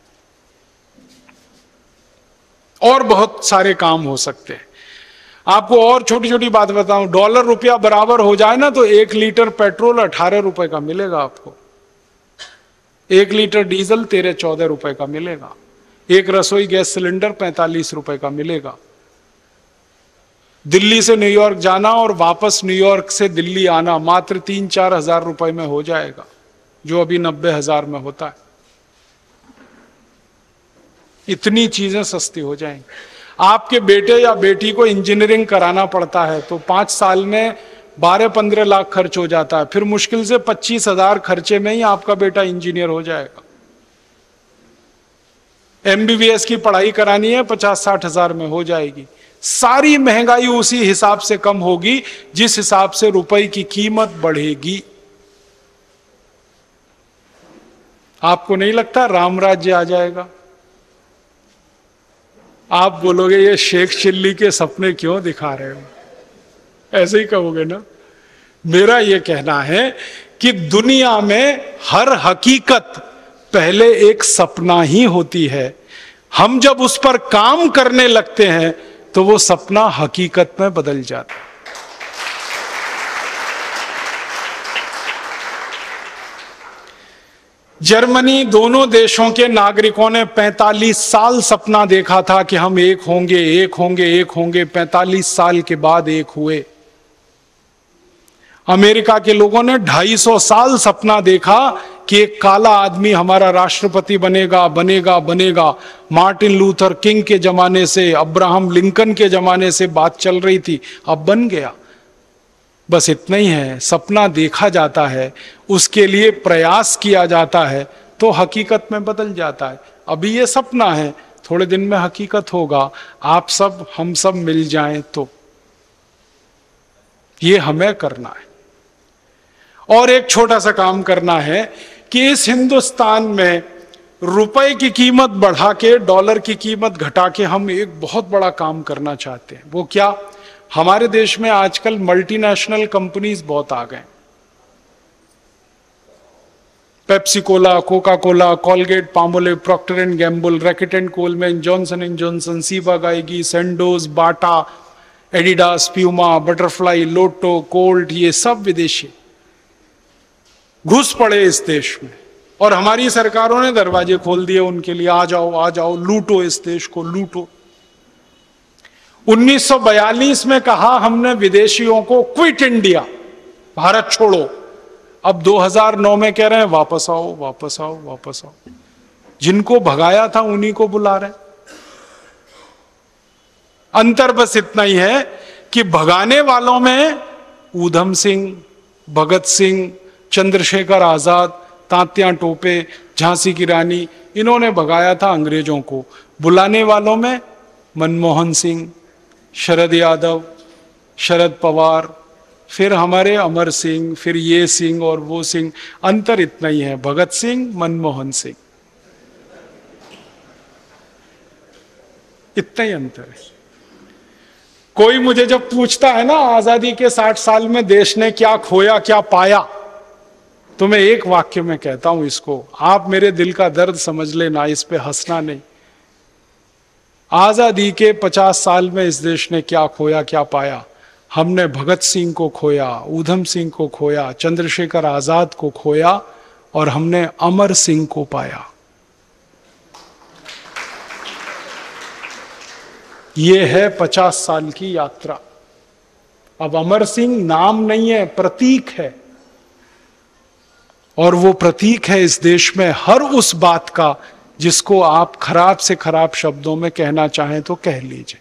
Speaker 1: और बहुत सारे काम हो सकते हैं। आपको और छोटी छोटी बात बताऊं, डॉलर रुपया बराबर हो जाए ना, तो एक लीटर पेट्रोल अठारह रुपए का मिलेगा आपको, एक लीटर डीजल तेरह चौदह रुपए का मिलेगा, एक रसोई गैस सिलेंडर पैंतालीस रुपए का मिलेगा। दिल्ली से न्यूयॉर्क जाना और वापस न्यूयॉर्क से दिल्ली आना मात्र तीन चार हजार रुपए में हो जाएगा, जो अभी नब्बे हजार में होता है। इतनी चीजें सस्ती हो जाएंगी। आपके बेटे या बेटी को इंजीनियरिंग कराना पड़ता है तो पांच साल में बारह पंद्रह लाख खर्च हो जाता है, फिर मुश्किल से पच्चीस हजार खर्चे में ही आपका बेटा इंजीनियर हो जाएगा। एमबीबीएस की पढ़ाई करानी है, पचास साठ हजार में हो जाएगी। सारी महंगाई उसी हिसाब से कम होगी जिस हिसाब से रुपए की कीमत बढ़ेगी। आपको नहीं लगता राम राज्य आ जाएगा? आप बोलोगे ये शेख चिल्ली के सपने क्यों दिखा रहे हो, ऐसे ही कहोगे ना। मेरा ये कहना है कि दुनिया में हर हकीकत पहले एक सपना ही होती है। हम जब उस पर काम करने लगते हैं तो वो सपना हकीकत में बदल जाता है। जर्मनी, दोनों देशों के नागरिकों ने पैंतालीस साल सपना देखा था कि हम एक होंगे एक होंगे एक होंगे। पैंतालीस साल के बाद एक हुए। अमेरिका के लोगों ने ढाई सौ साल सपना देखा कि एक काला आदमी हमारा राष्ट्रपति बनेगा बनेगा बनेगा। मार्टिन लूथर किंग के जमाने से, अब्राहम लिंकन के जमाने से बात चल रही थी, अब बन गया। बस इतना ही है, सपना देखा जाता है, उसके लिए प्रयास किया जाता है तो हकीकत में बदल जाता है। अभी ये सपना है, थोड़े दिन में हकीकत होगा। आप सब हम सब मिल जाएं तो ये हमें करना है। और एक छोटा सा काम करना है कि इस हिंदुस्तान में रुपए की कीमत बढ़ा के, डॉलर की कीमत घटा के हम एक बहुत बड़ा काम करना चाहते हैं। वो क्या? हमारे देश में आजकल मल्टीनेशनल कंपनीज बहुत आ गए। Pepsi cola, Coca Cola, Colgate, Palmolive, Procter and Gamble, Reckitt and Colman, Johnson and Johnson, Ciba Geigy, Sandoz, Bata, Adidas, Puma, Butterfly, Lotto, Colt, ये सब विदेशी घुस पड़े इस देश में और हमारी सरकारों ने दरवाजे खोल दिए उनके लिए। आ जाओ आ जाओ, लूटो इस देश को, लूटो। उन्नीस सौ बयालीस में कहा हमने विदेशियों को क्विट इंडिया, भारत छोड़ो। अब दो हज़ार नौ में कह रहे हैं वापस आओ वापस आओ वापस आओ। जिनको भगाया था उन्हीं को बुला रहे। अंतर बस इतना ही है कि भगाने वालों में ऊधम सिंह, भगत सिंह, चंद्रशेखर आजाद, तात्या टोपे, झांसी की रानी, इन्होंने भगाया था अंग्रेजों को। बुलाने वालों में मनमोहन सिंह, शरद यादव, शरद पवार, फिर हमारे अमर सिंह, फिर ये सिंह और वो सिंह। अंतर इतना ही है, भगत सिंह, मनमोहन सिंह, इतना ही अंतर है। कोई मुझे जब पूछता है ना आजादी के साठ साल में देश ने क्या खोया क्या पाया, तो मैं एक वाक्य में कहता हूं इसको, आप मेरे दिल का दर्द समझ लेना, इस पे हंसना नहीं। आजादी के पचास साल में इस देश ने क्या खोया क्या पाया? हमने भगत सिंह को खोया, ऊधम सिंह को खोया, चंद्रशेखर आजाद को खोया और हमने अमर सिंह को पाया। ये है पचास साल की यात्रा। अब अमर सिंह नाम नहीं है, प्रतीक है, और वो प्रतीक है इस देश में हर उस बात का जिसको आप खराब से खराब शब्दों में कहना चाहें तो कह लीजिए।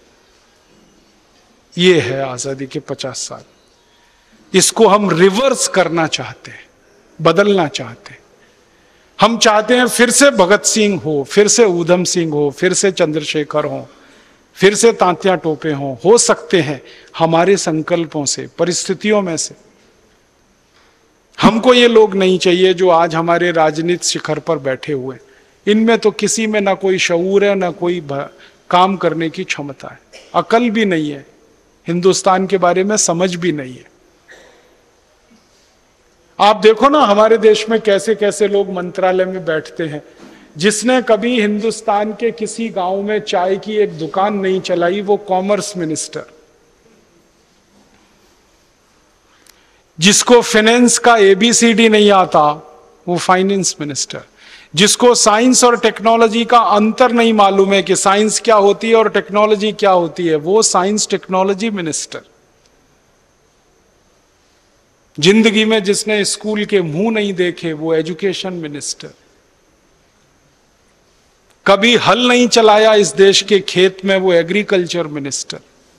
Speaker 1: ये है आजादी के पचास साल। इसको हम रिवर्स करना चाहते हैं, बदलना चाहते हैं। हम चाहते हैं फिर से भगत सिंह हो, फिर से ऊधम सिंह हो, फिर से चंद्रशेखर हो, फिर से तात्या टोपे हो हो सकते हैं हमारे संकल्पों से, परिस्थितियों में से। हमको ये लोग नहीं चाहिए जो आज हमारे राजनीतिक शिखर पर बैठे हुए। इनमें तो किसी में ना कोई शऊर है, ना कोई काम करने की क्षमता है, अकल भी नहीं है, हिंदुस्तान के बारे में समझ भी नहीं है। आप देखो ना हमारे देश में कैसे कैसे लोग मंत्रालय में बैठते हैं। जिसने कभी हिंदुस्तान के किसी गांव में चाय की एक दुकान नहीं चलाई वो कॉमर्स मिनिस्टर। जिसको फाइनेंस का एबीसीडी नहीं आता वो फाइनेंस मिनिस्टर। जिसको साइंस और टेक्नोलॉजी का अंतर नहीं मालूम है कि साइंस क्या होती है और टेक्नोलॉजी क्या होती है, वो साइंस टेक्नोलॉजी मिनिस्टर। जिंदगी में जिसने स्कूल के मुंह नहीं देखे वो एजुकेशन मिनिस्टर। कभी हल नहीं चलाया इस देश के खेत में वो एग्रीकल्चर मिनिस्टर।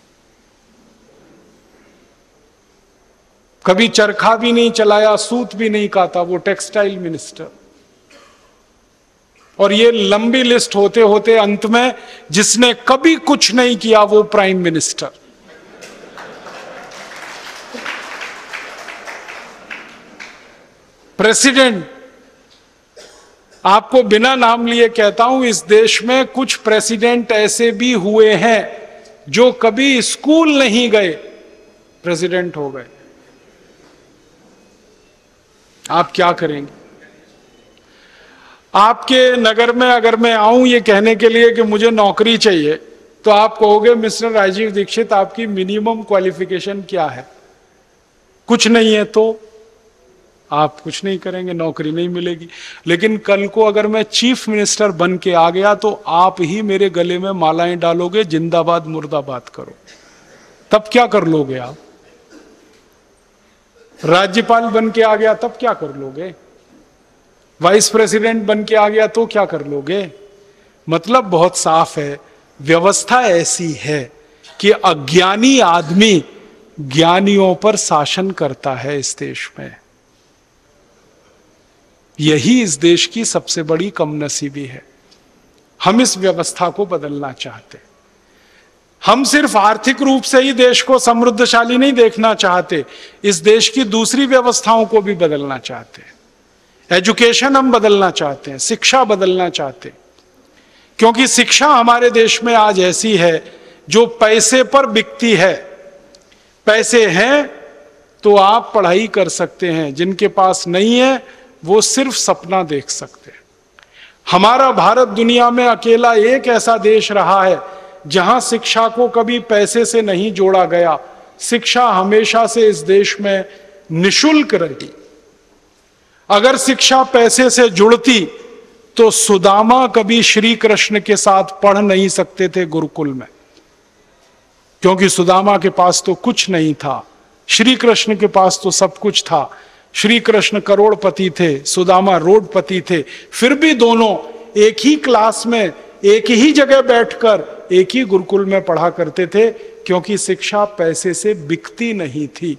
Speaker 1: कभी चरखा भी नहीं चलाया, सूत भी नहीं काता, वो टेक्सटाइल मिनिस्टर। और ये लंबी लिस्ट होते होते अंत में जिसने कभी कुछ नहीं किया वो प्राइम मिनिस्टर। प्रेसिडेंट, आपको बिना नाम लिए कहता हूं, इस देश में कुछ प्रेसिडेंट ऐसे भी हुए हैं जो कभी स्कूल नहीं गए, प्रेसिडेंट हो गए। आप क्या करेंगे? आपके नगर में अगर मैं आऊं ये कहने के लिए कि मुझे नौकरी चाहिए, तो आप कहोगे मिस्टर राजीव दीक्षित आपकी मिनिमम क्वालिफिकेशन क्या है? कुछ नहीं है तो आप कुछ नहीं करेंगे, नौकरी नहीं मिलेगी। लेकिन कल को अगर मैं चीफ मिनिस्टर बन के आ गया तो आप ही मेरे गले में मालाएं डालोगे, जिंदाबाद मुर्दाबाद करो। तब क्या कर लोगे आप? राज्यपाल बन के आ गया तब क्या कर लोगे? वाइस प्रेसिडेंट बन के आ गया तो क्या कर लोगे? मतलब बहुत साफ है, व्यवस्था ऐसी है कि अज्ञानी आदमी ज्ञानियों पर शासन करता है इस देश में। यही इस देश की सबसे बड़ी कमनसीबी है। हम इस व्यवस्था को बदलना चाहते। हम सिर्फ आर्थिक रूप से ही देश को समृद्धशाली नहीं देखना चाहते, इस देश की दूसरी व्यवस्थाओं को भी बदलना चाहते हैं। एजुकेशन हम बदलना चाहते हैं, शिक्षा बदलना चाहते हैं, क्योंकि शिक्षा हमारे देश में आज ऐसी है जो पैसे पर बिकती है। पैसे हैं तो आप पढ़ाई कर सकते हैं, जिनके पास नहीं है वो सिर्फ सपना देख सकते हैं। हमारा भारत दुनिया में अकेला एक ऐसा देश रहा है जहां शिक्षा को कभी पैसे से नहीं जोड़ा गया। शिक्षा हमेशा से इस देश में निशुल्क रही। अगर शिक्षा पैसे से जुड़ती तो सुदामा कभी श्री कृष्ण के साथ पढ़ नहीं सकते थे गुरुकुल में, क्योंकि सुदामा के पास तो कुछ नहीं था, श्री कृष्ण के पास तो सब कुछ था। श्री कृष्ण करोड़पति थे, सुदामा रोडपति थे, फिर भी दोनों एक ही क्लास में एक ही जगह बैठकर एक ही गुरुकुल में पढ़ा करते थे, क्योंकि शिक्षा पैसे से बिकती नहीं थी।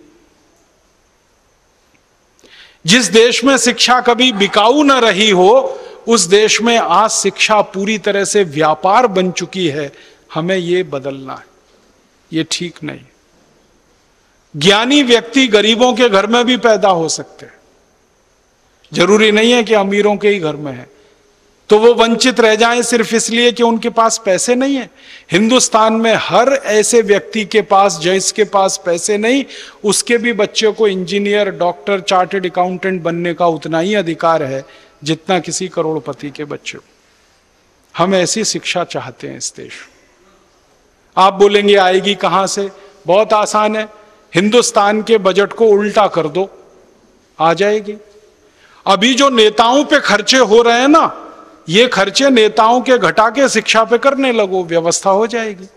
Speaker 1: जिस देश में शिक्षा कभी बिकाऊ न रही हो, उस देश में आज शिक्षा पूरी तरह से व्यापार बन चुकी है। हमें यह बदलना है, ये ठीक नहीं। ज्ञानी व्यक्ति गरीबों के घर में भी पैदा हो सकते हैं, जरूरी नहीं है कि अमीरों के ही घर में है, तो वो वंचित रह जाएं सिर्फ इसलिए कि उनके पास पैसे नहीं है। हिंदुस्तान में हर ऐसे व्यक्ति के पास जिसके पास पैसे नहीं, उसके भी बच्चे को इंजीनियर, डॉक्टर, चार्टर्ड अकाउंटेंट बनने का उतना ही अधिकार है जितना किसी करोड़पति के बच्चे को। हम ऐसी शिक्षा चाहते हैं इस देश। आप बोलेंगे आएगी कहां से? बहुत आसान है, हिंदुस्तान के बजट को उल्टा कर दो, आ जाएगी। अभी जो नेताओं पे खर्चे हो रहे हैं ना, ये खर्चे नेताओं के घटा के शिक्षा पे करने लगो, व्यवस्था हो जाएगी।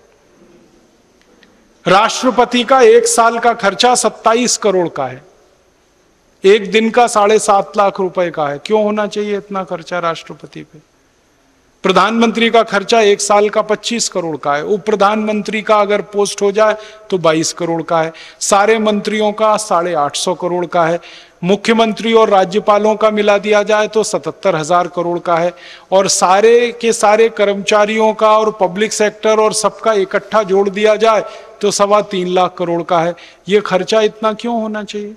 Speaker 1: राष्ट्रपति का एक साल का खर्चा सत्ताईस करोड़ का है, एक दिन का साढ़े सात लाख रुपए का है। क्यों होना चाहिए इतना खर्चा राष्ट्रपति पे? प्रधानमंत्री का खर्चा एक साल का पच्चीस करोड़ का है, उप प्रधानमंत्री का अगर पोस्ट हो जाए तो बाईस करोड़ का है, सारे मंत्रियों का साढ़े आठ सौ करोड़ का है, मुख्यमंत्री और राज्यपालों का मिला दिया जाए तो सतहत्तर हजार करोड़ का है, और सारे के सारे कर्मचारियों का और पब्लिक सेक्टर और सबका इकट्ठा जोड़ दिया जाए तो सवा तीन लाख करोड़ का है। ये खर्चा इतना क्यों होना चाहिए?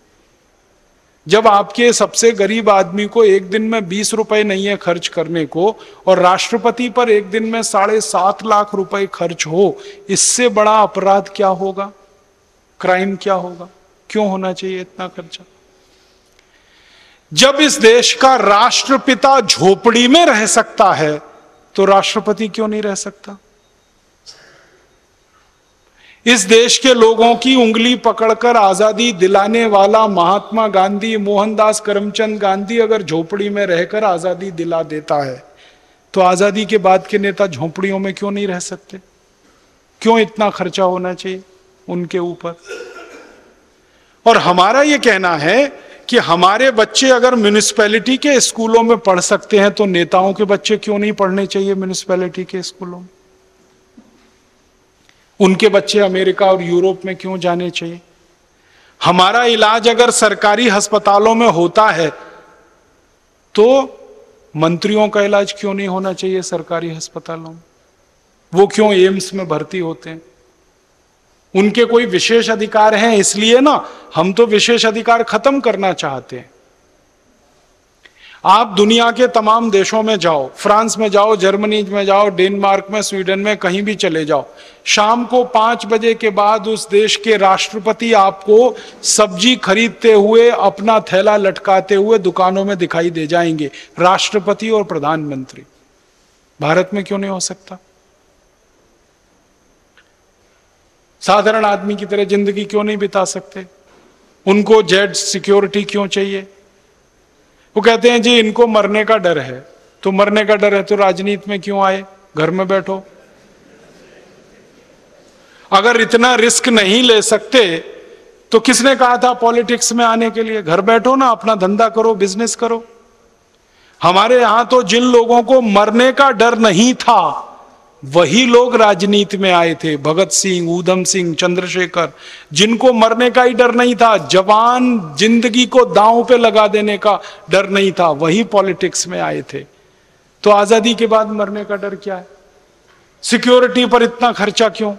Speaker 1: जब आपके सबसे गरीब आदमी को एक दिन में बीस रुपए नहीं है खर्च करने को, और राष्ट्रपति पर एक दिन में साढ़े सात लाख रुपए खर्च हो, इससे बड़ा अपराध क्या होगा? क्राइम क्या होगा? क्यों होना चाहिए इतना खर्चा? जब इस देश का राष्ट्रपिता झोपड़ी में रह सकता है तो राष्ट्रपति क्यों नहीं रह सकता? इस देश के लोगों की उंगली पकड़कर आजादी दिलाने वाला महात्मा गांधी, मोहनदास करमचंद गांधी अगर झोपड़ी में रहकर आजादी दिला देता है, तो आजादी के बाद के नेता झोपड़ियों में क्यों नहीं रह सकते? क्यों इतना खर्चा होना चाहिए उनके ऊपर? और हमारा यह कहना है कि हमारे बच्चे अगर म्युनिसिपैलिटी के स्कूलों में पढ़ सकते हैं तो नेताओं के बच्चे क्यों नहीं पढ़ने चाहिए म्युनिसिपैलिटी के स्कूलों में? उनके बच्चे अमेरिका और यूरोप में क्यों जाने चाहिए? हमारा इलाज अगर सरकारी अस्पतालों में होता है तो मंत्रियों का इलाज क्यों नहीं होना चाहिए सरकारी अस्पतालों में? वो क्यों एम्स में भर्ती होते हैं? उनके कोई विशेष अधिकार हैं इसलिए ना, हम तो विशेष अधिकार खत्म करना चाहते हैं। आप दुनिया के तमाम देशों में जाओ, फ्रांस में जाओ, जर्मनी में जाओ, डेनमार्क में, स्वीडन में, कहीं भी चले जाओ, शाम को पांच बजे के बाद उस देश के राष्ट्रपति आपको सब्जी खरीदते हुए, अपना थैला लटकाते हुए दुकानों में दिखाई दे जाएंगे, राष्ट्रपति और प्रधानमंत्री। भारत में क्यों नहीं हो सकता? साधारण आदमी की तरह जिंदगी क्यों नहीं बिता सकते? उनको जेड सिक्योरिटी क्यों चाहिए? वो कहते हैं जी इनको मरने का डर है, तो मरने का डर है तो राजनीति में क्यों आए? घर में बैठो। अगर इतना रिस्क नहीं ले सकते तो किसने कहा था पॉलिटिक्स में आने के लिए? घर बैठो ना, अपना धंधा करो, बिजनेस करो। हमारे यहां तो जिन लोगों को मरने का डर नहीं था वही लोग राजनीति में आए थे। भगत सिंह, ऊधम सिंह, चंद्रशेखर, जिनको मरने का ही डर नहीं था, जवान जिंदगी को दांव पे लगा देने का डर नहीं था, वही पॉलिटिक्स में आए थे। तो आजादी के बाद मरने का डर क्या है? सिक्योरिटी पर इतना खर्चा क्यों?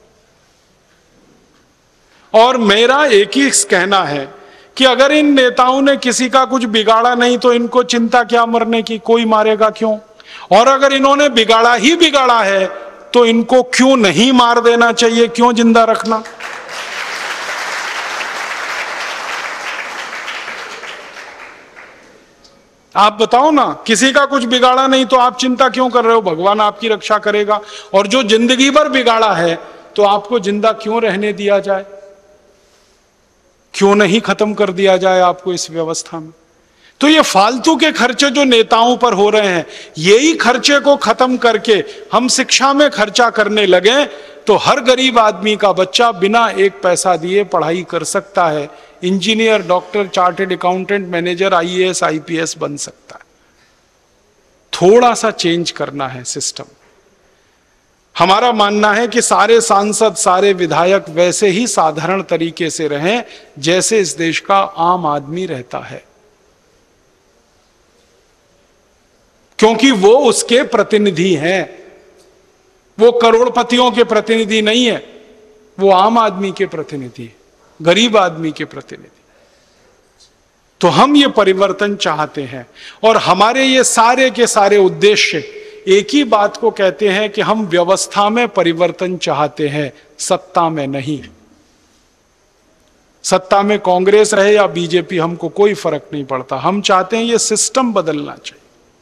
Speaker 1: और मेरा एक ही कहना है कि अगर इन नेताओं ने किसी का कुछ बिगाड़ा नहीं तो इनको चिंता क्या मरने की? कोई मारेगा क्यों? और अगर इन्होंने बिगाड़ा ही बिगाड़ा है तो इनको क्यों नहीं मार देना चाहिए? क्यों जिंदा रखना? आप बताओ ना, किसी का कुछ बिगाड़ा नहीं तो आप चिंता क्यों कर रहे हो? भगवान आपकी रक्षा करेगा। और जो जिंदगी भर बिगाड़ा है तो आपको जिंदा क्यों रहने दिया जाए? क्यों नहीं खत्म कर दिया जाए आपको इस व्यवस्था में? तो ये फालतू के खर्चे जो नेताओं पर हो रहे हैं, यही खर्चे को खत्म करके हम शिक्षा में खर्चा करने लगे तो हर गरीब आदमी का बच्चा बिना एक पैसा दिए पढ़ाई कर सकता है, engineer, doctor, chartered accountant, manager, IAS, IPS बन सकता है। थोड़ा सा चेंज करना है सिस्टम। हमारा मानना है कि सारे सांसद, सारे विधायक वैसे ही साधारण तरीके से रहें जैसे इस देश का आम आदमी रहता है, क्योंकि वो उसके प्रतिनिधि हैं। वो करोड़पतियों के प्रतिनिधि नहीं है, वो आम आदमी के प्रतिनिधि, गरीब आदमी के प्रतिनिधि। तो हम ये परिवर्तन चाहते हैं और हमारे ये सारे के सारे उद्देश्य एक ही बात को कहते हैं कि हम व्यवस्था में परिवर्तन चाहते हैं, सत्ता में नहीं। सत्ता में कांग्रेस रहे या बीजेपी, हमको कोई फर्क नहीं पड़ता। हम चाहते हैं ये सिस्टम बदलना चाहिए,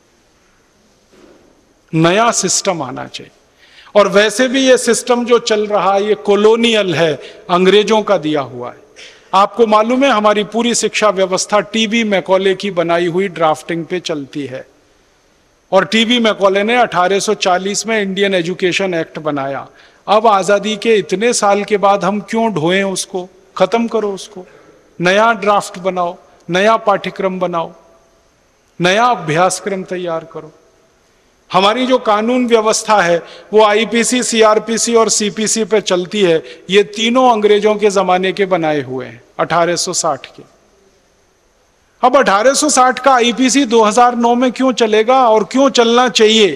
Speaker 1: नया सिस्टम आना चाहिए। और वैसे भी ये सिस्टम जो चल रहा है ये कॉलोनियल है, अंग्रेजों का दिया हुआ है। आपको मालूम है हमारी पूरी शिक्षा व्यवस्था टीबी मैकॉले की बनाई हुई ड्राफ्टिंग पे चलती है। और टीबी मैकॉले ने अठारह सौ चालीस में इंडियन एजुकेशन एक्ट बनाया। अब आजादी के इतने साल के बाद हम क्यों ढोएं उसको? खत्म करो उसको, नया ड्राफ्ट बनाओ, नया पाठ्यक्रम बनाओ, नया अभ्यासक्रम तैयार करो। हमारी जो कानून व्यवस्था है वो आईपीसी, सीआरपीसी और सीपीसी पे चलती है। ये तीनों अंग्रेजों के जमाने के बनाए हुए हैं, अठारह सौ साठ के। अब अठारह सौ साठ का आईपीसी दो हज़ार नौ में क्यों चलेगा और क्यों चलना चाहिए?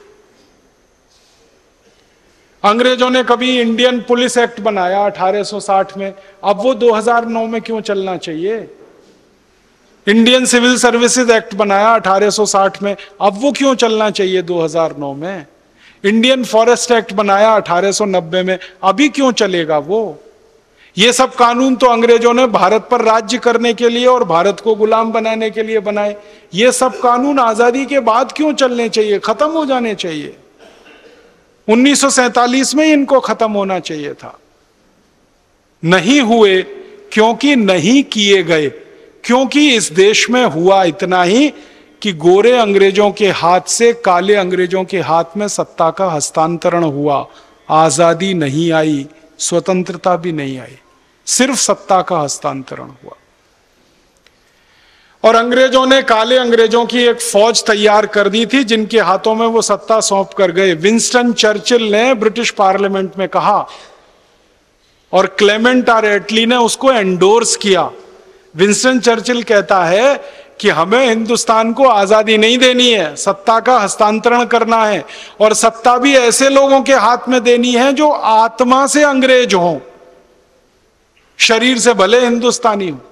Speaker 1: अंग्रेजों ने कभी इंडियन पुलिस एक्ट बनाया अठारह सौ साठ में, अब वो दो हज़ार नौ में क्यों चलना चाहिए? इंडियन सिविल सर्विसेज एक्ट बनाया अठारह सौ साठ में, अब वो क्यों चलना चाहिए दो हज़ार नौ में? इंडियन फॉरेस्ट एक्ट बनाया अठारह सौ नब्बे में, अभी क्यों चलेगा वो? ये सब कानून तो अंग्रेजों ने भारत पर राज्य करने के लिए और भारत को गुलाम बनाने के लिए बनाए। ये सब कानून आजादी के बाद क्यों चलने चाहिए? खत्म हो जाने चाहिए। उन्नीस सौ सैंतालीस में इनको खत्म होना चाहिए था। नहीं हुए क्योंकि नहीं किए गए, क्योंकि इस देश में हुआ इतना ही कि गोरे अंग्रेजों के हाथ से काले अंग्रेजों के हाथ में सत्ता का हस्तांतरण हुआ। आजादी नहीं आई, स्वतंत्रता भी नहीं आई, सिर्फ सत्ता का हस्तांतरण हुआ। और अंग्रेजों ने, काले अंग्रेजों की एक फौज तैयार कर दी थी जिनके हाथों में वो सत्ता सौंप कर गए। विंस्टन चर्चिल ने ब्रिटिश पार्लियामेंट में कहा और क्लेमेंट आर एटली ने उसको एंडोर्स किया। विंस्टन चर्चिल कहता है कि हमें हिंदुस्तान को आजादी नहीं देनी है, सत्ता का हस्तांतरण करना है और सत्ता भी ऐसे लोगों के हाथ में देनी है जो आत्मा से अंग्रेज हों, शरीर से भले हिंदुस्तानी हो।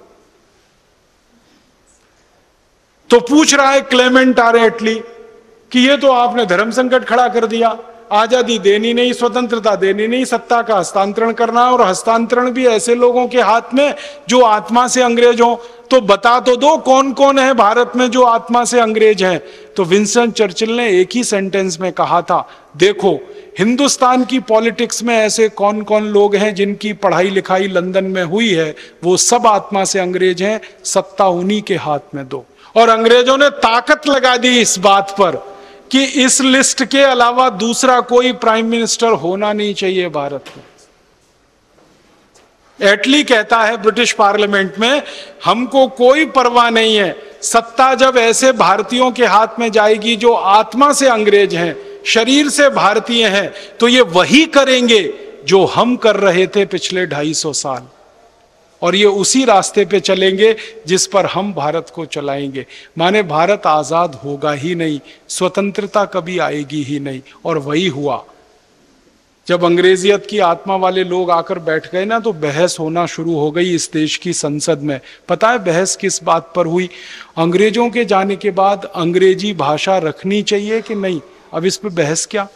Speaker 1: तो पूछ रहा है क्लेमेंट आर एटली कि ये तो आपने धर्म संकट खड़ा कर दिया, आजादी देनी नहीं, स्वतंत्रता देनी नहीं, सत्ता का हस्तांतरण करना और हस्तांतरण भी ऐसे लोगों के हाथ में जो आत्मा से अंग्रेज हो। तो बता तो दो कौन कौन है भारत में जो आत्मा से अंग्रेज हैं? तो विंस्टन चर्चिल ने एक ही सेंटेंस में कहा था, देखो हिंदुस्तान की पॉलिटिक्स में ऐसे कौन कौन लोग हैं जिनकी पढ़ाई लिखाई लंदन में हुई है, वो सब आत्मा से अंग्रेज हैं, सत्ता उन्हीं के हाथ में दो। और अंग्रेजों ने ताकत लगा दी इस बात पर कि इस लिस्ट के अलावा दूसरा कोई प्राइम मिनिस्टर होना नहीं चाहिए भारत में। एटली कहता है ब्रिटिश पार्लियामेंट में, हमको कोई परवाह नहीं है, सत्ता जब ऐसे भारतीयों के हाथ में जाएगी जो आत्मा से अंग्रेज हैं, शरीर से भारतीय हैं, तो ये वही करेंगे जो हम कर रहे थे पिछले ढाई सौ साल, और ये उसी रास्ते पे चलेंगे जिस पर हम भारत को चलाएंगे। माने भारत आजाद होगा ही नहीं, स्वतंत्रता कभी आएगी ही नहीं। और वही हुआ। जब अंग्रेजियत की आत्मा वाले लोग आकर बैठ गए ना, तो बहस होना शुरू हो गई इस देश की संसद में। पता है बहस किस बात पर हुई? अंग्रेजों के जाने के बाद अंग्रेजी भाषा रखनी चाहिए कि नहीं। अब इस पे बहस क्या?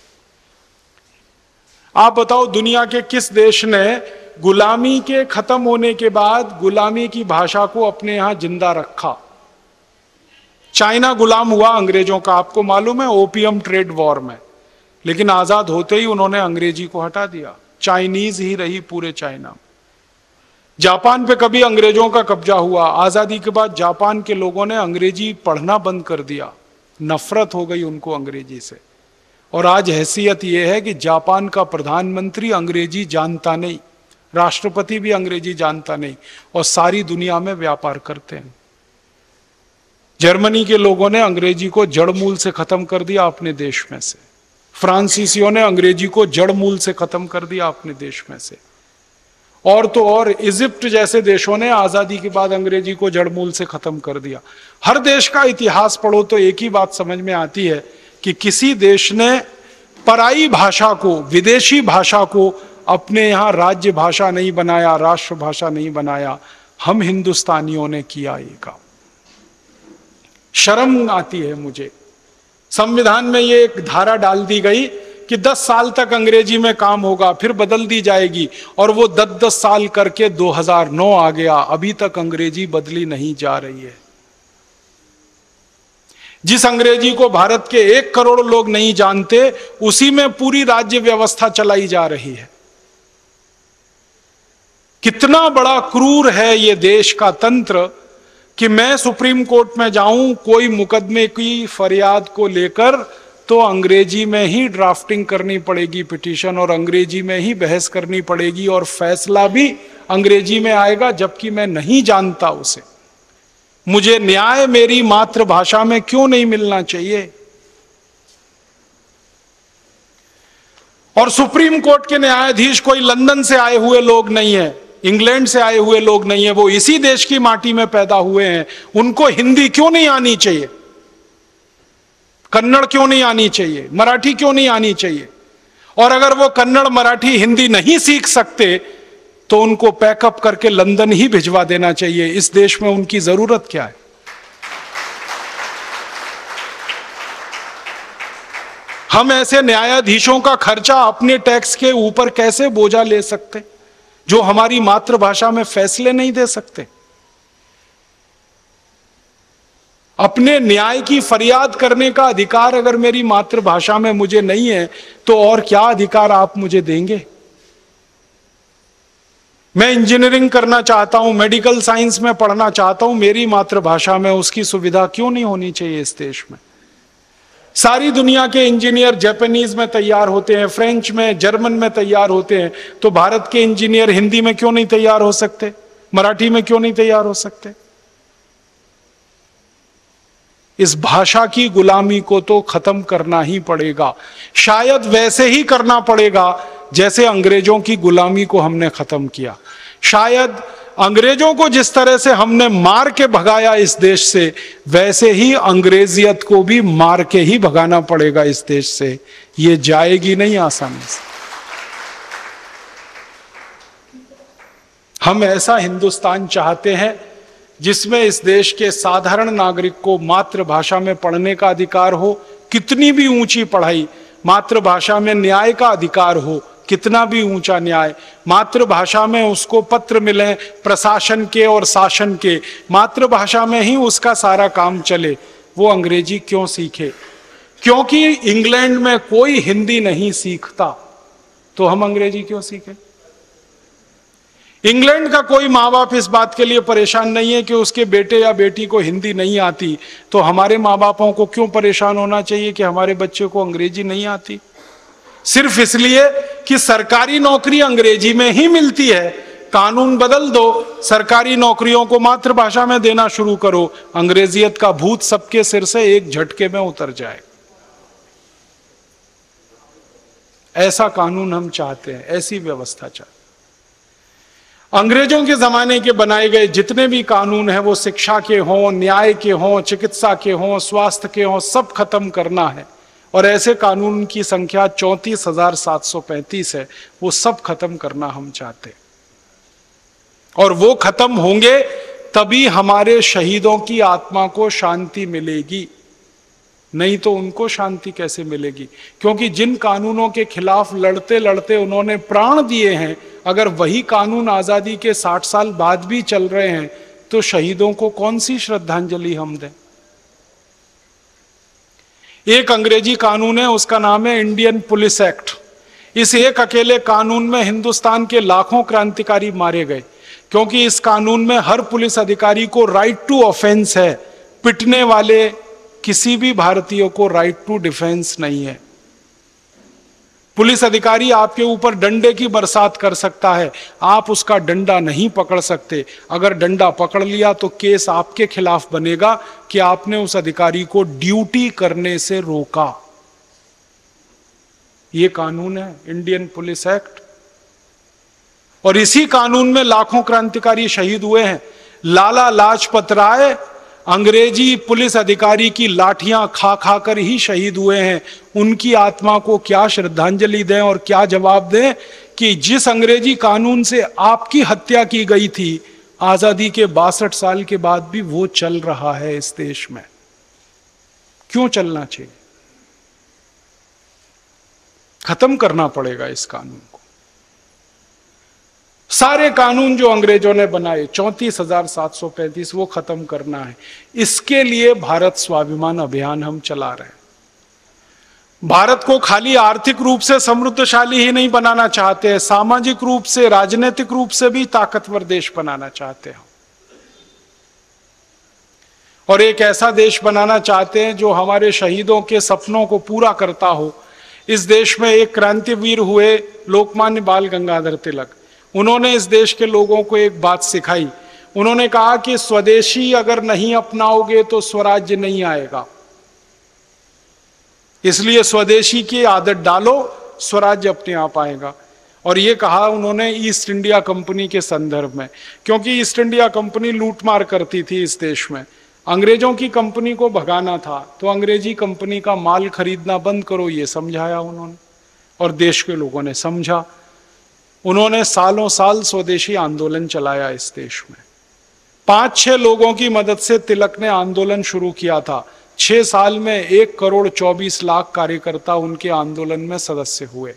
Speaker 1: आप बताओ, दुनिया के किस देश ने गुलामी के खत्म होने के बाद गुलामी की भाषा को अपने यहां जिंदा रखा? चाइना गुलाम हुआ अंग्रेजों का, आपको मालूम है, ओपियम ट्रेड वॉर में। लेकिन आजाद होते ही उन्होंने अंग्रेजी को हटा दिया, चाइनीज ही रही पूरे चाइना में। जापान पे कभी अंग्रेजों का कब्जा हुआ, आजादी के बाद जापान के लोगों ने अंग्रेजी पढ़ना बंद कर दिया, नफरत हो गई उनको अंग्रेजी से। और आज हैसियत यह है कि जापान का प्रधानमंत्री अंग्रेजी जानता नहीं, राष्ट्रपति भी अंग्रेजी जानता नहीं, और सारी दुनिया में व्यापार करते हैं। जर्मनी के लोगों ने अंग्रेजी को जड़ मूल से खत्म कर दिया अपने देश में से, फ्रांसीसियों ने अंग्रेजी को जड़ मूल से खत्म कर दिया अपने देश में से, और तो और इजिप्ट जैसे देशों ने आजादी के बाद अंग्रेजी को जड़ मूल से खत्म कर दिया। हर देश का इतिहास पढ़ो तो एक ही बात समझ में आती है कि किसी देश ने पराई भाषा को, विदेशी भाषा को अपने यहां राज्य भाषा नहीं बनाया, राष्ट्र भाषा नहीं बनाया। हम हिंदुस्तानियों ने किया ये काम। शर्म आती है मुझे। संविधान में ये एक धारा डाल दी गई कि दस साल तक अंग्रेजी में काम होगा, फिर बदल दी जाएगी, और वो दस दस साल करके दो हज़ार नौ आ गया, अभी तक अंग्रेजी बदली नहीं जा रही है। जिस अंग्रेजी को भारत के एक करोड़ लोग नहीं जानते, उसी में पूरी राज्य व्यवस्था चलाई जा रही है। कितना बड़ा क्रूर है ये देश का तंत्र कि मैं सुप्रीम कोर्ट में जाऊं कोई मुकदमे की फरियाद को लेकर, तो अंग्रेजी में ही ड्राफ्टिंग करनी पड़ेगी पिटीशन, और अंग्रेजी में ही बहस करनी पड़ेगी, और फैसला भी अंग्रेजी में आएगा, जबकि मैं नहीं जानता उसे। मुझे न्याय मेरी मातृभाषा में क्यों नहीं मिलना चाहिए? और सुप्रीम कोर्ट के न्यायाधीश कोई लंदन से आए हुए लोग नहीं है, इंग्लैंड से आए हुए लोग नहीं है, वो इसी देश की माटी में पैदा हुए हैं। उनको हिंदी क्यों नहीं आनी चाहिए? कन्नड़ क्यों नहीं आनी चाहिए? मराठी क्यों नहीं आनी चाहिए? और अगर वो कन्नड़, मराठी, हिंदी नहीं सीख सकते तो उनको पैकअप करके लंदन ही भिजवा देना चाहिए। इस देश में उनकी जरूरत क्या है? हम ऐसे न्यायाधीशों का खर्चा अपने टैक्स के ऊपर कैसे बोझा ले सकते जो हमारी मातृभाषा में फैसले नहीं दे सकते? अपने न्याय की फरियाद करने का अधिकार अगर मेरी मातृभाषा में मुझे नहीं है, तो और क्या अधिकार आप मुझे देंगे? मैं इंजीनियरिंग करना चाहता हूं, मेडिकल साइंस में पढ़ना चाहता हूं, मेरी मातृभाषा में उसकी सुविधा क्यों नहीं होनी चाहिए इस देश में? सारी दुनिया के इंजीनियर जापानीज में तैयार होते हैं, फ्रेंच में, जर्मन में तैयार होते हैं, तो भारत के इंजीनियर हिंदी में क्यों नहीं तैयार हो सकते? मराठी में क्यों नहीं तैयार हो सकते? इस भाषा की गुलामी को तो खत्म करना ही पड़ेगा। शायद वैसे ही करना पड़ेगा जैसे अंग्रेजों की गुलामी को हमने खत्म किया। शायद अंग्रेजों को जिस तरह से हमने मार के भगाया इस देश से, वैसे ही अंग्रेजियत को भी मार के ही भगाना पड़ेगा इस देश से। ये जाएगी नहीं आसानी से। हम ऐसा हिंदुस्तान चाहते हैं जिसमें इस देश के साधारण नागरिक को मातृभाषा में पढ़ने का अधिकार हो, कितनी भी ऊंची पढ़ाई, मातृभाषा में न्याय का अधिकार हो, कितना भी ऊंचा न्याय, मातृभाषा में उसको पत्र मिले प्रशासन के और शासन के, मातृभाषा में ही उसका सारा काम चले। वो अंग्रेजी क्यों सीखे? क्योंकि इंग्लैंड में कोई हिंदी नहीं सीखता, तो हम अंग्रेजी क्यों सीखें? इंग्लैंड का कोई माँ बाप इस बात के लिए परेशान नहीं है कि उसके बेटे या बेटी को हिंदी नहीं आती, तो हमारे माँ बापों को क्यों परेशान होना चाहिए कि हमारे बच्चे को अंग्रेजी नहीं आती? सिर्फ इसलिए कि सरकारी नौकरी अंग्रेजी में ही मिलती है। कानून बदल दो, सरकारी नौकरियों को मातृभाषा में देना शुरू करो, अंग्रेजियत का भूत सबके सिर से एक झटके में उतर जाए। ऐसा कानून हम चाहते हैं, ऐसी व्यवस्था चाहते हैं। अंग्रेजों के जमाने के बनाए गए जितने भी कानून हैं, वो शिक्षा के हों, न्याय के हों, चिकित्सा के हों, स्वास्थ्य के हों, सब खत्म करना है। और ऐसे कानून की संख्या चौंतीस हजार सात सौ पैंतीस है, वो सब खत्म करना हम चाहते हैं। और वो खत्म होंगे तभी हमारे शहीदों की आत्मा को शांति मिलेगी, नहीं तो उनको शांति कैसे मिलेगी? क्योंकि जिन कानूनों के खिलाफ लड़ते लड़ते उन्होंने प्राण दिए हैं, अगर वही कानून आजादी के साठ साल बाद भी चल रहे हैं, तो शहीदों को कौन सी श्रद्धांजलि हम दें? एक अंग्रेजी कानून है, उसका नाम है इंडियन पुलिस एक्ट। इस एक अकेले कानून में हिंदुस्तान के लाखों क्रांतिकारी मारे गए, क्योंकि इस कानून में हर पुलिस अधिकारी को राइट टू ऑफेंस है, पिटने वाले किसी भी भारतीय को राइट टू डिफेंस नहीं है। पुलिस अधिकारी आपके ऊपर डंडे की बरसात कर सकता है, आप उसका डंडा नहीं पकड़ सकते। अगर डंडा पकड़ लिया तो केस आपके खिलाफ बनेगा कि आपने उस अधिकारी को ड्यूटी करने से रोका। यह कानून है इंडियन पुलिस एक्ट, और इसी कानून में लाखों क्रांतिकारी शहीद हुए हैं। लाला लाजपत राय अंग्रेजी पुलिस अधिकारी की लाठियां खा खा कर ही शहीद हुए हैं। उनकी आत्मा को क्या श्रद्धांजलि दें और क्या जवाब दें कि जिस अंग्रेजी कानून से आपकी हत्या की गई थी, आजादी के बासठ साल के बाद भी वो चल रहा है इस देश में। क्यों चलना चाहिए? खत्म करना पड़ेगा इस कानून को। सारे कानून जो अंग्रेजों ने बनाए चौंतीस हजार सात सौ पैंतीस, वो खत्म करना है। इसके लिए भारत स्वाभिमान अभियान हम चला रहे हैं। भारत को खाली आर्थिक रूप से समृद्धशाली ही नहीं बनाना चाहते हैं, सामाजिक रूप से, राजनीतिक रूप से भी ताकतवर देश बनाना चाहते हैं, और एक ऐसा देश बनाना चाहते हैं जो हमारे शहीदों के सपनों को पूरा करता हो। इस देश में एक क्रांतिवीर हुए लोकमान्य बाल गंगाधर तिलक। उन्होंने इस देश के लोगों को एक बात सिखाई। उन्होंने कहा कि स्वदेशी अगर नहीं अपनाओगे तो स्वराज्य नहीं आएगा, इसलिए स्वदेशी की आदत डालो, स्वराज्य अपने आप आएगा। और ये कहा उन्होंने ईस्ट इंडिया कंपनी के संदर्भ में, क्योंकि ईस्ट इंडिया कंपनी लूटमार करती थी इस देश में। अंग्रेजों की कंपनी को भगाना था तो अंग्रेजी कंपनी का माल खरीदना बंद करो, ये समझाया उन्होंने, और देश के लोगों ने समझा। उन्होंने सालों साल स्वदेशी आंदोलन चलाया इस देश में। पांच छह लोगों की मदद से तिलक ने आंदोलन शुरू किया था। छह साल में एक करोड़ चौबीस लाख कार्यकर्ता उनके आंदोलन में सदस्य हुए,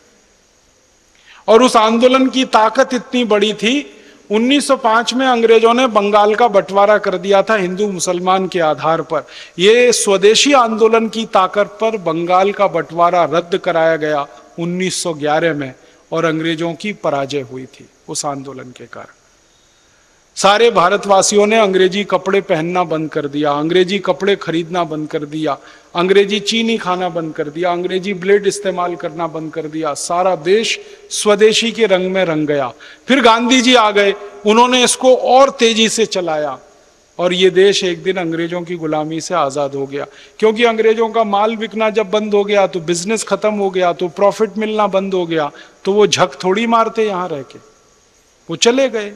Speaker 1: और उस आंदोलन की ताकत इतनी बड़ी थी, उन्नीस सौ पाँच में अंग्रेजों ने बंगाल का बंटवारा कर दिया था हिंदू मुसलमान के आधार पर। यह स्वदेशी आंदोलन की ताकत पर बंगाल का बंटवारा रद्द कराया गया उन्नीस सौ ग्यारह में, और अंग्रेजों की पराजय हुई थी उस आंदोलन के कारण। सारे भारतवासियों ने अंग्रेजी कपड़े पहनना बंद कर दिया, अंग्रेजी कपड़े खरीदना बंद कर दिया, अंग्रेजी चीनी खाना बंद कर दिया, अंग्रेजी ब्लेड इस्तेमाल करना बंद कर दिया। सारा देश स्वदेशी के रंग में रंग गया। फिर गांधी जी आ गए, उन्होंने इसको और तेजी से चलाया, और ये देश एक दिन अंग्रेजों की गुलामी से आजाद हो गया। क्योंकि अंग्रेजों का माल बिकना जब बंद हो गया तो बिजनेस खत्म हो गया, तो प्रॉफिट मिलना बंद हो गया, तो वो झक थोड़ी मारते यहां रह के, वो चले गए।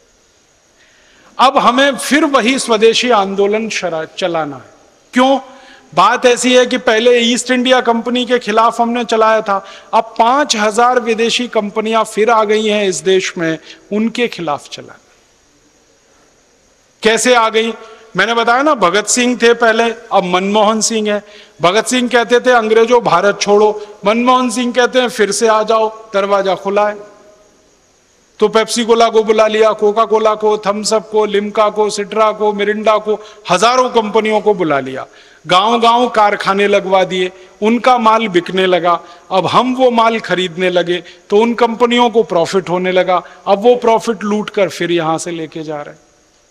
Speaker 1: अब हमें फिर वही स्वदेशी आंदोलन चलाना है। क्यों? बात ऐसी है कि पहले ईस्ट इंडिया कंपनी के खिलाफ हमने चलाया था, अब पांच हजार विदेशी कंपनियां फिर आ गई हैं इस देश में, उनके खिलाफ चलाना। कैसे आ गई? मैंने बताया ना, भगत सिंह थे पहले, अब मनमोहन सिंह है। भगत सिंह कहते थे अंग्रेजों भारत छोड़ो, मनमोहन सिंह कहते हैं फिर से आ जाओ, दरवाजा खुला है। तो पेप्सी कोला को बुला लिया, कोका कोला को, थम्स अप को, लिम्का को, सिट्रा को, मिरिंडा को, हजारों कंपनियों को बुला लिया। गांव गांव कारखाने लगवा दिए, उनका माल बिकने लगा। अब हम वो माल खरीदने लगे तो उन कंपनियों को प्रॉफिट होने लगा। अब वो प्रॉफिट लूट कर फिर यहां से लेके जा रहे हैं,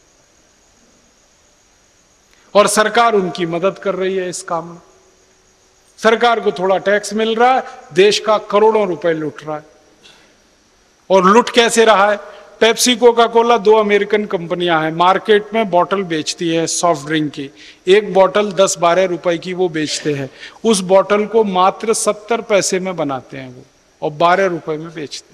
Speaker 1: और सरकार उनकी मदद कर रही है इस काम में। सरकार को थोड़ा टैक्स मिल रहा है, देश का करोड़ों रुपए लूट रहा है। और लूट कैसे रहा है? पेप्सी कोका कोला दो अमेरिकन कंपनियां हैं, मार्केट में बॉटल बेचती है सॉफ्ट ड्रिंक की। एक बॉटल दस बारह रुपए की वो बेचते हैं। उस बॉटल को मात्र सत्तर पैसे में बनाते हैं वो, और बारह रुपए में बेचते हैं।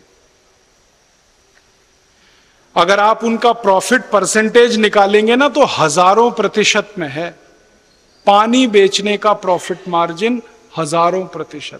Speaker 1: अगर आप उनका प्रॉफिट परसेंटेज निकालेंगे ना तो हजारों प्रतिशत में है। पानी बेचने का प्रॉफिट मार्जिन हजारों प्रतिशत।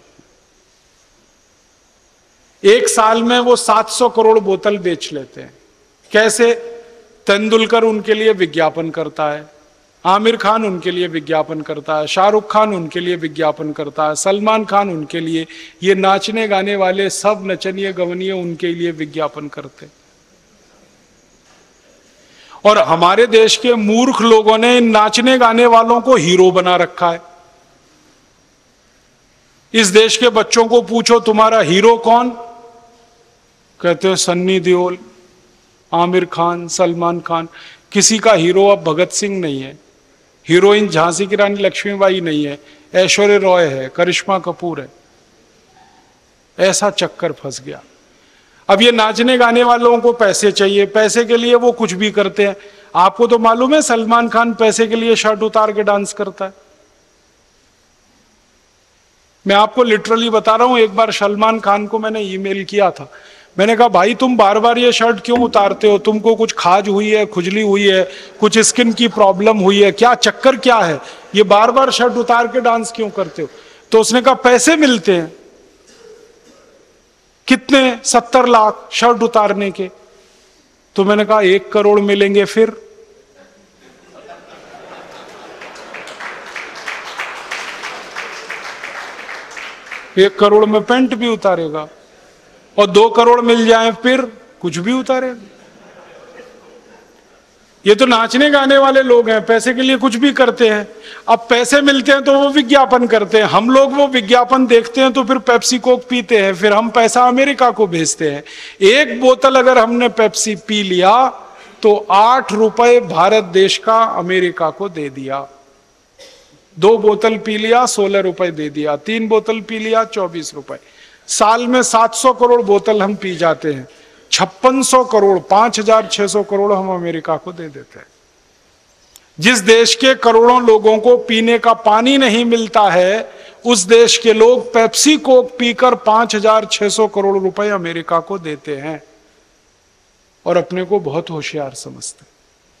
Speaker 1: एक साल में वो सात सौ करोड़ बोतल बेच लेते हैं। कैसे? तेंदुलकर उनके लिए विज्ञापन करता है, आमिर खान उनके लिए विज्ञापन करता है, शाहरुख खान उनके लिए विज्ञापन करता है, सलमान खान उनके लिए, ये नाचने गाने वाले सब नचनिए गवनिए उनके लिए विज्ञापन करते। और हमारे देश के मूर्ख लोगों ने इन नाचने गाने वालों को हीरो बना रखा है। इस देश के बच्चों को पूछो तुम्हारा हीरो कौन, कहते हैं सन्नी देओल, आमिर खान, सलमान खान, किसी का हीरो अब भगत सिंह नहीं है, हीरोइन झांसी की रानी लक्ष्मीबाई नहीं है, ऐश्वर्या रॉय है, करिश्मा कपूर है। ऐसा चक्कर फंस गया। अब ये नाचने गाने वालों को पैसे चाहिए, पैसे के लिए वो कुछ भी करते हैं। आपको तो मालूम है सलमान खान पैसे के लिए शर्ट उतार के डांस करता है। मैं आपको लिटरली बता रहा हूं, एक बार सलमान खान को मैंने ईमेल किया था। मैंने कहा भाई तुम बार बार ये शर्ट क्यों उतारते हो, तुमको कुछ खाज हुई है, खुजली हुई है, कुछ स्किन की प्रॉब्लम हुई है, क्या चक्कर क्या है, ये बार बार शर्ट उतार के डांस क्यों करते हो? तो उसने कहा पैसे मिलते हैं। कितने? सत्तर लाख शर्ट उतारने के। तो मैंने कहा एक करोड़ मिलेंगे फिर? एक करोड़ में पेंट भी उतारेगा, और दो करोड़ मिल जाए फिर कुछ भी उतारेगा। ये तो नाचने गाने वाले लोग हैं, पैसे के लिए कुछ भी करते हैं। अब पैसे मिलते हैं तो वो विज्ञापन करते हैं, हम लोग वो विज्ञापन देखते हैं तो फिर पेप्सी कोक पीते हैं, फिर हम पैसा अमेरिका को भेजते हैं। एक बोतल अगर हमने पेप्सी पी लिया तो आठ रुपए भारत देश का अमेरिका को दे दिया। दो बोतल पी लिया सोलह रुपए दे दिया, तीन बोतल पी लिया चौबीस रुपए। साल में सात सौ करोड़ बोतल हम पी जाते हैं, छप्पन सौ करोड़, पांच हजार छह सौ करोड़ हम अमेरिका को दे देते हैं। जिस देश के करोड़ों लोगों को पीने का पानी नहीं मिलता है, उस देश के लोग पेप्सी कोक पीकर पांच हजार छह सौ करोड़ रुपए अमेरिका को देते हैं और अपने को बहुत होशियार समझते हैं।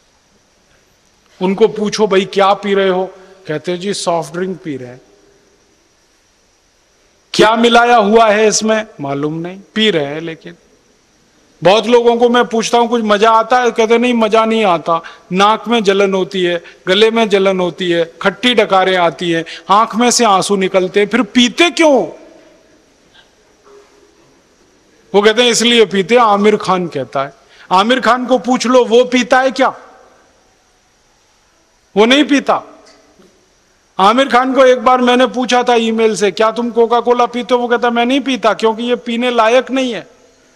Speaker 1: उनको पूछो भाई क्या पी रहे हो, कहते हैं जी सॉफ्ट ड्रिंक पी रहे हैं। क्या मिलाया हुआ है इसमें मालूम नहीं, पी रहे हैं। लेकिन बहुत लोगों को मैं पूछता हूं कुछ मजा आता है, कहते नहीं मजा नहीं आता, नाक में जलन होती है, गले में जलन होती है, खट्टी डकारें आती है, आंख में से आंसू निकलते हैं। फिर पीते क्यों? वो कहते हैं इसलिए पीते। आमिर खान कहता है, आमिर खान को पूछ लो वो पीता है क्या? वो नहीं पीता। आमिर खान को एक बार मैंने पूछा था ईमेल से, क्या तुम कोका कोला पीते हो? वो कहता मैं नहीं पीता क्योंकि ये पीने लायक नहीं है।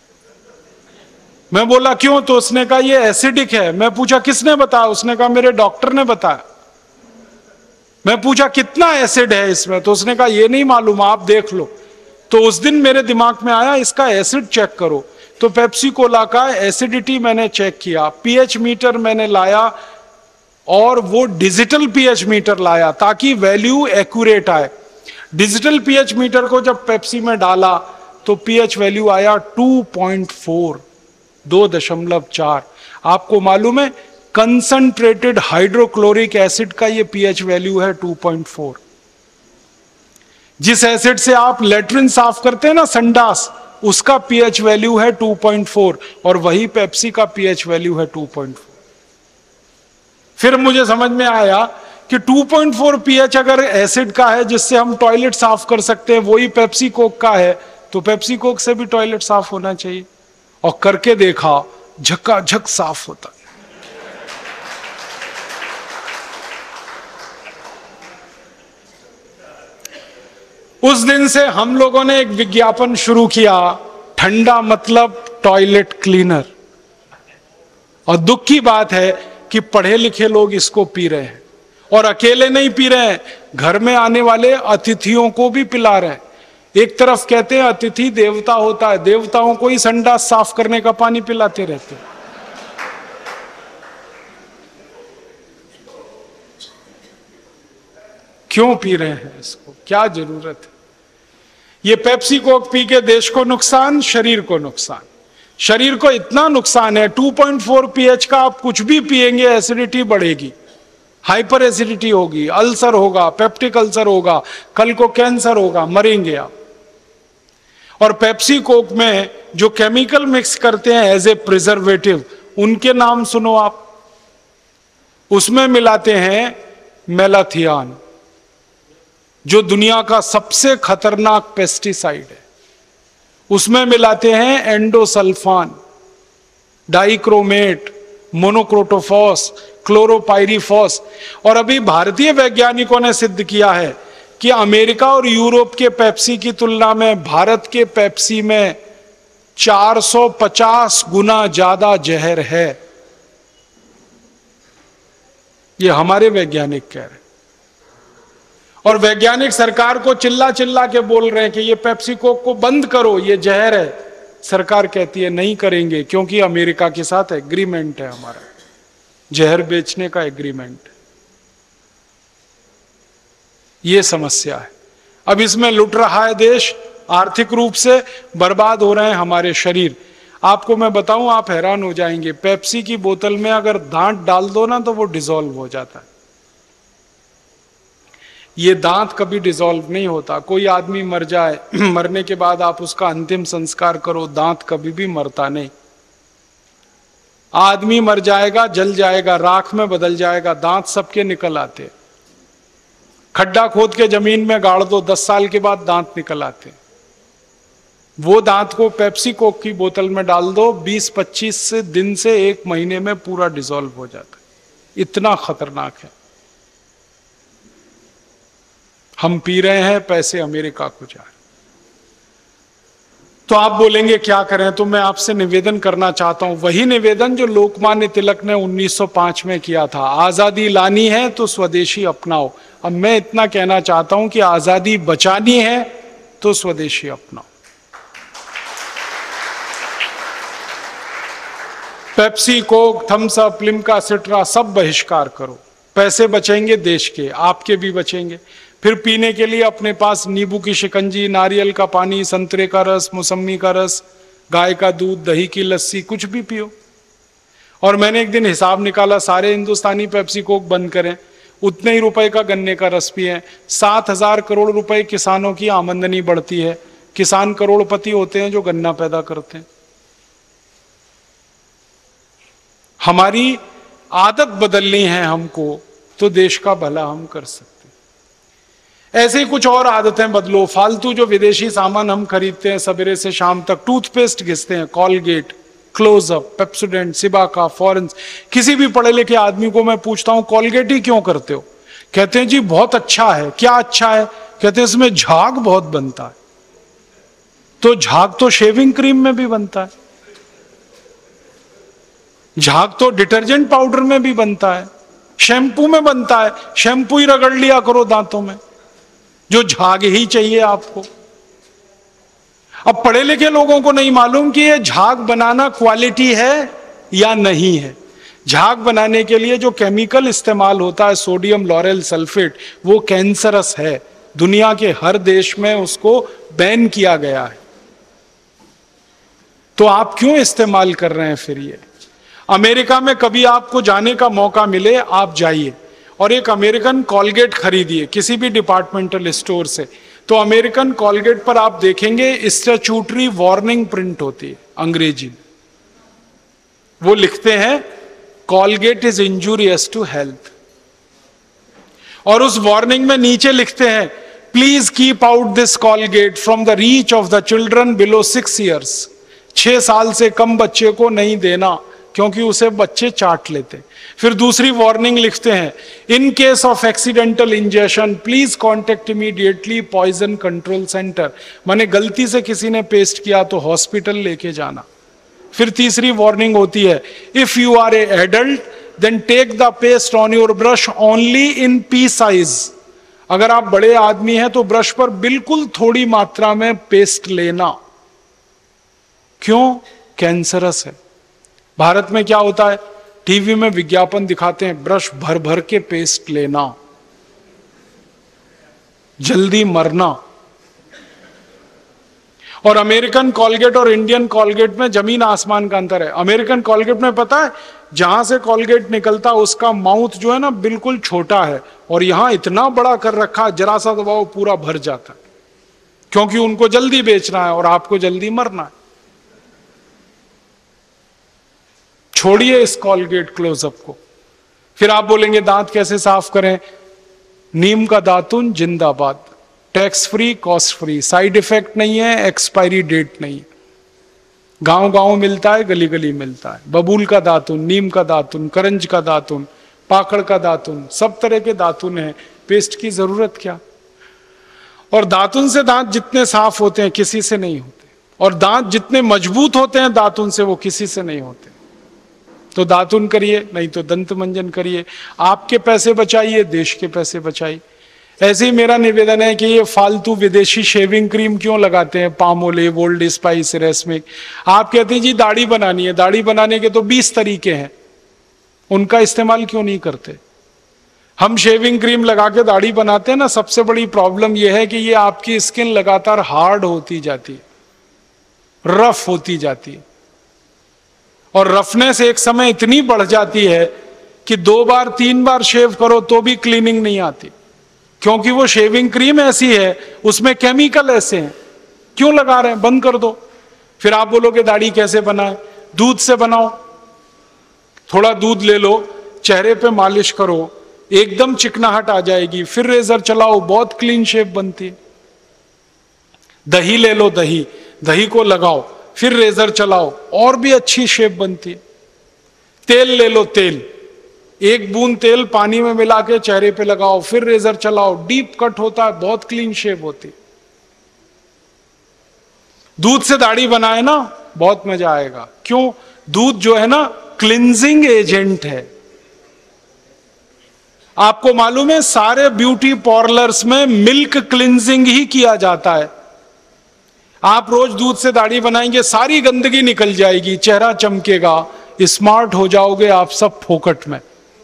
Speaker 1: मैं बोला क्यों? तो उसने कहा ये एसिडिक है। मैं पूछा किसने बताया? उसने कहा मेरे डॉक्टर ने बताया। मैं पूछा कितना एसिड है इसमें? तो उसने कहा ये नहीं मालूम, आप देख लो। तो उस दिन मेरे दिमाग में आया इसका एसिड चेक करो। तो पेप्सी कोला का एसिडिटी मैंने चेक किया, पीएच मीटर मैंने लाया और वो डिजिटल पीएच मीटर लाया ताकि वैल्यू एक्यूरेट आए। डिजिटल पीएच मीटर को जब पेप्सी में डाला तो पीएच वैल्यू आया टू पॉइंट फोर, दो दशमलव चार। आपको मालूम है कंसंट्रेटेड हाइड्रोक्लोरिक एसिड का ये पीएच वैल्यू है टू पॉइंट फोर। जिस एसिड से आप लेट्रिन साफ करते हैं ना, संडास, उसका पीएच वैल्यू है टू पॉइंट फोर और वही पेप्सी का पीएच वैल्यू है टू पॉइंट फोर। फिर मुझे समझ में आया कि टू पॉइंट फोर पीएच अगर एसिड का है जिससे हम टॉयलेट साफ कर सकते हैं, वही पेप्सी कोक का है, तो पेप्सी कोक से भी टॉयलेट साफ होना चाहिए। और करके देखा, झकाझक साफ होता है। उस दिन से हम लोगों ने एक विज्ञापन शुरू किया, ठंडा मतलब टॉयलेट क्लीनर। और दुख की बात है कि पढ़े लिखे लोग इसको पी रहे हैं, और अकेले नहीं पी रहे हैं, घर में आने वाले अतिथियों को भी पिला रहे हैं। एक तरफ कहते हैं अतिथि देवता होता है, देवताओं को ही संडास साफ करने का पानी पिलाते रहते हैं। क्यों पी रहे हैं इसको? क्या जरूरत है? ये पेप्सी कोक पी के देश को नुकसान, शरीर को नुकसान। शरीर को इतना नुकसान है, टू पॉइंट फोर पीएच का आप कुछ भी पिएंगे एसिडिटी बढ़ेगी, हाइपर एसिडिटी होगी, अल्सर होगा, पेप्टिक अल्सर होगा, कल को कैंसर होगा, मरेंगे आप। और पेप्सी कोक में जो केमिकल मिक्स करते हैं एज ए प्रिजर्वेटिव, उनके नाम सुनो आप। उसमें मिलाते हैं मेलाथियान, जो दुनिया का सबसे खतरनाक पेस्टिसाइड है। उसमें मिलाते हैं एंडोसल्फान, डाइक्रोमेट, मोनोक्रोटोफॉस, क्लोरोपाइरीफॉस। और अभी भारतीय वैज्ञानिकों ने सिद्ध किया है कि अमेरिका और यूरोप के पेप्सी की तुलना में भारत के पेप्सी में चार सौ पचास गुना ज्यादा जहर है। ये हमारे वैज्ञानिक कह रहे हैं, और वैज्ञानिक सरकार को चिल्ला चिल्ला के बोल रहे हैं कि ये पेप्सी कोक को बंद करो, ये जहर है। सरकार कहती है नहीं करेंगे, क्योंकि अमेरिका के साथ एग्रीमेंट है हमारा, जहर बेचने का एग्रीमेंट। ये समस्या है। अब इसमें लुट रहा है देश, आर्थिक रूप से बर्बाद हो रहे हैं हमारे शरीर। आपको मैं बताऊं, आप हैरान हो जाएंगे, पेप्सी की बोतल में अगर दांत डाल दो ना तो वो डिसॉल्व हो जाता है। ये दांत कभी डिसॉल्व नहीं होता। कोई आदमी मर जाए, मरने के बाद आप उसका अंतिम संस्कार करो, दांत कभी भी मरता नहीं। आदमी मर जाएगा, जल जाएगा, राख में बदल जाएगा, दांत सबके निकल आते। खड्डा खोद के जमीन में गाड़ दो, दस साल के बाद दांत निकल आते। वो दांत को पेप्सी कोक की बोतल में डाल दो, बीस पच्चीस दिन से एक महीने में पूरा डिसॉल्व हो जाता है। इतना खतरनाक है। हम पी रहे हैं, पैसे अमेरिका को जा रहे। तो आप बोलेंगे क्या करें, तो मैं आपसे निवेदन करना चाहता हूं, वही निवेदन जो लोकमान्य तिलक ने उन्नीस सौ पाँच में किया था, आजादी लानी है तो स्वदेशी अपनाओ। अब मैं इतना कहना चाहता हूं कि आजादी बचानी है तो स्वदेशी अपनाओ। Pepsi, Coke, Thums Up, Limca, Citra सब बहिष्कार करो। पैसे बचेंगे देश के, आपके भी बचेंगे। फिर पीने के लिए अपने पास नींबू की शिकंजी, नारियल का पानी, संतरे का रस, मौसमी का रस, गाय का दूध, दही की लस्सी, कुछ भी पियो। और मैंने एक दिन हिसाब निकाला, सारे हिंदुस्तानी पेप्सी कोक बंद करें, उतने ही रुपए का गन्ने का रस पिए। सात हजार करोड़ रुपए किसानों की आमदनी बढ़ती है। किसान करोड़पति होते हैं जो गन्ना पैदा करते हैं। हमारी आदत बदलनी है हमको, तो देश का भला हम कर सकते हैं। ऐसे ही कुछ और आदतें बदलो। फालतू जो विदेशी सामान हम खरीदते हैं सवेरे से शाम तक, टूथपेस्ट घिसते हैं, Colgate, Closeup, Pepsodent, Cibaca, Forhans. किसी भी पढ़े लिखे आदमी को मैं पूछता हूं कॉलगेट ही क्यों करते हो, कहते हैं जी बहुत अच्छा है। क्या अच्छा है? कहते हैं इसमें झाग बहुत बनता है। तो झाग तो शेविंग क्रीम में भी बनता है, झाग तो डिटर्जेंट पाउडर में भी बनता है, शैम्पू में बनता है। शैम्पू ही रगड़ लिया करो दांतों में, जो झाग ही चाहिए आपको। अब पढ़े लिखे लोगों को नहीं मालूम कि ये झाग बनाना क्वालिटी है या नहीं है। झाग बनाने के लिए जो केमिकल इस्तेमाल होता है, सोडियम लॉरेल सल्फेट, वो कैंसरस है। दुनिया के हर देश में उसको बैन किया गया है। तो आप क्यों इस्तेमाल कर रहे हैं फिर ये? अमेरिका में कभी आपको जाने का मौका मिले, आप जाइए और एक अमेरिकन कॉलगेट खरीदिए किसी भी डिपार्टमेंटल स्टोर से। तो अमेरिकन कॉलगेट पर आप देखेंगे स्टैट्यूटरी वार्निंग प्रिंट होती है अंग्रेजी में। वो लिखते हैं Colgate is injurious to health, और उस वार्निंग में नीचे लिखते हैं please keep out this Colgate from the reach of the children below six years. छह साल से कम बच्चे को नहीं देना, क्योंकि उसे बच्चे चाट लेते। फिर दूसरी वार्निंग लिखते हैं in case of accidental injection please contact immediately poison control centre. माने गलती से किसी ने पेस्ट किया तो हॉस्पिटल लेके जाना। फिर तीसरी वार्निंग होती है if you are a adult then take the paste on your brush only in pea size. अगर आप बड़े आदमी हैं तो ब्रश पर बिल्कुल थोड़ी मात्रा में पेस्ट लेना। क्यों? कैंसरस है। भारत में क्या होता है, टीवी में विज्ञापन दिखाते हैं ब्रश भर भर के पेस्ट लेना, जल्दी मरना। और अमेरिकन कॉलगेट और इंडियन कॉलगेट में जमीन आसमान का अंतर है। अमेरिकन कॉलगेट में पता है जहां से कॉलगेट निकलता उसका माउथ जो है ना बिल्कुल छोटा है, और यहां इतना बड़ा कर रखा जरा सा दबाव पूरा भर जाता है, क्योंकि उनको जल्दी बेचना है और आपको जल्दी मरना है। छोड़िए इस कॉलगेट क्लोजअप को। फिर आप बोलेंगे दांत कैसे साफ करें? नीम का दातुन जिंदाबाद, tax free, cost free, side effect नहीं है, एक्सपायरी डेट नहीं है, गांव गांव मिलता है, गली गली मिलता है। बबूल का दातुन, नीम का दातुन, करंज का दातुन, पाकड़ का दातुन, सब तरह के दातुन हैं। पेस्ट की जरूरत क्या? और दातुन से दांत जितने साफ होते हैं किसी से नहीं होते। और दांत जितने मजबूत होते हैं दातुन से, वो किसी से नहीं होते। तो दातुन करिए, नहीं तो दंत मंजन करिए। आपके पैसे बचाइए, देश के पैसे बचाइए। ऐसे ही मेरा निवेदन है कि ये फालतू विदेशी शेविंग क्रीम क्यों लगाते हैं, पामोलिव, ओल्ड स्पाइस, रेसमिक। आप कहते हैं जी दाढ़ी बनानी है, दाढ़ी बनाने के तो बीस तरीके हैं, उनका इस्तेमाल क्यों नहीं करते? हम शेविंग क्रीम लगा के दाढ़ी बनाते हैं ना, सबसे बड़ी प्रॉब्लम यह है कि ये आपकी स्किन लगातार हार्ड होती जाती है, रफ होती जाती है, और रफनेस एक समय इतनी बढ़ जाती है कि दो बार तीन बार शेव करो तो भी क्लीनिंग नहीं आती, क्योंकि वो शेविंग क्रीम ऐसी है, उसमें केमिकल ऐसे हैं। क्यों लगा रहे हैं? बंद कर दो। फिर आप बोलोगे दाढ़ी कैसे बनाए? दूध से बनाओ। थोड़ा दूध ले लो, चेहरे पे मालिश करो, एकदम चिकनाहट आ जाएगी। फिर रेजर चलाओ, बहुत क्लीन शेव बनती है। दही ले लो, दही दही को लगाओ, फिर रेजर चलाओ, और भी अच्छी शेप बनती है। तेल ले लो, तेल एक बूंद तेल पानी में मिला के चेहरे पे लगाओ, फिर रेजर चलाओ, डीप कट होता है, बहुत क्लीन शेप होती है। दूध से दाढ़ी बनाए ना, बहुत मजा आएगा। क्यों? दूध जो है ना क्लिंजिंग एजेंट है। आपको मालूम है सारे ब्यूटी पार्लर्स में मिल्क क्लिंजिंग ही किया जाता है। आप रोज दूध से दाढ़ी बनाएंगे, सारी गंदगी निकल जाएगी, चेहरा चमकेगा, स्मार्ट हो जाओगे आप सब फोकट में।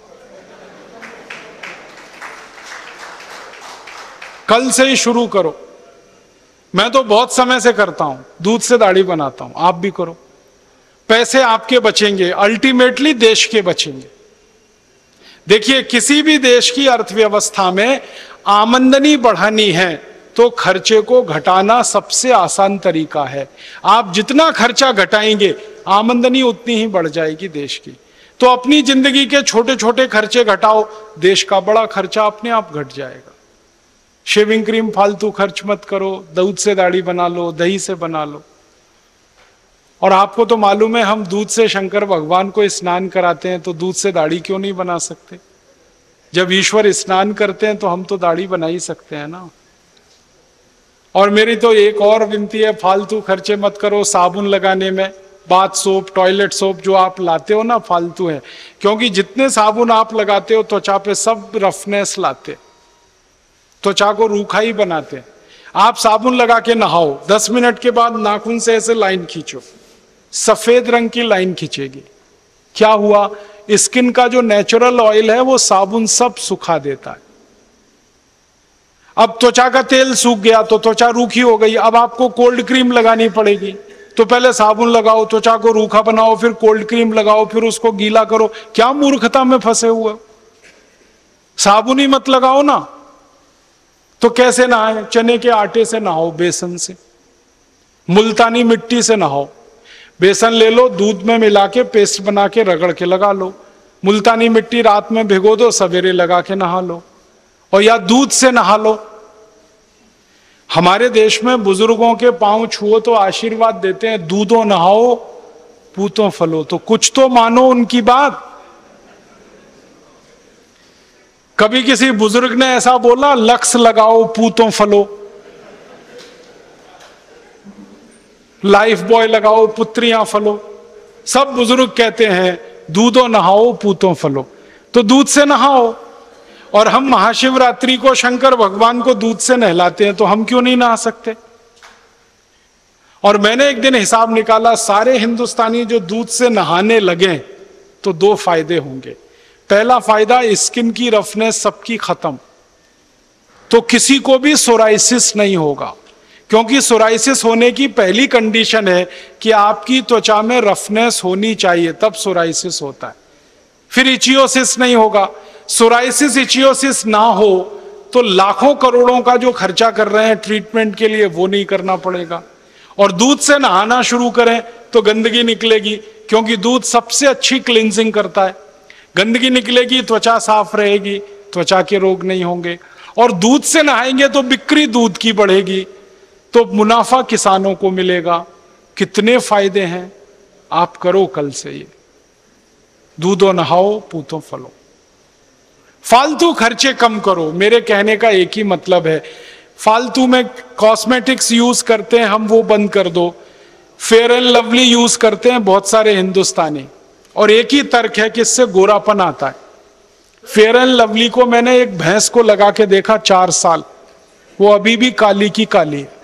Speaker 1: कल से ही शुरू करो। मैं तो बहुत समय से करता हूं, दूध से दाढ़ी बनाता हूं, आप भी करो। पैसे आपके बचेंगे, अल्टीमेटली देश के बचेंगे। देखिए, किसी भी देश की अर्थव्यवस्था में आमदनी बढ़ानी है तो खर्चे को घटाना सबसे आसान तरीका है। आप जितना खर्चा घटाएंगे, आमदनी उतनी ही बढ़ जाएगी देश की। तो अपनी जिंदगी के छोटे छोटे खर्चे घटाओ, देश का बड़ा खर्चा अपने आप घट जाएगा। शेविंग क्रीम फालतू खर्च मत करो, दूध से दाढ़ी बना लो, दही से बना लो। और आपको तो मालूम है, हम दूध से शंकर भगवान को स्नान कराते हैं, तो दूध से दाढ़ी क्यों नहीं बना सकते? जब ईश्वर स्नान करते हैं तो हम तो दाढ़ी बना ही सकते हैं ना। और मेरी तो एक और विनती है, फालतू खर्चे मत करो साबुन लगाने में। बाथ सोप, टॉयलेट सोप जो आप लाते हो ना, फालतू है, क्योंकि जितने साबुन आप लगाते हो त्वचा पे सब रफनेस लाते, त्वचा को रूखा ही बनाते। आप साबुन लगा के नहाओ, दस मिनट के बाद नाखून से ऐसे लाइन खींचो, सफेद रंग की लाइन खींचेगी। क्या हुआ? स्किन का जो नेचुरल ऑयल है वो साबुन सब सुखा देता है। अब त्वचा का तेल सूख गया तो त्वचा रूखी हो गई, अब आपको कोल्ड क्रीम लगानी पड़ेगी। तो पहले साबुन लगाओ, त्वचा को रूखा बनाओ, फिर कोल्ड क्रीम लगाओ, फिर उसको गीला करो। क्या मूर्खता में फंसे हुए? साबुन ही मत लगाओ ना। तो कैसे नहाए? चने के आटे से नहाओ, बेसन से, मुल्तानी मिट्टी से नहाओ। बेसन ले लो, दूध में मिला के पेस्ट बना के रगड़ के लगा लो। मुल्तानी मिट्टी रात में भिगो दो, सवेरे लगा के नहा लो। और या दूध से नहा लो। हमारे देश में बुजुर्गों के पांव छुओ तो आशीर्वाद देते हैं, दूधो नहाओ पूतों फलो। तो कुछ तो मानो उनकी बात। कभी किसी बुजुर्ग ने ऐसा बोला, लक्स लगाओ पूतों फलो, लाइफ बॉय लगाओ पुत्रियां फलो। सब बुजुर्ग कहते हैं दूधो नहाओ पूतों फलो। तो दूध से नहाओ। और हम महाशिवरात्रि को शंकर भगवान को दूध से नहलाते हैं, तो हम क्यों नहीं नहा सकते? और मैंने एक दिन हिसाब निकाला, सारे हिंदुस्तानी जो दूध से नहाने लगे तो दो फायदे होंगे। पहला फायदा, स्किन की रफनेस सबकी खत्म, तो किसी को भी सोराइसिस नहीं होगा। क्योंकि सोराइसिस होने की पहली कंडीशन है कि आपकी त्वचा में रफनेस होनी चाहिए, तब सोराइसिस होता है। फिर इचियोसिस नहीं होगा। सोराइसिस इचियोसिस ना हो तो लाखों करोड़ों का जो खर्चा कर रहे हैं ट्रीटमेंट के लिए, वो नहीं करना पड़ेगा। और दूध से नहाना शुरू करें तो गंदगी निकलेगी, क्योंकि दूध सबसे अच्छी क्लींजिंग करता है। गंदगी निकलेगी, त्वचा साफ रहेगी, त्वचा के रोग नहीं होंगे। और दूध से नहाएंगे तो बिक्री दूध की बढ़ेगी, तो मुनाफा किसानों को मिलेगा। कितने फायदे हैं, आप करो कल से ये। दूधो नहाओ पूतों फलो। फालतू खर्चे कम करो, मेरे कहने का एक ही मतलब है। फालतू में कॉस्मेटिक्स यूज करते हैं हम, वो बंद कर दो। फेयर एंड लवली यूज करते हैं बहुत सारे हिंदुस्तानी, और एक ही तर्क है कि इससे गोरापन आता है। फेयर एंड लवली को मैंने एक भैंस को लगा के देखा चार साल, वो अभी भी काली की काली है।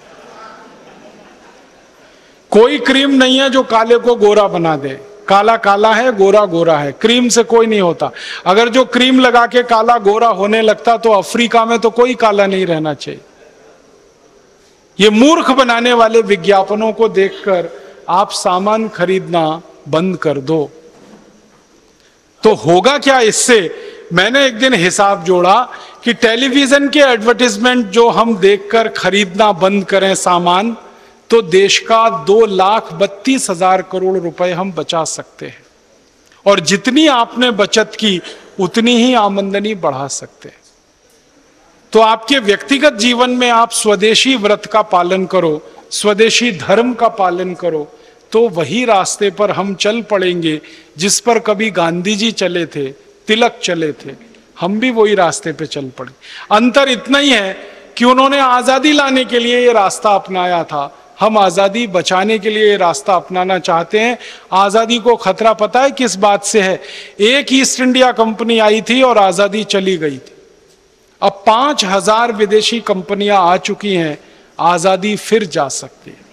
Speaker 1: कोई क्रीम नहीं है जो काले को गोरा बना दे। काला काला है, गोरा गोरा है, क्रीम से कोई नहीं होता। अगर जो क्रीम लगा के काला गोरा होने लगता तो अफ्रीका में तो कोई काला नहीं रहना चाहिए। ये मूर्ख बनाने वाले विज्ञापनों को देखकर आप सामान खरीदना बंद कर दो। तो होगा क्या इससे? मैंने एक दिन हिसाब जोड़ा कि टेलीविजन के एडवर्टाइजमेंट जो हम देखकर खरीदना बंद करें सामान, तो देश का दो लाख बत्तीस हजार करोड़ रुपए हम बचा सकते हैं, और जितनी आपने बचत की उतनी ही आमदनी बढ़ा सकते हैं। तो आपके व्यक्तिगत जीवन में आप स्वदेशी व्रत का पालन करो, स्वदेशी धर्म का पालन करो, तो वही रास्ते पर हम चल पड़ेंगे जिस पर कभी गांधी जी चले थे, तिलक चले थे। हम भी वही रास्ते पे चल पड़े। अंतर इतना ही है कि उन्होंने आजादी लाने के लिए ये रास्ता अपनाया था, हम आजादी बचाने के लिए ये रास्ता अपनाना चाहते हैं। आजादी को खतरा पता है किस बात से है? एक ईस्ट इंडिया कंपनी आई थी और आजादी चली गई थी। अब पांच हजार विदेशी कंपनियां आ चुकी हैं, आजादी फिर जा सकती है।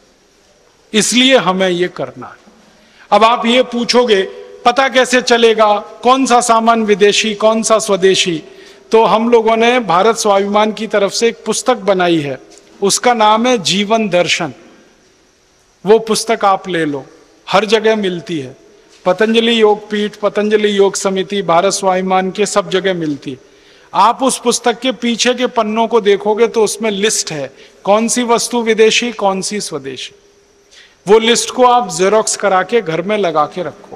Speaker 1: इसलिए हमें यह करना है। अब आप ये पूछोगे पता कैसे चलेगा कौन सा सामान विदेशी कौन सा स्वदेशी? तो हम लोगों ने भारत स्वाभिमान की तरफ से एक पुस्तक बनाई है, उसका नाम है जीवन दर्शन। वो पुस्तक आप ले लो, हर जगह मिलती है। पतंजलि योग पीठ, पतंजलि योग समिति, भारत स्वाभिमान के सब जगह मिलती है। आप उस पुस्तक के पीछे के पन्नों को देखोगे तो उसमें लिस्ट है कौन सी वस्तु विदेशी कौन सी स्वदेशी। वो लिस्ट को आप जेरोक्स करा के घर में लगा के रखो,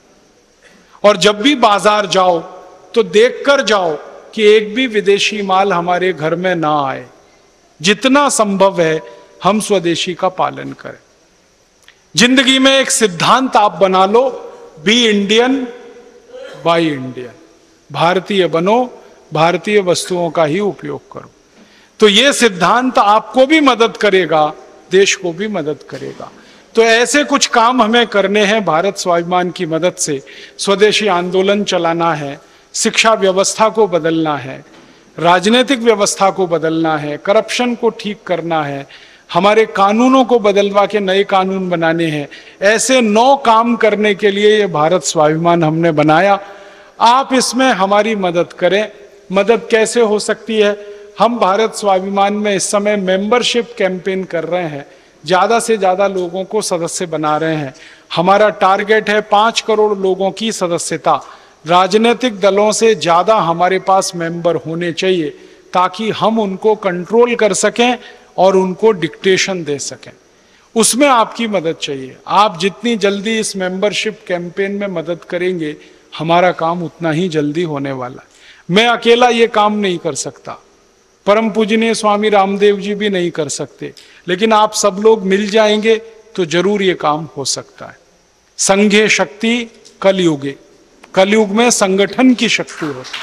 Speaker 1: और जब भी बाजार जाओ तो देख कर जाओ कि एक भी विदेशी माल हमारे घर में ना आए। जितना संभव है हम स्वदेशी का पालन करें। जिंदगी में एक सिद्धांत आप बना लो, बी इंडियन बाय इंडियन। भारतीय बनो, भारतीय वस्तुओं का ही उपयोग करो। तो यह सिद्धांत आपको भी मदद करेगा, देश को भी मदद करेगा। तो ऐसे कुछ काम हमें करने हैं भारत स्वाभिमान की मदद से। स्वदेशी आंदोलन चलाना है, शिक्षा व्यवस्था को बदलना है, राजनीतिक व्यवस्था को बदलना है, करप्शन को ठीक करना है, हमारे कानूनों को बदलवा के नए कानून बनाने हैं। ऐसे नौ काम करने के लिए ये भारत स्वाभिमान हमने बनाया। आप इसमें हमारी मदद करें। मदद कैसे हो सकती है? हम भारत स्वाभिमान में इस समय मेंबरशिप कैंपेन कर रहे हैं, ज्यादा से ज्यादा लोगों को सदस्य बना रहे हैं। हमारा टारगेट है पांच करोड़ लोगों की सदस्यता। राजनीतिक दलों से ज्यादा हमारे पास मेंबर होने चाहिए ताकि हम उनको कंट्रोल कर सकें और उनको डिक्टेशन दे सकें। उसमें आपकी मदद चाहिए। आप जितनी जल्दी इस मेंबरशिप कैंपेन में मदद करेंगे, हमारा काम उतना ही जल्दी होने वाला है। मैं अकेला ये काम नहीं कर सकता, परम पूजनीय स्वामी रामदेव जी भी नहीं कर सकते, लेकिन आप सब लोग मिल जाएंगे तो जरूर ये काम हो सकता है। संघे शक्ति कलयुगे, कलयुग में संगठन की शक्ति होती।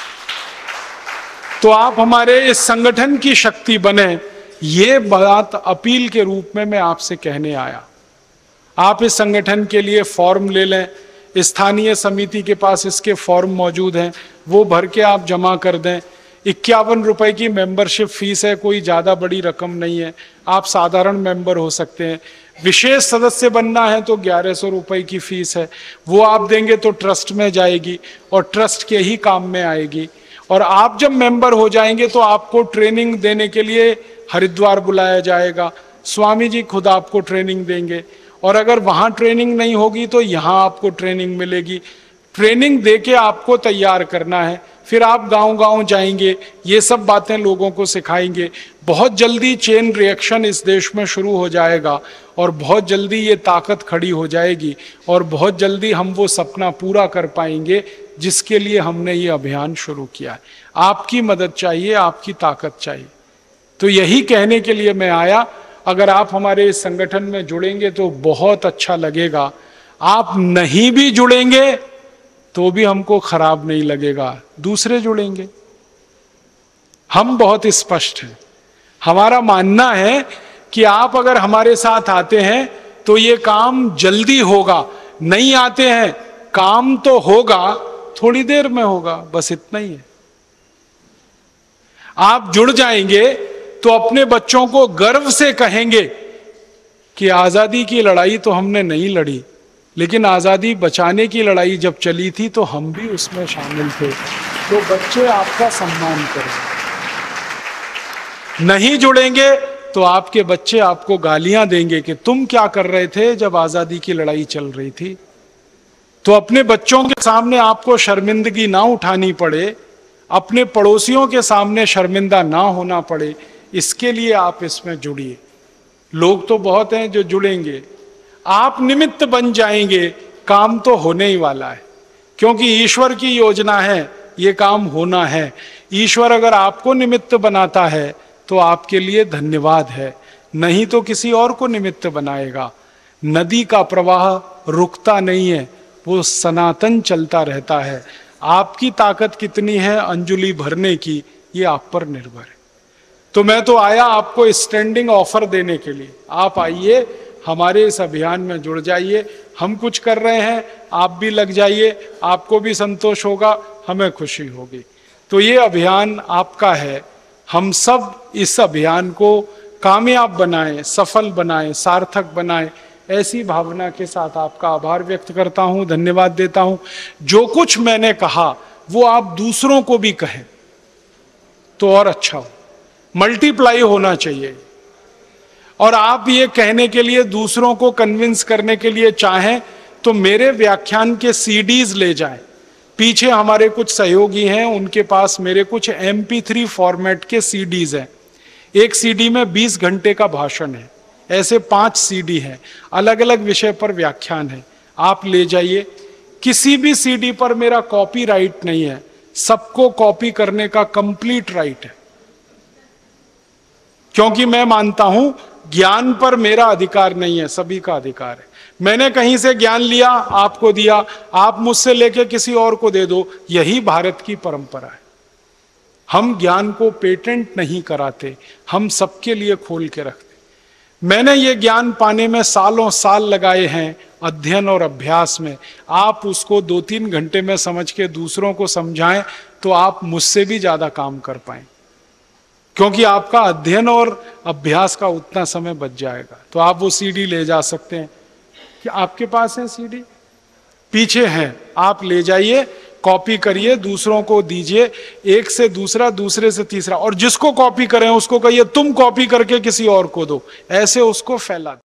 Speaker 1: तो आप हमारे इस संगठन की शक्ति बने, ये बात अपील के रूप में मैं आपसे कहने आया। आप इस संगठन के लिए फॉर्म ले लें, स्थानीय समिति के पास इसके फॉर्म मौजूद हैं, वो भर के आप जमा कर दें। इक्यावन रुपए की मेंबरशिप फीस है, कोई ज्यादा बड़ी रकम नहीं है। आप साधारण मेंबर हो सकते हैं। विशेष सदस्य बनना है तो ग्यारह सौ रुपए की फीस है, वो आप देंगे तो ट्रस्ट में जाएगी और ट्रस्ट के ही काम में आएगी। और आप जब मेंबर हो जाएंगे तो आपको ट्रेनिंग देने के लिए हरिद्वार बुलाया जाएगा, स्वामी जी खुद आपको ट्रेनिंग देंगे। और अगर वहां ट्रेनिंग नहीं होगी तो यहाँ आपको ट्रेनिंग मिलेगी। ट्रेनिंग देके आपको तैयार करना है, फिर आप गांव गांव जाएंगे, ये सब बातें लोगों को सिखाएंगे। बहुत जल्दी चेन रिएक्शन इस देश में शुरू हो जाएगा और बहुत जल्दी ये ताकत खड़ी हो जाएगी और बहुत जल्दी हम वो सपना पूरा कर पाएंगे जिसके लिए हमने ये अभियान शुरू किया है। आपकी मदद चाहिए, आपकी ताकत चाहिए। तो यही कहने के लिए मैं आया। अगर आप हमारे इस संगठन में जुड़ेंगे तो बहुत अच्छा लगेगा। आप नहीं भी जुड़ेंगे तो भी हमको खराब नहीं लगेगा, दूसरे जुड़ेंगे। हम बहुत स्पष्ट हैं। हमारा मानना है कि आप अगर हमारे साथ आते हैं तो ये काम जल्दी होगा। नहीं आते हैं, काम तो होगा, थोड़ी देर में होगा, बस इतना ही है। आप जुड़ जाएंगे तो अपने बच्चों को गर्व से कहेंगे कि आजादी की लड़ाई तो हमने नहीं लड़ी, लेकिन आजादी बचाने की लड़ाई जब चली थी तो हम भी उसमें शामिल थे। तो बच्चे आपका सम्मान करेंगे। नहीं जुड़ेंगे तो आपके बच्चे आपको गालियां देंगे कि तुम क्या कर रहे थे जब आजादी की लड़ाई चल रही थी। तो अपने बच्चों के सामने आपको शर्मिंदगी ना उठानी पड़े, अपने पड़ोसियों के सामने शर्मिंदा ना होना पड़े, इसके लिए आप इसमें जुड़िए। लोग तो बहुत हैं जो जुड़ेंगे, आप निमित्त बन जाएंगे, काम तो होने ही वाला है, क्योंकि ईश्वर की योजना है, ये काम होना है। ईश्वर अगर आपको निमित्त बनाता है तो आपके लिए धन्यवाद है, नहीं तो किसी और को निमित्त बनाएगा। नदी का प्रवाह रुकता नहीं है, वो सनातन चलता रहता है। आपकी ताकत कितनी है अंजुलि भरने की, ये आप पर निर्भर है। तो मैं तो आया आपको स्टैंडिंग ऑफर देने के लिए, आप आइए, हमारे इस अभियान में जुड़ जाइए। हम कुछ कर रहे हैं, आप भी लग जाइए, आपको भी संतोष होगा, हमें खुशी होगी। तो ये अभियान आपका है, हम सब इस अभियान को कामयाब बनाएं, सफल बनाएं, सार्थक बनाएं, ऐसी भावना के साथ आपका आभार व्यक्त करता हूं, धन्यवाद देता हूं। जो कुछ मैंने कहा वो आप दूसरों को भी कहें तो और अच्छा हो, मल्टीप्लाई होना चाहिए। और आप ये कहने के लिए, दूसरों को कन्विंस करने के लिए चाहें तो मेरे व्याख्यान के सीडीज ले जाएं। पीछे हमारे कुछ सहयोगी हैं, उनके पास मेरे कुछ एम पी थ्री फॉर्मेट के सीडीज हैं। एक सीडी में बीस घंटे का भाषण है, ऐसे पांच सीडी हैं, अलग अलग विषय पर व्याख्यान है। आप ले जाइए। किसी भी सीडी पर मेरा कॉपीराइट नहीं है, सबको कॉपी करने का कंप्लीट राइट है, क्योंकि मैं मानता हूं ज्ञान पर मेरा अधिकार नहीं है, सभी का अधिकार है। मैंने कहीं से ज्ञान लिया, आपको दिया, आप मुझसे लेके किसी और को दे दो, यही भारत की परंपरा है। हम ज्ञान को पेटेंट नहीं कराते, हम सबके लिए खोल के रखते। मैंने ये ज्ञान पाने में सालों साल लगाए हैं, अध्ययन और अभ्यास में। आप उसको दो तीन घंटे में समझ के दूसरों को समझाएं तो आप मुझसे भी ज्यादा काम कर पाएं, क्योंकि आपका अध्ययन और अभ्यास का उतना समय बच जाएगा। तो आप वो सीडी ले जा सकते हैं। कि आपके पास है सीडी? पीछे हैं, आप ले जाइए, कॉपी करिए, दूसरों को दीजिए, एक से दूसरा, दूसरे से तीसरा, और जिसको कॉपी करें उसको कहिए तुम कॉपी करके किसी और को दो, ऐसे उसको फैला दो।